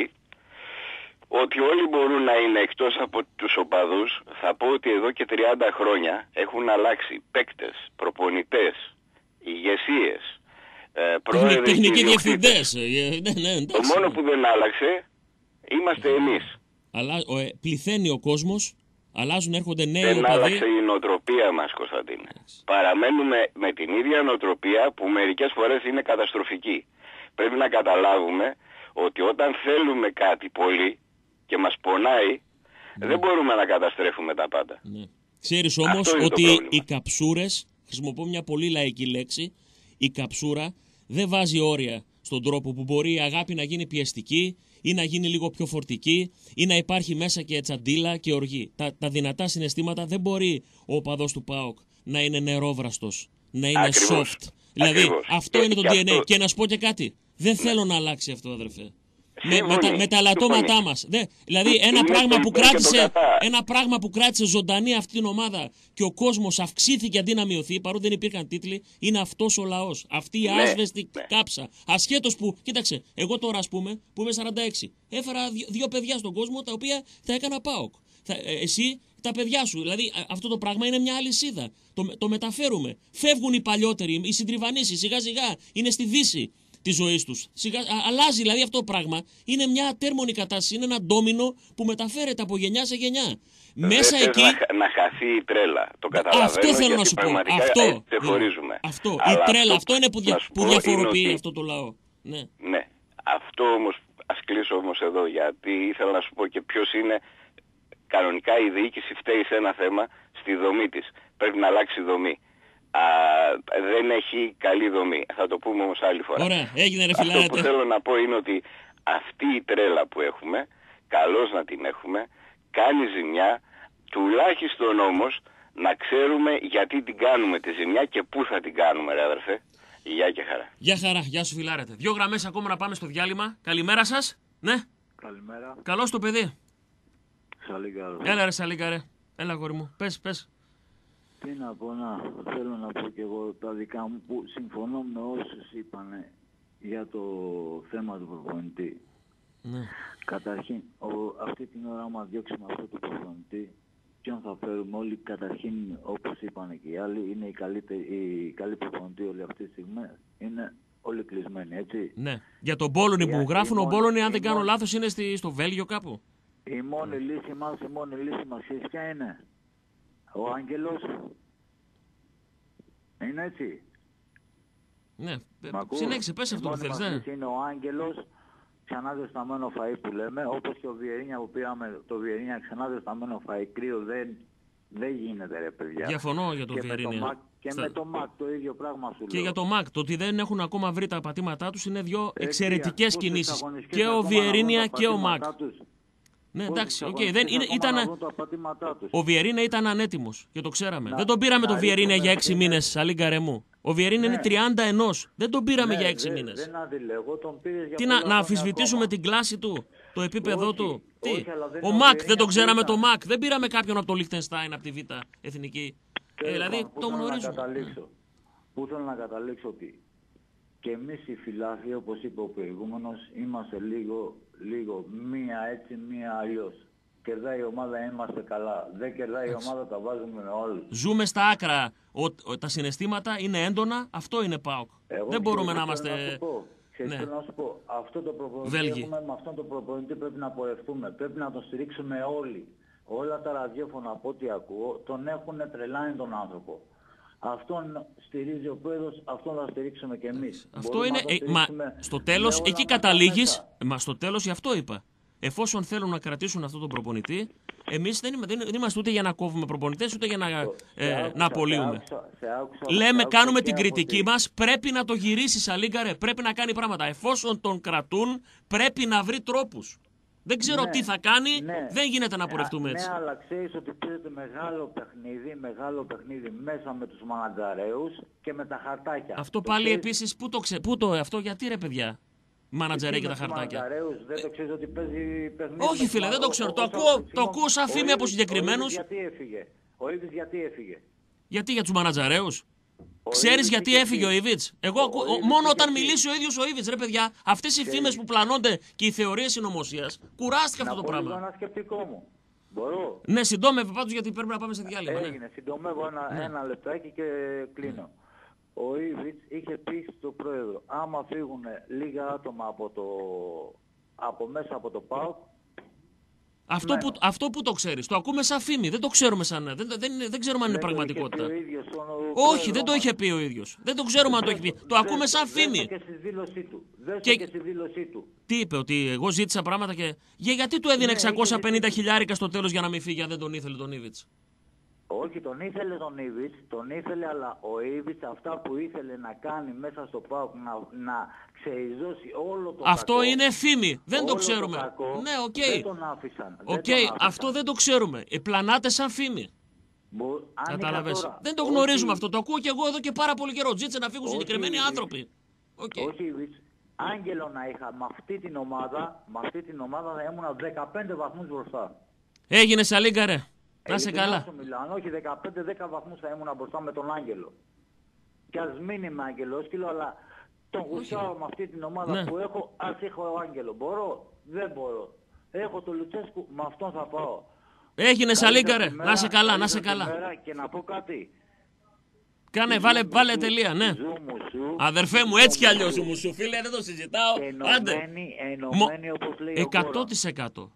ότι όλοι μπορούν να είναι εκτός από τους οπαδούς, θα πω ότι εδώ και 30 χρόνια έχουν αλλάξει παίκτες, προπονητές, ηγεσίες, πρόεδροι, τεχνικοί διευθυντές. Το μόνο που δεν άλλαξε είμαστε εμείς. Αλλά πληθαίνει ο κόσμος, αλλάζουν, έρχονται νέοι οπαδοί. Δεν άλλαξε η νοοτροπία μας, Κωνσταντίνε. Παραμένουμε με την ίδια νοοτροπία που μερικές φορές είναι καταστροφική. Πρέπει να καταλάβουμε ότι όταν θέλουμε κάτι πολύ και μας πονάει, Δεν μπορούμε να καταστρέφουμε τα πάντα. Ναι. Ξέρεις όμως ότι οι καψούρες, χρησιμοποιώ μια πολύ λαϊκή λέξη, η καψούρα δεν βάζει όρια στον τρόπο που μπορεί η αγάπη να γίνει πιεστική ή να γίνει λίγο πιο φορτική ή να υπάρχει μέσα και τσαντίλα και οργή. Τα δυνατά συναισθήματα δεν μπορεί ο οπαδός του ΠΑΟΚ να είναι νερόβραστος, να είναι soft. Δηλαδή αυτό είναι το DNA. Και να σου πω και κάτι. Δεν θέλω να αλλάξει αυτό, αδερφέ. Με τα λατώματά μας. Δηλαδή ένα πράγμα που κράτησε ζωντανή αυτή την ομάδα και ο κόσμος αυξήθηκε αντί να μειωθεί, παρότι δεν υπήρχαν τίτλοι, είναι αυτός ο λαός. Αυτή η άσβεστη κάψα. Ασχέτως που, κοίταξε, εγώ τώρα ας πούμε που είμαι 46, έφερα 2 παιδιά στον κόσμο τα οποία θα έκανα ΠΑΟΚ. Εσύ τα παιδιά σου. Δηλαδή αυτό το πράγμα είναι μια αλυσίδα. Το μεταφέρουμε. Φεύγουν οι παλιότεροι, οι συντριβανίσοι, σιγά σιγά είναι στη δύση τη ζωή τους. Αλλάζει δηλαδή αυτό το πράγμα. Είναι μια ατέρμονη κατάσταση. Είναι ένα ντόμινο που μεταφέρεται από γενιά σε γενιά. Μέσα εκεί. Να χαθεί η τρέλα. Το καταλαβαίνω. Αυτό θέλω να σου πω. Αυτό. Η τρέλα. Αυτό είναι που διαφοροποιεί αυτό το λαό. Ναι. Ναι. Αυτό όμως. Ας κλείσω όμως εδώ, γιατί ήθελα να σου πω και ποιος είναι. Κανονικά η διοίκηση φταίει σε ένα θέμα, στη δομή της. Πρέπει να αλλάξει δομή. Δεν έχει καλή δομή. Θα το πούμε όμως άλλη φορά. Ωραία, έγινε ρε φιλάρετε. Αυτό που θέλω να πω είναι ότι αυτή η τρέλα που έχουμε, καλώς να την έχουμε, κάνει ζημιά, τουλάχιστον όμως να ξέρουμε γιατί την κάνουμε τη ζημιά και πού θα την κάνουμε, ρε αδερφέ. Γεια και χαρά. Γεια χαρά, γεια σου φιλάρετε. 2 γραμμές ακόμα να πάμε στο διάλειμμα. Καλημέρα σας. Ναι. Καλημέρα. Καλώς το παιδί. Σαλίκα. Έλα ρε Σαλίκα ρε. Έλα γόρι μου. Πες. Τι να πω, θέλω να πω και εγώ τα δικά μου που συμφωνώ με όσους είπανε για το θέμα του προπονητή. Ναι. Καταρχήν, αυτή την ώρα άμα διώξουμε αυτό το προπονητή, ποιον θα φέρουμε όλοι, καταρχήν όπως είπανε και οι άλλοι, είναι οι καλοί προπονητοί όλοι αυτή τη στιγμή, είναι όλοι κλεισμένοι, έτσι. Ναι. Για τον Πόλωνη που γράφουν, ο Πόλωνη αν δεν κάνω λάθος είναι στο Βέλγιο κάπου. Η μόνη λύση μας, ξέρεις ποια είναι? Ο Άγγελος. Είναι έτσι. Ναι, συνέχισε, πες αυτό που θέλεις, ναι. Είναι ο Άγγελος, ξανά ζεσταμένο φαΐ που λέμε, όπως και ο Βιερίνια που πήραμε, το Βιερίνια ξανά ζεσταμένο φαΐ, κρύο δεν γίνεται ρε παιδιά. Διαφωνώ για το Βιερίνια. Και με το ΜΑΚ το ίδιο πράγμα σου λέω. Και για το ΜΑΚ, το ότι δεν έχουν ακόμα βρει τα πατήματά τους είναι 2 εξαιρετικές κινήσεις. Και ο Βιερίνια και ο ΜΑΚ. Ναι, εντάξει, ο Βιερίνια ήταν ανέτοιμος και το ξέραμε. Δεν τον πήραμε τον Βιερίνια για 6 μήνες, Σαλίγκα ρε μου. Ο Βιερίνια είναι 31. Δεν τον πήραμε για 6 μήνες. Τι να αμφισβητήσουμε την κλάση του, το επίπεδο του. Τι. Ο ΜΑΚ, δεν τον ξέραμε το ΜΑΚ. Δεν πήραμε κάποιον από το Λιχτενστάιν, από τη Β' Εθνική. Δηλαδή το γνωρίζουμε. Πού θέλω να καταλήξω ότι και εμείς οι φιλάθλοι, όπως είπε ο προηγούμενος, είμαστε λίγο μία έτσι, μία αλλιώς. Κερδάει η ομάδα, είμαστε καλά. Δεν κερδάει η ομάδα, τα βάζουμε με όλους. Ζούμε στα άκρα. Τα συναισθήματα είναι έντονα, αυτό είναι ΠΑΟΚ. Δεν μπορούμε να είμαστε... Θέλω να σου πω, αυτό το προπονητή έχουμε, με αυτόν τον προπονητή πρέπει να πορευτούμε. Πρέπει να τον στηρίξουμε όλοι. Όλα τα ραδιόφωνα από ό,τι ακούω τον έχουν τρελάνει τον άνθρωπο. Αυτόν στηρίζει ο πρόεδρος, αυτόν θα στηρίξουμε και εμείς. Αυτό είναι. Μα στο τέλος, εκεί καταλήγεις. Μα στο τέλος, γι' αυτό είπα. Εφόσον θέλουν να κρατήσουν αυτόν τον προπονητή, εμείς δεν είμαστε ούτε για να κόβουμε προπονητές, ούτε για να απολύουμε. Λέμε, κάνουμε την κριτική μας, πρέπει να το γυρίσει Σαλίγκα ρε. Πρέπει να κάνει πράγματα. Εφόσον τον κρατούν, πρέπει να βρει τρόπους. Δεν ξέρω τι θα κάνει, δεν γίνεται να πορευτούμε έτσι. Ναι, αλλά ξέρεις ότι παίζεται μεγάλο παιχνίδι μέσα με τους μανατζαρέους και με τα χαρτάκια. Αυτό πάλι επίσης, αυτό γιατί ρε παιδιά, μανατζαρέ και τα χαρτάκια. Δεν το ξέρεις ότι παίζει παιχνίδι. Όχι φίλε, δεν το ξέρω, το ακούω σαν φήμη από συγκεκριμένους. Γιατί έφυγε, ο Ήβης γιατί έφυγε. Γιατί για τους μανατζαρέους. Ξέρεις γιατί έφυγε ο Ήβιτς? Μόνο όταν μιλήσει ο ίδιος ο Ήβιτς, ρε παιδιά, αυτές οι φήμες που πλανώνται και οι θεωρίες συνωμοσίας, κουράστηκα αυτό το πράγμα. Να πω ένα σκεπτικό μου. Μπορώ? Ναι, συντόμευε πάντως γιατί πρέπει να πάμε σε διάλειμμα. Έγινε, συντομεύω ένα λεπτάκι και κλείνω. Ο Ήβιτς είχε πει στον πρόεδρο, άμα φύγουν λίγα άτομα από μέσα από το ΠΑΟΚ, Αυτό που το ξέρεις. Το ακούμε σαν φήμη. Δεν το ξέρουμε σαν. Δεν ξέρουμε αν είναι πραγματικότητα. Όχι, δεν το είχε πει ο ίδιος. Δεν το ξέρουμε αν το έχει πει. Το ακούμε σαν φήμη. Και στη δήλωσή του. Τι είπε, ότι εγώ ζήτησα πράγματα και. Γιατί του έδινε 650 χιλιάρικα στο τέλος για να μην φύγει, αν δεν τον ήθελε τον Ήβιτς? Όχι, τον ήθελε τον Ήβιτς, αλλά ο Ήβιτς αυτά που ήθελε να κάνει μέσα στο ΠΑΟΚ, να ξεϊζώσει όλο το αυτό κακό, είναι φήμη, δεν το ξέρουμε. Κακό, ναι, οκ. Δεν τον άφησαν. Αυτό δεν το ξέρουμε. Πλανάται σαν φήμη. Κατάλαβες. Δεν το γνωρίζουμε αυτό. Το ακούω και εγώ εδώ και πάρα πολύ καιρό. Ζήτησε να φύγουν συγκεκριμένοι άνθρωποι. Όχι, Ήβιτς. Άγγελο να είχα με αυτή την ομάδα θα ήμουν 15 βαθμούς μπροστά. Έγινε Σαλίγκα ρε. Να σε καλά. Όχι 15-10 βαθμούς θα ήμουν μπροστά με τον Άγγελο. Κι ας μην είμαι Αγγελόσκυλο, αλλά τον γουστάω με αυτή την ομάδα που έχω. Ας έχω Άγγελο. Μπορώ? Δεν μπορώ. Έχω τον Λουτσέσκου, με αυτόν θα πάω. Έγινε Σαλίγκα ρε. Να σε καλά, να σε καλά. Και να πω κάτι. Κάνε, βάλε τελεία, ναι. Αδερφέ μου, έτσι κι αλλιώς μου σου, φίλε, δεν το συζητάω. Ενωμένοι όπως λέει ο Κόρας.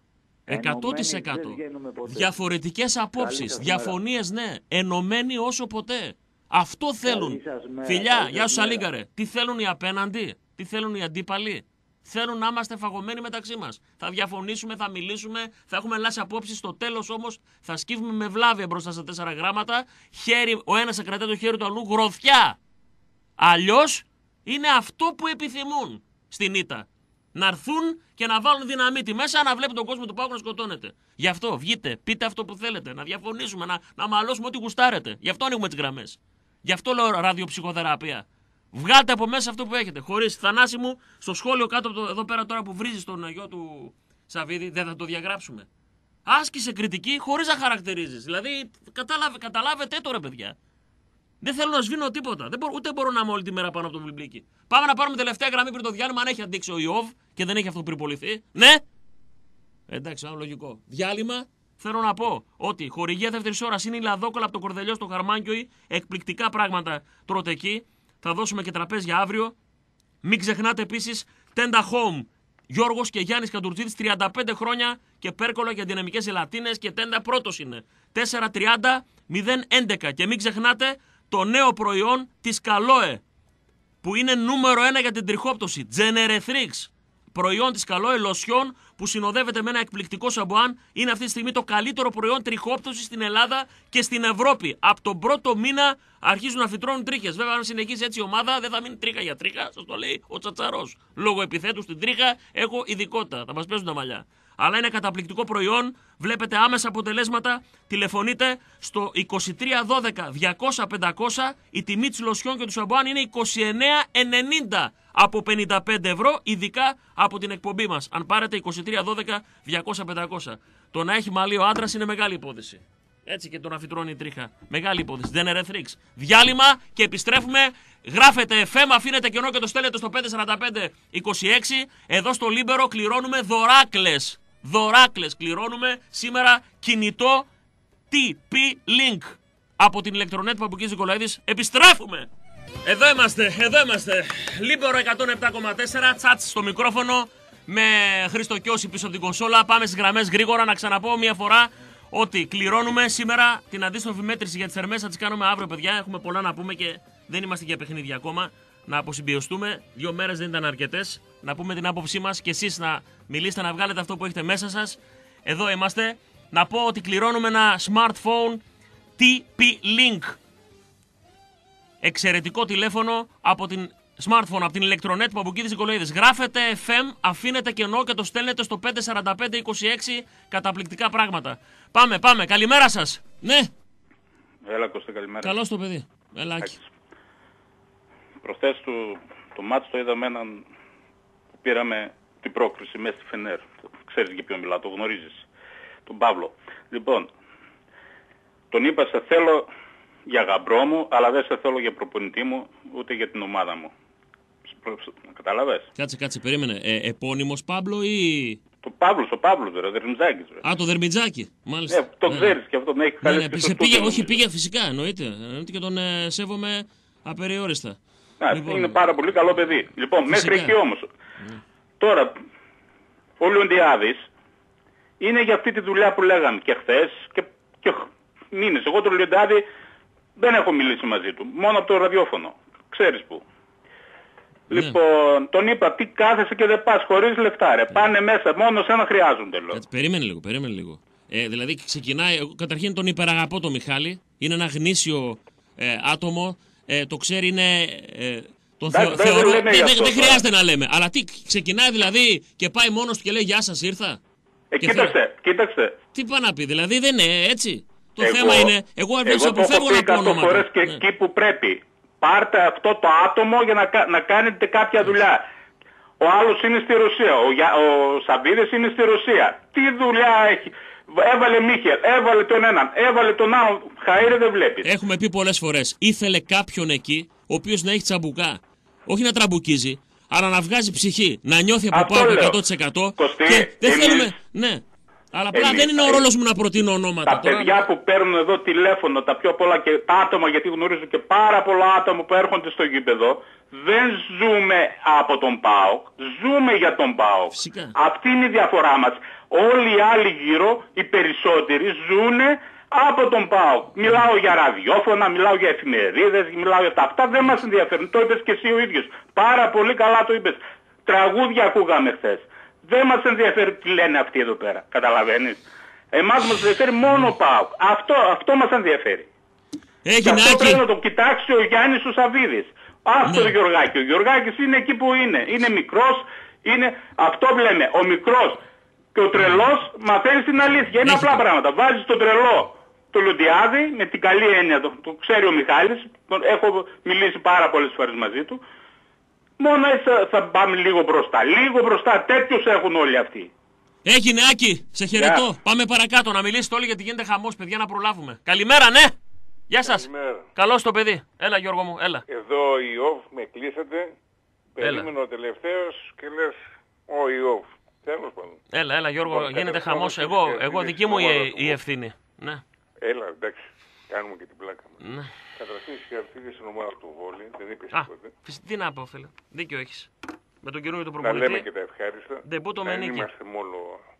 100%. Διαφορετικές απόψεις, διαφωνίες, ναι. Ενωμένοι όσο ποτέ. Αυτό θέλουν. Φιλιά, γεια σου Σαλίγκα ρε. Τι θέλουν οι απέναντι, τι θέλουν οι αντίπαλοι? Θέλουν να είμαστε φαγωμένοι μεταξύ μας. Θα διαφωνήσουμε, θα μιλήσουμε, θα έχουμε λάσει απόψεις. Στο τέλος όμως θα σκύβουμε με βλάβια μπροστά στα 4 γράμματα. Ο ένας θα κρατάει το χέρι του αλλού, γροθιά. Αλλιώς είναι αυτό που επιθυμούν στην ήττα. Να έρθουν και να βάλουν δυναμίτη μέσα, να βλέπουν τον κόσμο του ΠΑΟΚ να σκοτώνεται. Γι' αυτό βγείτε, πείτε αυτό που θέλετε, να διαφωνήσουμε, να μαλώσουμε ό,τι γουστάρετε. Γι' αυτό ανοίγουμε τις γραμμές. Γι' αυτό λέω ραδιοψυχοθεραπεία. Βγάλτε από μέσα αυτό που έχετε. Χωρίς, Θανάση μου, στο σχόλιο κάτω από εδώ πέρα τώρα που βρίζει τον γιο του Σαββίδη, δεν θα το διαγράψουμε. Άσκησε κριτική χωρίς να χαρακτηρίζεις. Δηλαδή, καταλάβετε το ρε παιδιά. Δεν θέλω να σβήνω τίποτα. Ούτε μπορώ να είμαι όλη τη μέρα πάνω από το βιβλίκι. Πάμε να πάρουμε τελευταία γραμμή πριν το διάλειμμα. Αν έχει αντίξει ο Ιώβ και δεν έχει αυτοπυρποληθεί. Ναι! Εντάξει, άλλο λογικό. Διάλειμμα. Θέλω να πω ότι χορηγία δεύτερης ώρας είναι η λαδόκολα από το Κορδελιό στο Χαρμάνκιοι. Εκπληκτικά πράγματα τρώτε εκεί. Θα δώσουμε και τραπέζια αύριο. Μην ξεχνάτε επίσης Tenda Home. Γιώργος και Γιάννης Καντουρτζίδης, 35 χρόνια και πέρκολα για δυναμικές ελαττίνες και Tenda πρώτος είναι. 430-011. Και μην ξεχνάτε το νέο προϊόν της Καλόε, που είναι νούμερο 1 για την τριχόπτωση. Generethrix. Προϊόν της Καλόε, λοσιόν που συνοδεύεται με ένα εκπληκτικό σαμπουάν. Είναι αυτή τη στιγμή το καλύτερο προϊόν τριχόπτωσης στην Ελλάδα και στην Ευρώπη. Από τον πρώτο μήνα αρχίζουν να φυτρώνουν τρίχες. Βέβαια, αν συνεχίσει έτσι η ομάδα, δεν θα μείνει τρίχα για τρίχα. Σας το λέει ο Τσατσαρός. Λόγω επιθέτου στην τρίχα έχω ειδικότητα. Θα μας παίζουν τα μαλλιά. Αλλά είναι καταπληκτικό προϊόν. Βλέπετε άμεσα αποτελέσματα. Τηλεφωνείτε στο 2312-200-500. Η τιμή της λοσιόν και του σαμπουάν είναι 29,90 από 55 ευρώ, ειδικά από την εκπομπή μας. Αν πάρετε 2312-200-500. Το να έχει μαλλί ο άντρας είναι μεγάλη υπόθεση. Έτσι και το να φυτρώνει η τρίχα. Μεγάλη υπόθεση. Generethrix. Διάλειμμα και επιστρέφουμε. Γράφετε FM, αφήνετε κενό και το στέλνετε στο 54526. Εδώ στο Λίμπερο κληρώνουμε δωράκλες. Δωράκλες κληρώνουμε σήμερα κινητό TP-Link από την ηλεκτρονέτ Παπουκής Νικολαίδης. Επιστρέφουμε. Εδώ είμαστε. Λίμπερο 107,4. Τσάτς στο μικρόφωνο με Χρήστο Κιώση πίσω από την κονσόλα. Πάμε στις γραμμές γρήγορα. Να ξαναπώ μια φορά ότι κληρώνουμε σήμερα την αντίστροφη μέτρηση για τις θερμές. Θα τις κάνουμε αύριο, παιδιά. Έχουμε πολλά να πούμε και δεν είμαστε για παιχνίδια ακόμα. Να αποσυμπιωστούμε. 2 μέρες δεν ήταν αρκετές. Να πούμε την άποψή μας και εσείς να μιλήσετε, να βγάλετε αυτό που έχετε μέσα σας. Εδώ είμαστε. Να πω ότι κληρώνουμε ένα smartphone TP-Link. Εξαιρετικό τηλέφωνο από την smartphone, από την ηλεκτρονέτ Παπουκίδης Νικολαίδης. Γράφετε FM, αφήνετε κενό και το στέλνετε στο 54526. Καταπληκτικά πράγματα. Πάμε. Καλημέρα σας. Ναι. Έλα Κώστα, καλημέρα. Καλώς το παιδί. Ελάκι. Προχθές το μάτς το είδαμε έναν που πήραμε την πρόκριση μέσα στη Φενέρ. Ξέρεις για ποιον μιλάω, το γνωρίζεις. Τον Παύλο. Λοιπόν, τον είπα σε θέλω για γαμπρό μου, αλλά δεν σε θέλω για προπονητή μου, ούτε για την ομάδα μου. Καταλαβες. Κάτσε, περίμενε. Επώνυμος Παύλο ή... Το Παύλο, το Δερμιτζάκης. Α, το Δερμιτζάκη, μάλιστα. Το ξέρεις και αυτό, με έχει καλέσει. Πήγε φυσικά, εννοείται και τον σέβομαι απεριόριστα. Λοιπόν, είναι πάρα πολύ καλό παιδί. Λοιπόν, φυσικά. Μέχρι εκεί όμως. Τώρα, ο Λιοντιάδης είναι για αυτή τη δουλειά που λέγαμε και χθες και μήνες. Εγώ τον Λιοντάδη δεν έχω μιλήσει μαζί του, μόνο από το ραδιόφωνο. Ξέρεις που. Ναι. Λοιπόν, τον είπα, τι κάθεσαι και δεν πας χωρίς λεφτά ρε. Πάνε μέσα, μόνο σένα χρειάζονται. Περίμενε λίγο. Δηλαδή ξεκινάει, καταρχήν τον υπεραγαπώ τον Μιχάλη, είναι ένα γνήσιο άτομο, το ξέρει, είναι... θεωρώ, δεν χρειάζεται να λέμε, αλλά τι, ξεκινάει δηλαδή και πάει μόνος του και λέει «Γεια σας, ήρθα». Κοίταξε. Τι πάει να πει, δηλαδή δεν είναι έτσι. Το θέμα είναι, εγώ αποφεύγω να πω ονόματα. Φορές και εκεί που πρέπει. Πάρτε αυτό το άτομο για να κάνετε κάποια δουλειά. Ο άλλος είναι στη Ρωσία, ο Σαββίδης είναι στη Ρωσία. Τι δουλειά έχει. Έβαλε Μίχελ, έβαλε τον έναν, έβαλε τον άλλον. Χαΐρε δεν βλέπεις. Έχουμε πει πολλές φορές, ήθελε κάποιον εκεί, ο οποίος να έχει τσαμπουκά. Όχι να τραμπουκίζει, αλλά να βγάζει ψυχή, να νιώθει από πάνω 100%. Κωστή, και δεν θέλουμε... Ναι. Αλλά απλά δεν είναι ο ρόλος μου να προτείνω ονόματα. Τα παιδιά που παίρνουν εδώ τηλέφωνο, τα πιο πολλά και τα άτομα, γιατί γνωρίζω και πάρα πολλά άτομα που έρχονται στο γήπεδο, δεν ζούμε από τον ΠΑΟΚ, ζούμε για τον ΠΑΟΚ. Φυσικά. Αυτή είναι η διαφορά μας. Όλοι οι άλλοι γύρω, οι περισσότεροι, ζουνε από τον ΠΑΟΚ. Μιλάω για ραδιόφωνα, μιλάω για εφημερίδες, μιλάω για τα αυτά, δεν μας ενδιαφέρουν. Το είπες και εσύ ο ίδιος. Πάρα πολύ καλά το είπες. Τραγούδια ακούγαμε χθες. Δεν μας ενδιαφέρει τι λένε αυτοί εδώ πέρα. Καταλαβαίνεις. Εμάς μας ενδιαφέρει μόνο ο ΠΑΟΚ. Αυτό μας ενδιαφέρει. Και αυτό πρέπει να το κοιτάξει ο Γιάννης ο Σαββίδης. Αυτό το Γιωργάκη. Ο Γιωργάκης είναι εκεί που είναι. Είναι μικρός. Αυτό λέμε. Ο μικρός και ο τρελός μαθαίνει την αλήθεια. Είναι απλά πράγματα. Βάζεις τον τρελό το Λουντιάδη με την καλή έννοια. Το ξέρει ο Μιχάλης. Έχω μιλήσει πάρα πολλές φορές μαζί του. Μόνο έτσι θα πάμε λίγο μπροστά. Τέτοιους έχουν όλοι αυτοί. Έγινε Άκη, σε χαιρετώ. Πάμε παρακάτω να μιλήσετε όλοι γιατί γίνεται χαμός, παιδιά, να προλάβουμε. Καλημέρα, ναι. Γεια σας. Καλημέρα. Καλώς το παιδί. Έλα Γιώργο μου, έλα. Εδώ η ΟΦ με κλείσατε. Περίμενε ο τελευταίος και λες ο Ιώβ. Τέλος πάντων. Έλα Γιώργο, γίνεται χαμός. Εγώ δική μου η ευθύνη. Ναι. Έλα, εντάξει. Κάνουμε και την πλάκα μας. Ναι. Καταρχήν συγχαρητήρια στην ομάδα του Βόλη, δεν είπες τίποτε. Τι να πω, φίλε. Δίκιο έχεις. Με τον καινούριο το προπονητή. Να λέμε και τα ευχάριστα. Δεν είμαστε μόνο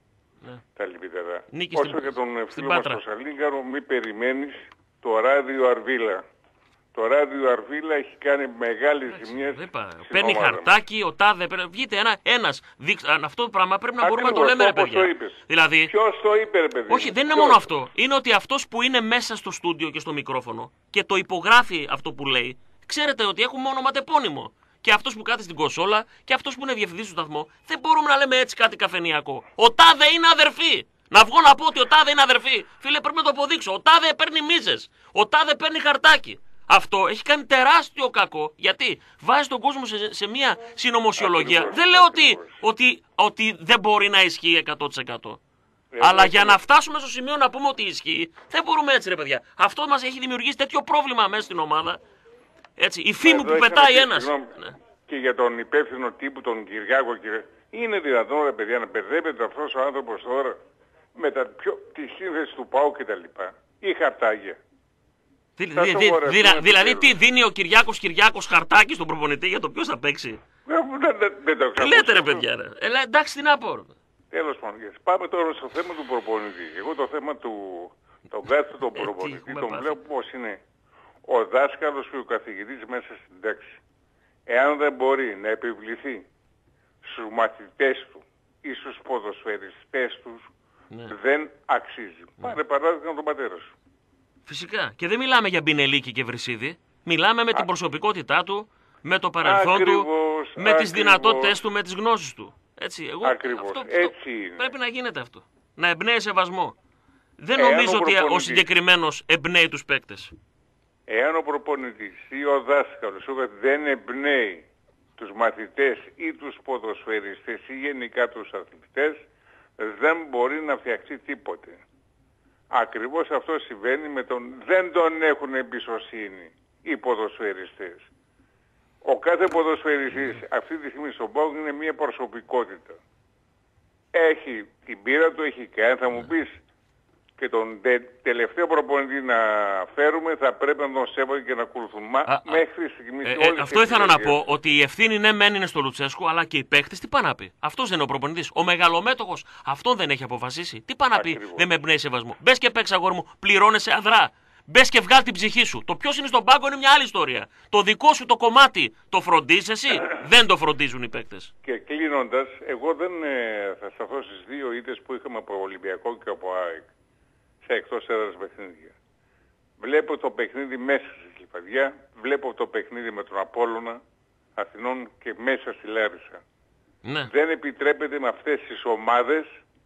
τα λυπητερά. Όσο για τον φίλο μας τον Σαλίγκαρο, μην περιμένεις το ράδιο Αρβίλα. Το ράδιο Αρβίλα έχει κάνει μεγάλες ζημιές. Παίρνει χαρτάκι, ο τάδε. Βγείτε ένας. Αυτό το πράγμα πρέπει να μπορούμε να το λέμε, ρε παιδιά. Δηλαδή, ποιος το είπε, ρε παιδιά. Όχι, δεν είναι μόνο αυτό. Είναι ότι αυτός που είναι μέσα στο στούντιο και στο μικρόφωνο και το υπογράφει αυτό που λέει, ξέρετε ότι έχουμε ονοματεπώνυμο. Και αυτός που κάθεται στην κονσόλα και αυτός που είναι διευθυντής του σταθμού, δεν μπορούμε να λέμε έτσι κάτι καφενειακό. Ο τάδε είναι αδερφή. Να βγω να πω ότι ο τάδε είναι αδερφή. Φίλε, πρέπει να το αποδείξω. Ο τάδε παίρνει μίζες. Ο τάδε παίρνει χαρτάκι. Αυτό έχει κάνει τεράστιο κακό, γιατί βάζει τον κόσμο σε μια συνωμοσιολογία. Δεν λέω ότι δεν μπορεί να ισχύει 100%. Αλλά για να φτάσουμε στο σημείο να πούμε ότι ισχύει, δεν μπορούμε έτσι, ρε παιδιά. Αυτό μας έχει δημιουργήσει τέτοιο πρόβλημα μέσα στην ομάδα. Έτσι, η φήμη που πετάει ένας. Και για τον υπεύθυνο τύπου, τον Κυριάκο, είναι δυνατόν, ρε παιδιά, να μπερδεύεται αυτός ο άνθρωπος τώρα με τη σύνθεση του ΠΑΟ και τα λοιπά. Ή χαρτάκια. Δηλαδή τι δίνει ο Κυριάκος χαρτάκι στον προπονητή για το ποιος θα παίξει. Δεν το ξέρω. Λέτε ρε παιδιά ρε. Εντάξει τι να πω. Τέλος πάντων. Πάμε τώρα στο θέμα του προπονητή. Εγώ το θέμα τον κάθε τον προπονητή τον βλέπω πως είναι ο δάσκαλος και ο καθηγητής μέσα στην τάξη. Εάν δεν μπορεί να επιβληθεί στους μαθητές του ή στους ποδοσφαιριστές τους, δεν αξίζει. Πάρε παράδειγμα τον πατέρα σου. Φυσικά. Και δεν μιλάμε για Μπινελίκη και Βρυσίδη. Μιλάμε με την προσωπικότητά του, με το παρελθόν του, με τις δυνατότητες του, με τις γνώσεις του. Έτσι, πρέπει να γίνεται αυτό. Να εμπνέει σεβασμό. Δεν νομίζω ότι ο συγκεκριμένος εμπνέει τους παίκτες. Εάν ο προπονητής ή ο δάσκαλος δεν εμπνέει τους μαθητές ή τους ποδοσφαιριστές ή γενικά τους αθλητές, δεν μπορεί να φτιαχτεί τίποτε. Ακριβώς αυτό συμβαίνει δεν τον έχουν εμπιστοσύνη οι ποδοσφαιριστές. Ο κάθε ποδοσφαιριστής αυτή τη στιγμή στον ΠΑΟΚ είναι μια προσωπικότητα. Έχει την πείρα του, έχει κάνει, θα μου πεις, και τον τελευταίο προπονητή να φέρουμε θα πρέπει να τον σέβονται και να ακολουθούν. Μέχρι στιγμής αυτό ήθελα να πω, ότι η ευθύνη ναι μεν είναι στο Λουτσέσκου, αλλά και οι παίκτες τι πάνε να πει. Αυτός δεν είναι ο προπονητής. Ο μεγαλομέτωχος αυτόν δεν έχει αποφασίσει. Τι πάνε να πει, δεν με εμπνέει σεβασμό. Μπες και παίξε, αγόρι μου, πληρώνεσαι αδρά. Μπες και βγάλει την ψυχή σου. Το ποιος είναι στον πάγκο είναι μια άλλη ιστορία. Το δικό σου το κομμάτι το φροντίζεις εσύ, δεν το φροντίζουν οι παίκτες. Και κλείνοντας, εγώ δεν θα σταθώ στις δύο ήττες που είχαμε από Ολυμπιακό και από ΑΕΚ σε εκτός έδρας παιχνίδια. Βλέπω το παιχνίδι μέσα στη Λιβαδιά, βλέπω το παιχνίδι με τον Απόλλωνα Αθηνών και μέσα στη Λάρισα. Ναι. Δεν επιτρέπεται με αυτές τις ομάδες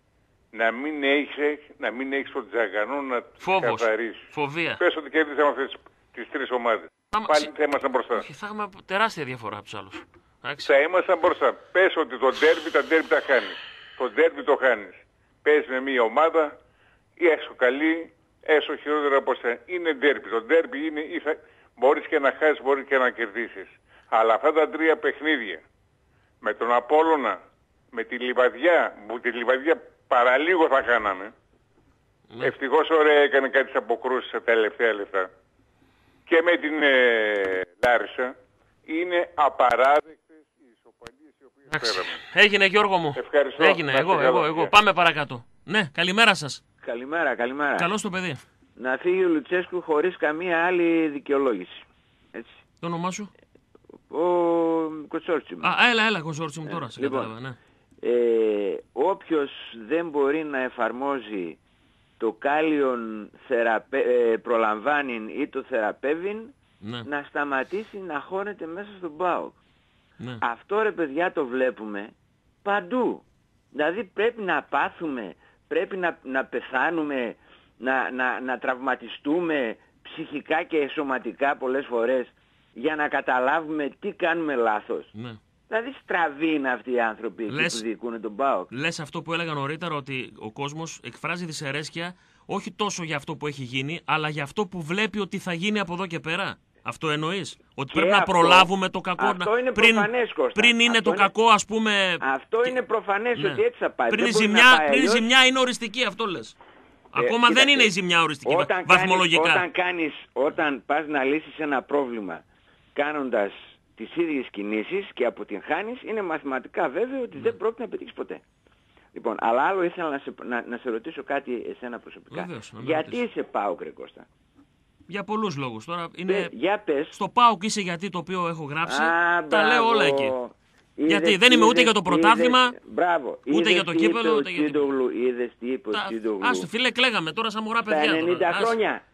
να μην έχεις τον Τζαγανό να τις καθαρίσεις. Φοβία. Πες ότι κέρδισαμε αυτές τις τρεις ομάδες. Πάλι θα ήμασταν μπροστά. Θα έχουμε τεράστια διαφορά από τους άλλους. Θα ήμασταν μπροστά. Πες ότι το ντέρμπι τα χάνεις. Το ντέρμπι το χάνεις. Παίζεις με μια ομάδα ή έστω καλή, έστω χειρότερα από εσένα. Είναι ντέρμπι. Το ντέρμπι είναι μπορείς και να χάσεις, μπορείς και να κερδίσεις. Αλλά αυτά τα τρία παιχνίδια με τον Απόλλωνα, με τη Λιβαδιά, που τη Λιβαδιά παραλίγο θα κάναμε. Ναι. Ευτυχώς ωραία έκανε κάτι τις αποκρούσεις τα τελευταία λεπτά. Και με την Λάρισα είναι απαράδεκτες οι ισοπαλίες οι οποίες φέραμε. Έγινε, Γιώργο μου. Ευχαριστώ. Έγινε. Εγώ. Πάμε παρακάτω. Ναι, καλημέρα σας. Καλημέρα. Καλώς το παιδί. Να φύγει ο Λουτσέσκου χωρίς καμία άλλη δικαιολόγηση. Έτσι. Το όνομά σου? Ο Κονσόρτσιμ. Έλα, Κονσόρτσιμ τώρα. Σε κατάλαβα, ναι. Όποιος δεν μπορεί να εφαρμόζει το κάλιον προλαμβάνει ή το θεραπεύειν, ναι, να σταματήσει να χώνεται μέσα στον ΠΑΟΚ. Ναι. Αυτό ρε παιδιά το βλέπουμε παντού. Δηλαδή πρέπει να πάθουμε, πρέπει να πεθάνουμε, να τραυματιστούμε ψυχικά και σωματικά πολλές φορές για να καταλάβουμε τι κάνουμε λάθος. Ναι. Δηλαδή στραβοί είναι αυτοί οι άνθρωποι που διοικούν τον ΠΑΟΚ. Λες αυτό που έλεγα νωρίτερα, ότι ο κόσμος εκφράζει δυσαρέσκεια όχι τόσο για αυτό που έχει γίνει, αλλά για αυτό που βλέπει ότι θα γίνει από εδώ και πέρα. Αυτό εννοείς? Ότι και πρέπει να προλάβουμε το κακό. Αυτό είναι προφανές, Κώστα. Πριν είναι το κακό, ας πούμε. Αυτό είναι προφανές, ναι, ότι έτσι θα πάει. Πριν η ζημιά είναι οριστική, αυτό λες. Ακόμα δεν είναι η ζημιά οριστική βαθμολογικά. Όταν πας να λύσεις ένα πρόβλημα κάνοντας τις ίδιες κινήσεις και αποτυγχάνεις, είναι μαθηματικά βέβαιο ότι δεν πρόκειται να πετύχεις ποτέ. Λοιπόν, αλλά άλλο ήθελα να σε ρωτήσω κάτι εσένα προσωπικά. Βεβαίως, γιατί είσαι ΠΑΟΚ, ρε Κώστα? Για πολλούς λόγους. Τώρα είναι... Για πες. Στο ΠΑΟΚ είσαι γιατί το οποίο έχω γράψει. Τα λέω όλα εκεί. Γιατί δεν είμαι ούτε για το πρωτάθλημα, ούτε για το κύπελλο, ούτε για το... Είδες τι είπε ο Σίντογλου? Άστο φίλε, κλαίγαμε τώρα σαν μωρά παιδιά. Τα 90 χρόνια.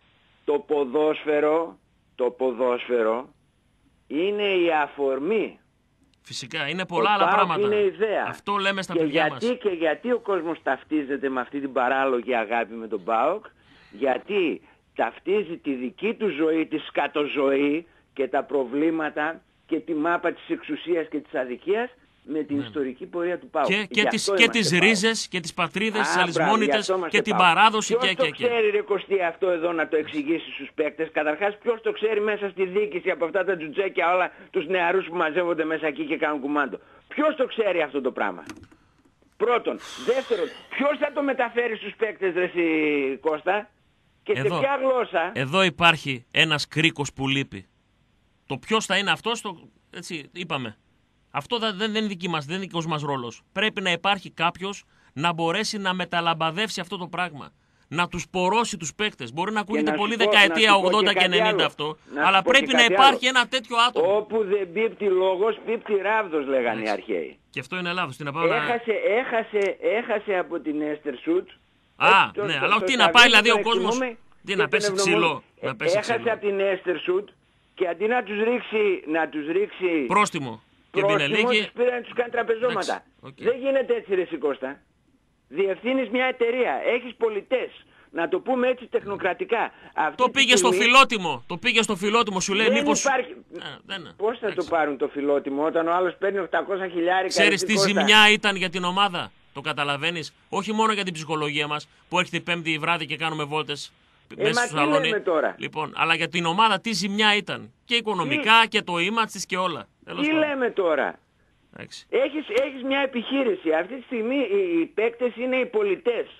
Το ποδόσφαιρο είναι η αφορμή. Φυσικά, είναι πολλά άλλα πράγματα. Είναι ιδέα. Αυτό λέμε στα παιδιά μας. Και γιατί ο κόσμος ταυτίζεται με αυτή την παράλογη αγάπη με τον ΠΑΟΚ? Γιατί ταυτίζει τη δική του ζωή, τη σκατοζωή και τα προβλήματα και τη μάπα της εξουσίας και της αδικίας με την ιστορική πορεία του ΠΑΟΚ. Και τις ρίζες και τις πατρίδες, τις αλυσμόνητες και την παράδοση. Ποιος το ξέρει, ρε Κωστή, αυτό εδώ να το εξηγήσει στους παίκτες? Καταρχάς, ποιος το ξέρει μέσα στη διοίκηση από αυτά τα τζουτζέκια όλα, τους νεαρούς που μαζεύονται μέσα εκεί και κάνουν κουμάντο? Ποιος το ξέρει αυτό το πράγμα? Πρώτον. Δεύτερον, ποιος θα το μεταφέρει στους παίκτες, ρε Κώστα? Και σε ποια γλώσσα? Εδώ υπάρχει ένας κρίκος που λείπει. Το ποιος θα είναι αυτός, έτσι είπαμε. Αυτό δεν είναι δεν είναι δικός μας ρόλος. Πρέπει να υπάρχει κάποιος να μπορέσει να μεταλαμπαδεύσει αυτό το πράγμα. Να τους πορώσει τους παίκτες. Μπορεί να ακούγεται πολύ δεκαετία 80 και 90 αυτό, αλλά πρέπει να υπάρχει ένα τέτοιο άτομο. Όπου δεν πίπτει λόγος, πίπτει ράβδος, λέγανε οι αρχαίοι. Και αυτό είναι λάθος. Έχασε από την Έστερσουτ. Ναι, αλλά τι να πάει δηλαδή ο κόσμος, τι να πέσει ξύλο. Έχασε από την Έστερσουτ και αντί να τους ρίξει πρόστιμο. Και τους πήρε να τους κάνει τραπεζώματα. Δεν γίνεται έτσι, ρε Κώστα. Διευθύνεις μια εταιρεία, έχεις πολιτές. Να το πούμε έτσι τεχνοκρατικά. Το πήγε στο φιλότιμο. Το πήγε στο φιλότιμο, σου λέει μήπως... Πώς θα το πάρουν το φιλότιμο όταν ο άλλος παίρνει 800 χιλιάρικα? Ξέρεις τι ζημιά ήταν για την ομάδα? Το καταλαβαίνεις? Όχι μόνο για την ψυχολογία μας που έρχεται Πέμπτη βράδυ και κάνουμε βόλτες μέσα στο σαλόνι. Λοιπόν, αλλά για την ομάδα τι ζημιά ήταν? Και οικονομικά και το image της και όλα. Τι λέμε τώρα? Έχεις μια επιχείρηση. Αυτή τη στιγμή οι παίκτες είναι οι πολιτές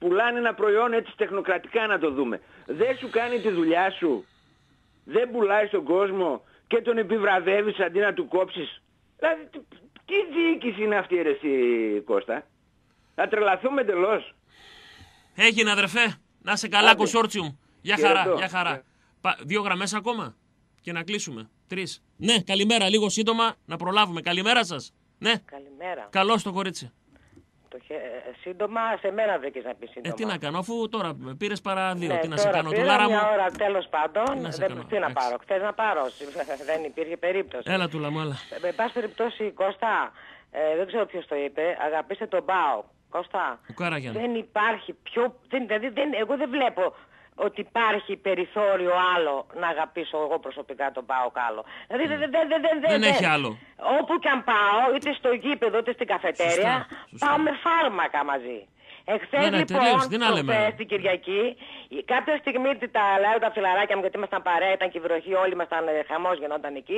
πουλάνε ένα προϊόν έτσι τεχνοκρατικά να το δούμε. Δεν σου κάνει τη δουλειά σου. Δεν πουλάει στον κόσμο και τον επιβραβεύεις αντί να του κόψεις. Δηλαδή, τι διοίκηση είναι αυτή ρε εσύ Κώστα? Θα τρελαθούμε εντελώς. Έγινε αδερφέ. Να σε καλά κονσόρτσιουμ. Γεια χαρά, γεια χαρά. 2 γραμμές ακόμα και να κλείσουμε. 3. Ναι, καλημέρα. Λίγο σύντομα να προλάβουμε. Καλημέρα σας. Ναι. Καλημέρα. Καλώς το κορίτσι. Σύντομα, σε μένα βρήκες να πεις σύντομα. Τι να κάνω, αφού τώρα πήρες παρά 2. Ναι, τι να σε κάνω, τουλάρα μου. Μια ώρα τέλος πάντων. Τι να πάρω, χθες να πάρω. Δεν υπήρχε περίπτωση. Έλα τούλα μου, έλα. Με πάση περιπτώσει, Κώστα, δεν ξέρω ποιος το είπε, αγαπήστε τον ΠΑΟΚ. Κώστα, δεν υπάρχει πιο... εγώ δεν βλέπω ότι υπάρχει περιθώριο άλλο να αγαπήσω εγώ προσωπικά τον ΠΑΟΚ άλλο. Δηλαδή δεν έχει άλλο. Όπου και αν πάω, είτε στο γήπεδο είτε στην καφετέρια, πάω με φάρμακα μαζί. Εχθές λοιπόν, προχθές την Κυριακή, κάποια στιγμή τα λέω τα φιλαράκια μου, γιατί ήμασταν παρέα, ήταν και η βροχή, όλοι ήμασταν χαμός, γινόταν εκεί.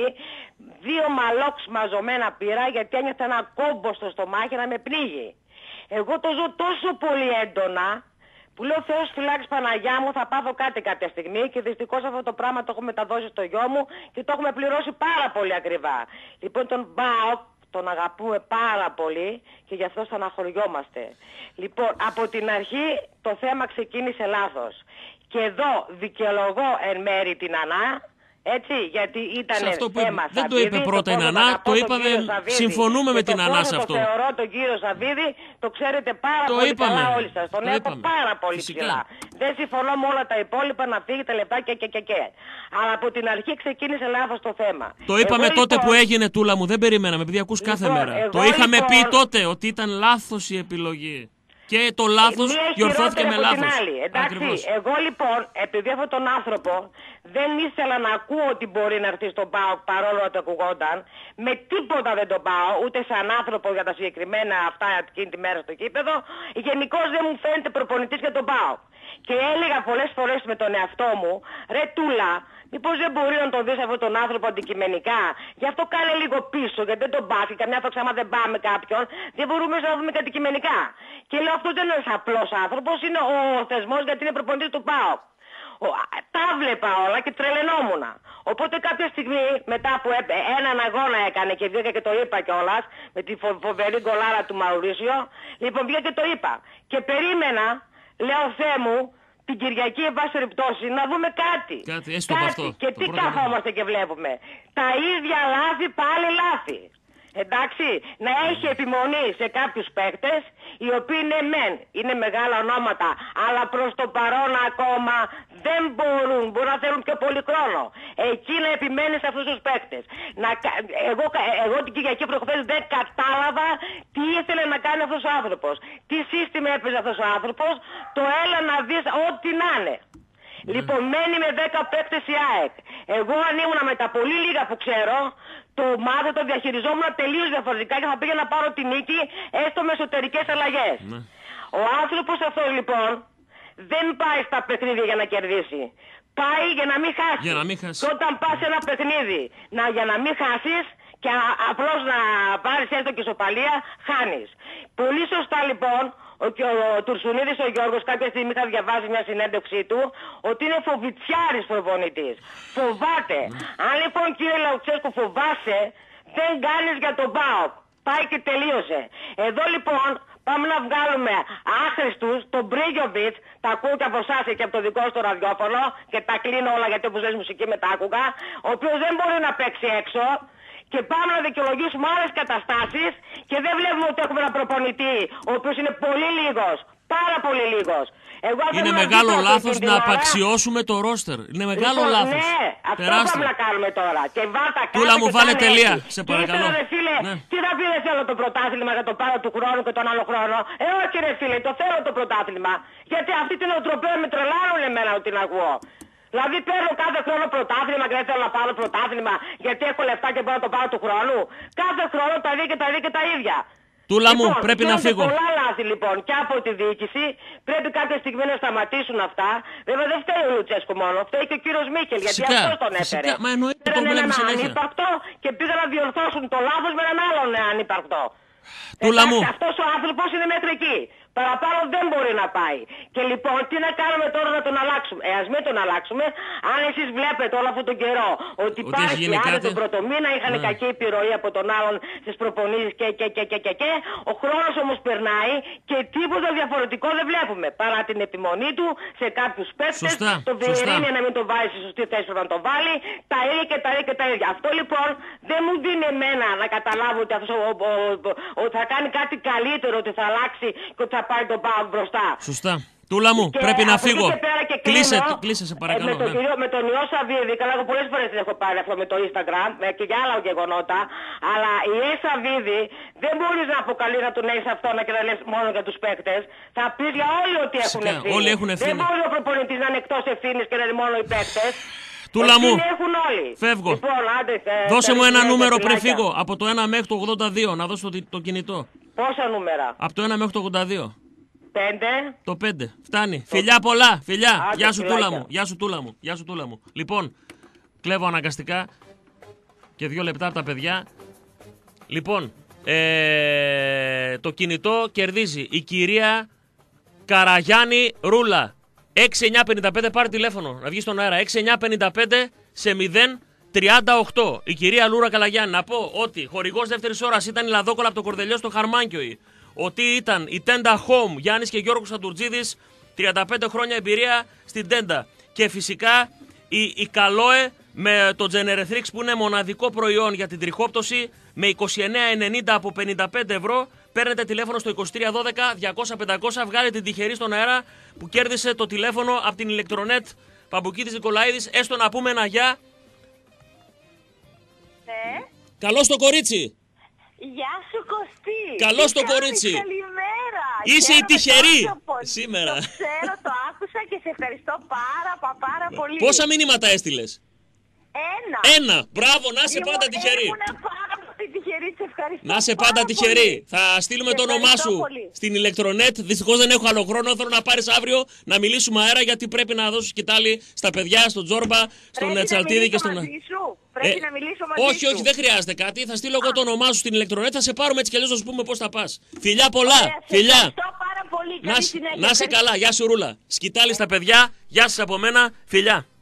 2 μαλόξ μαζωμένα πήρα, γιατί ένιωθα ένα κόμπο στο στομάχι να με πνίγει. Εγώ το ζω τόσο πολύ έντονα, που λέω Θεός φυλάξει Παναγιά μου, θα πάθω κάτι κάποια στιγμή και δυστυχώς αυτό το πράγμα το έχω μεταδώσει στο γιο μου και το έχουμε πληρώσει πάρα πολύ ακριβά. Λοιπόν τον ΠΑΟΚ τον αγαπούμε πάρα πολύ και γι' αυτό στεναχωριόμαστε. Λοιπόν, από την αρχή το θέμα ξεκίνησε λάθος. Και εδώ δικαιολογώ εν μέρη την Ανά, έτσι, γιατί ήταν θέμα Σαββίδη. Δεν το είπε πρώτα η Νανά, το είπαμε, συμφωνούμε με την Νανά σε αυτό. Το θεωρώ τον κύριο Σαββίδη, το ξέρετε πάρα πολύ καλά όλοι σας. Τον έχω πάρα πολύ ψηλά. Δεν συμφωνώ με όλα τα υπόλοιπα, να φύγει τα λεπτά και. Αλλά από την αρχή ξεκίνησε λάθος το θέμα. Το είπαμε τότε που έγινε, Τούλα μου, δεν περιμέναμε, επειδή ακούς κάθε μέρα. Το είχαμε πει τότε ότι ήταν λάθος η επιλογή. Και το λάθος διορθώθηκε με λάθος. Εντάξει, εγώ λοιπόν, επειδή αυτόν τον άνθρωπο δεν ήθελα να ακούω ότι μπορεί να έρθει στον ΠΑΟΚ παρόλο ότι ακουγόταν, με τίποτα δεν τον πάω, ούτε σαν άνθρωπο για τα συγκεκριμένα αυτά εκείνη τη μέρα στο κήπεδο, γενικώς δεν μου φαίνεται προπονητής για τον ΠΑΟΚ. Και έλεγα πολλές φορές με τον εαυτό μου, ρε Τούλα, μήπως δεν μπορεί να τον δεις αυτόν τον άνθρωπο αντικειμενικά? Γι' αυτό κάνε λίγο πίσω, γιατί δεν τον πάθει. Καμιά φορά άμα δεν πάμε κάποιον, δεν μπορούμε να δούμε αντικειμενικά. Και λέω αυτός δεν είναι ένας απλός άνθρωπος, είναι ο θεσμός γιατί είναι προπονητής του ΠΑΟΚ. Τα βλέπα όλα και τρελαινόμουν. Οπότε κάποια στιγμή μετά που έναν αγώνα έκανε και βγήκα και το είπα κιόλας, με τη φοβερή γκολάρα του Μαουρίσιο, λοιπόν βγήκα και το είπα. Και περίμενα, λέω Θεέ μου, την Κυριακή, εν πάση περιπτώσει, να δούμε κάτι. Και τι καθόμαστε και βλέπουμε? Τα ίδια λάθη, πάλι λάθη. Εντάξει, να έχει επιμονή σε κάποιους παίκτες, οι οποίοι είναι είναι μεγάλα ονόματα, αλλά προς το παρόν ακόμα δεν μπορούν να θέλουν πιο πολύ χρόνο. Εκεί να επιμένει σε αυτούς τους παίκτες. Εγώ την Κυριακή προχθές δεν κατάλαβα τι ήθελε να κάνει αυτός ο άνθρωπος. Τι σύστημα έπαιζε αυτός ο άνθρωπος, το έλα να δεις ό,τι να είναι. Λοιπόν, μένει με 10 παίκτες η ΑΕΚ. Εγώ αν ήμουνα με τα πολύ λίγα που ξέρω, το ομάδα το διαχειριζόμουν τελείως διαφορετικά και θα πήγα να πάρω τη νίκη έστω με εσωτερικές αλλαγές. Ο άνθρωπος αυτός λοιπόν δεν πάει στα παιχνίδια για να κερδίσει. Πάει για να μην χάσει. Και όταν πας σε ένα παιχνίδι για να μην χάσεις και απλώς να πάρεις έστω και ισοπαλία, χάνεις. Πολύ σωστά λοιπόν ο Τουρσουνίδης ο Γιώργος κάποια στιγμή θα διαβάσει μια συνέντευξή του ότι είναι φοβητσιάρης προπονητής. Φοβάται. Αν λοιπόν κύριε Λαουτσέσκου φοβάσαι, δεν κάνεις για τον ΠΑΟΚ. Πάει και τελείωσε. Εδώ λοιπόν πάμε να βγάλουμε άχρηστους τον Μπρίγιοβιτς, τα ακούω και από εσάς και από το δικό στο ραδιόφωνο και τα κλείνω όλα γιατί όπως λες μουσική μετά άκουγα, ο οποίος δεν μπορεί να παίξει έξω. Και πάμε να δικαιολογήσουμε άλλες καταστάσεις και δεν βλέπουμε ότι έχουμε ένα προπονητή ο οποίος είναι πολύ λίγος, πάρα πολύ λίγος. Είναι μεγάλο λάθος να απαξιώσουμε το ρόστερ. Είναι μεγάλο λάθος. Ναι, αυτό πάμε να κάνουμε τώρα. Και βάλτα κάτω. Τούλα μου, βάλε τελεία, σε παρακαλώ. Τι θα πει δεν θέλω το πρωτάθλημα για το πάνω του χρόνου και τον άλλο χρόνο? Όχι ρε φίλε, το θέλω το πρωτάθλημα. Γιατί αυτή την οτροπία με τρελάρουν εμένα ότι την ακούω. Δηλαδή παίρνω κάθε χρόνο πρωτάθλημα και δεν θέλω να πάρω πρωτάθλημα γιατί έχω λεφτά και μπορώ να το πάρω του χρόνου. Κάθε χρόνο τα ίδια και τα ίδια. Τούλα μου, πρέπει να φύγω. Πολλά λάθη λοιπόν και από τη διοίκηση. Πρέπει κάποια στιγμή να σταματήσουν αυτά. Βέβαια δεν φταίει ο Λουτσέσκου μόνο, φταίει και ο κύριος Μίκελ γιατί αυτός τον έφερε. Μα εννοείται το βλέπουμε συνέχεια. Ανύπαρκτο και πήγαν να διορθώσουν το λάθος με έναν άλλον ανύπαρκτο. Τούλα μου. Αυτός ο άνθρωπος είναι μέχρι εκεί. Παραπάνω δεν μπορεί να πάει. Και λοιπόν, τι να κάνουμε τώρα να τον αλλάξουμε? Ας μην τον αλλάξουμε. Αν εσείς βλέπετε όλο αυτόν τον καιρό ότι υπάρχει άλλοι τον πρωτομήνα, είχαν κακή επιρροή από τον άλλον στις προπονήσεις και. Ο χρόνος όμως περνάει και τίποτα διαφορετικό δεν βλέπουμε. Παρά την επιμονή του σε κάποιους παίκτες, το Βιερίνια να μην τον βάλει στη σωστή θέση να τον βάλει, τα ίδια και τα ίδια και τα ίδια. Αυτό λοιπόν δεν μου δίνει εμένα να καταλάβω ότι θα κάνει κάτι καλύτερο, ότι θα αλλάξει και ότι θα πάει τον ΠΑΟΚ μπροστά. Σωστά. Τούλα μου, πρέπει να φύγω. Κλείσε σε παρακαλώ. Με τον Ιώ Σαββίδη, καλά, εγώ πολλές φορές την έχω πάρει αυτό με το Instagram και για άλλα γεγονότα. Αλλά η Ιώ Σαββίδη δεν μπορείς να αποκαλείς να τον έχεις αυτό και να λες μόνο για τους παίκτες. Θα πεις για όλοι ότι έχουν ευθύνη. Όλοι έχουν ευθύνη. Δεν μπορεί ο προπονητής να είναι εκτός ευθύνης και να είναι μόνο οι παίκτες. Τούλα μου, φεύγω. Λοιπόν, δώσε μου ένα νούμερο πριν φύγω. Από το 1 μέχρι το 82, να δώσω το κινητό. Πόσα νούμερα? Από το 1 μέχρι το 82. 5. Το 5. Φτάνει. Φιλιά πολλά. Φιλιά. Γεια σου Τούλα μου. Γεια σου Τούλα μου. Γεια σου Τούλα μου. Λοιπόν, κλέβω αναγκαστικά και 2 λεπτά από τα παιδιά. Λοιπόν, το κινητό κερδίζει η κυρία Καραγιάννη Ρούλα. 6955, πάρε τηλέφωνο να βγει στον αέρα. 6955 σε 038. Η κυρία Λούρα Καλαγιάννη. Να πω ότι χορηγός δεύτερης ώρας ήταν η Λαδόκολα από το Κορδελιό στο Χαρμάνκιοι. Ότι ήταν η Tenda Home, Γιάννης και Γιώργος Σαντουρτζίδης, 35 χρόνια εμπειρία στην Tenda. Και φυσικά η Καλόε με το Generethrix που είναι μοναδικό προϊόν για την τριχόπτωση με 29,90 από 55 ευρώ. Παίρνετε τηλέφωνο στο 2312-200-500, βγάλετε την τυχερή στον αέρα που κέρδισε το τηλέφωνο από την Ηλεκτρονέτ Παμπουκίδης Νικολαίδης. Έστω να πούμε ένα γεια. Καλώς το κορίτσι. Γεια σου Κωστή. Καλώς το κορίτσι. Καλημέρα. Είσαι η τυχερή σήμερα. Το ξέρω, το άκουσα και σε ευχαριστώ πάρα πολύ. Πόσα μηνύματα έστειλες? Ένα. Μπράβο, να είσαι πάντα τυχερή. Να είσαι πάντα τυχερή. Θα στείλουμε το όνομά σου στην Ηλεκτρονέτ. Δυστυχώς δεν έχω άλλο χρόνο. Θέλω να πάρεις αύριο να μιλήσουμε αέρα γιατί πρέπει να δώσεις κοιτάλι στα παιδιά, στον Τζόρμπα, στον Τσαλτίδη και στον. Πρέπει να μιλήσω μαζί σου. Όχι, δεν χρειάζεται κάτι. Θα στείλω εγώ το όνομά σου στην Ηλεκτρονέτ. Θα σε πάρουμε έτσι κι αλλιώς να σου πούμε πώς θα πας. Φιλιά πολλά. Φιλιά. Πάρα πολύ. Να είσαι καλά. Γεια σου Ρούλα. Σκητάλη στα παιδιά. Γεια σας από μένα. Φιλιά.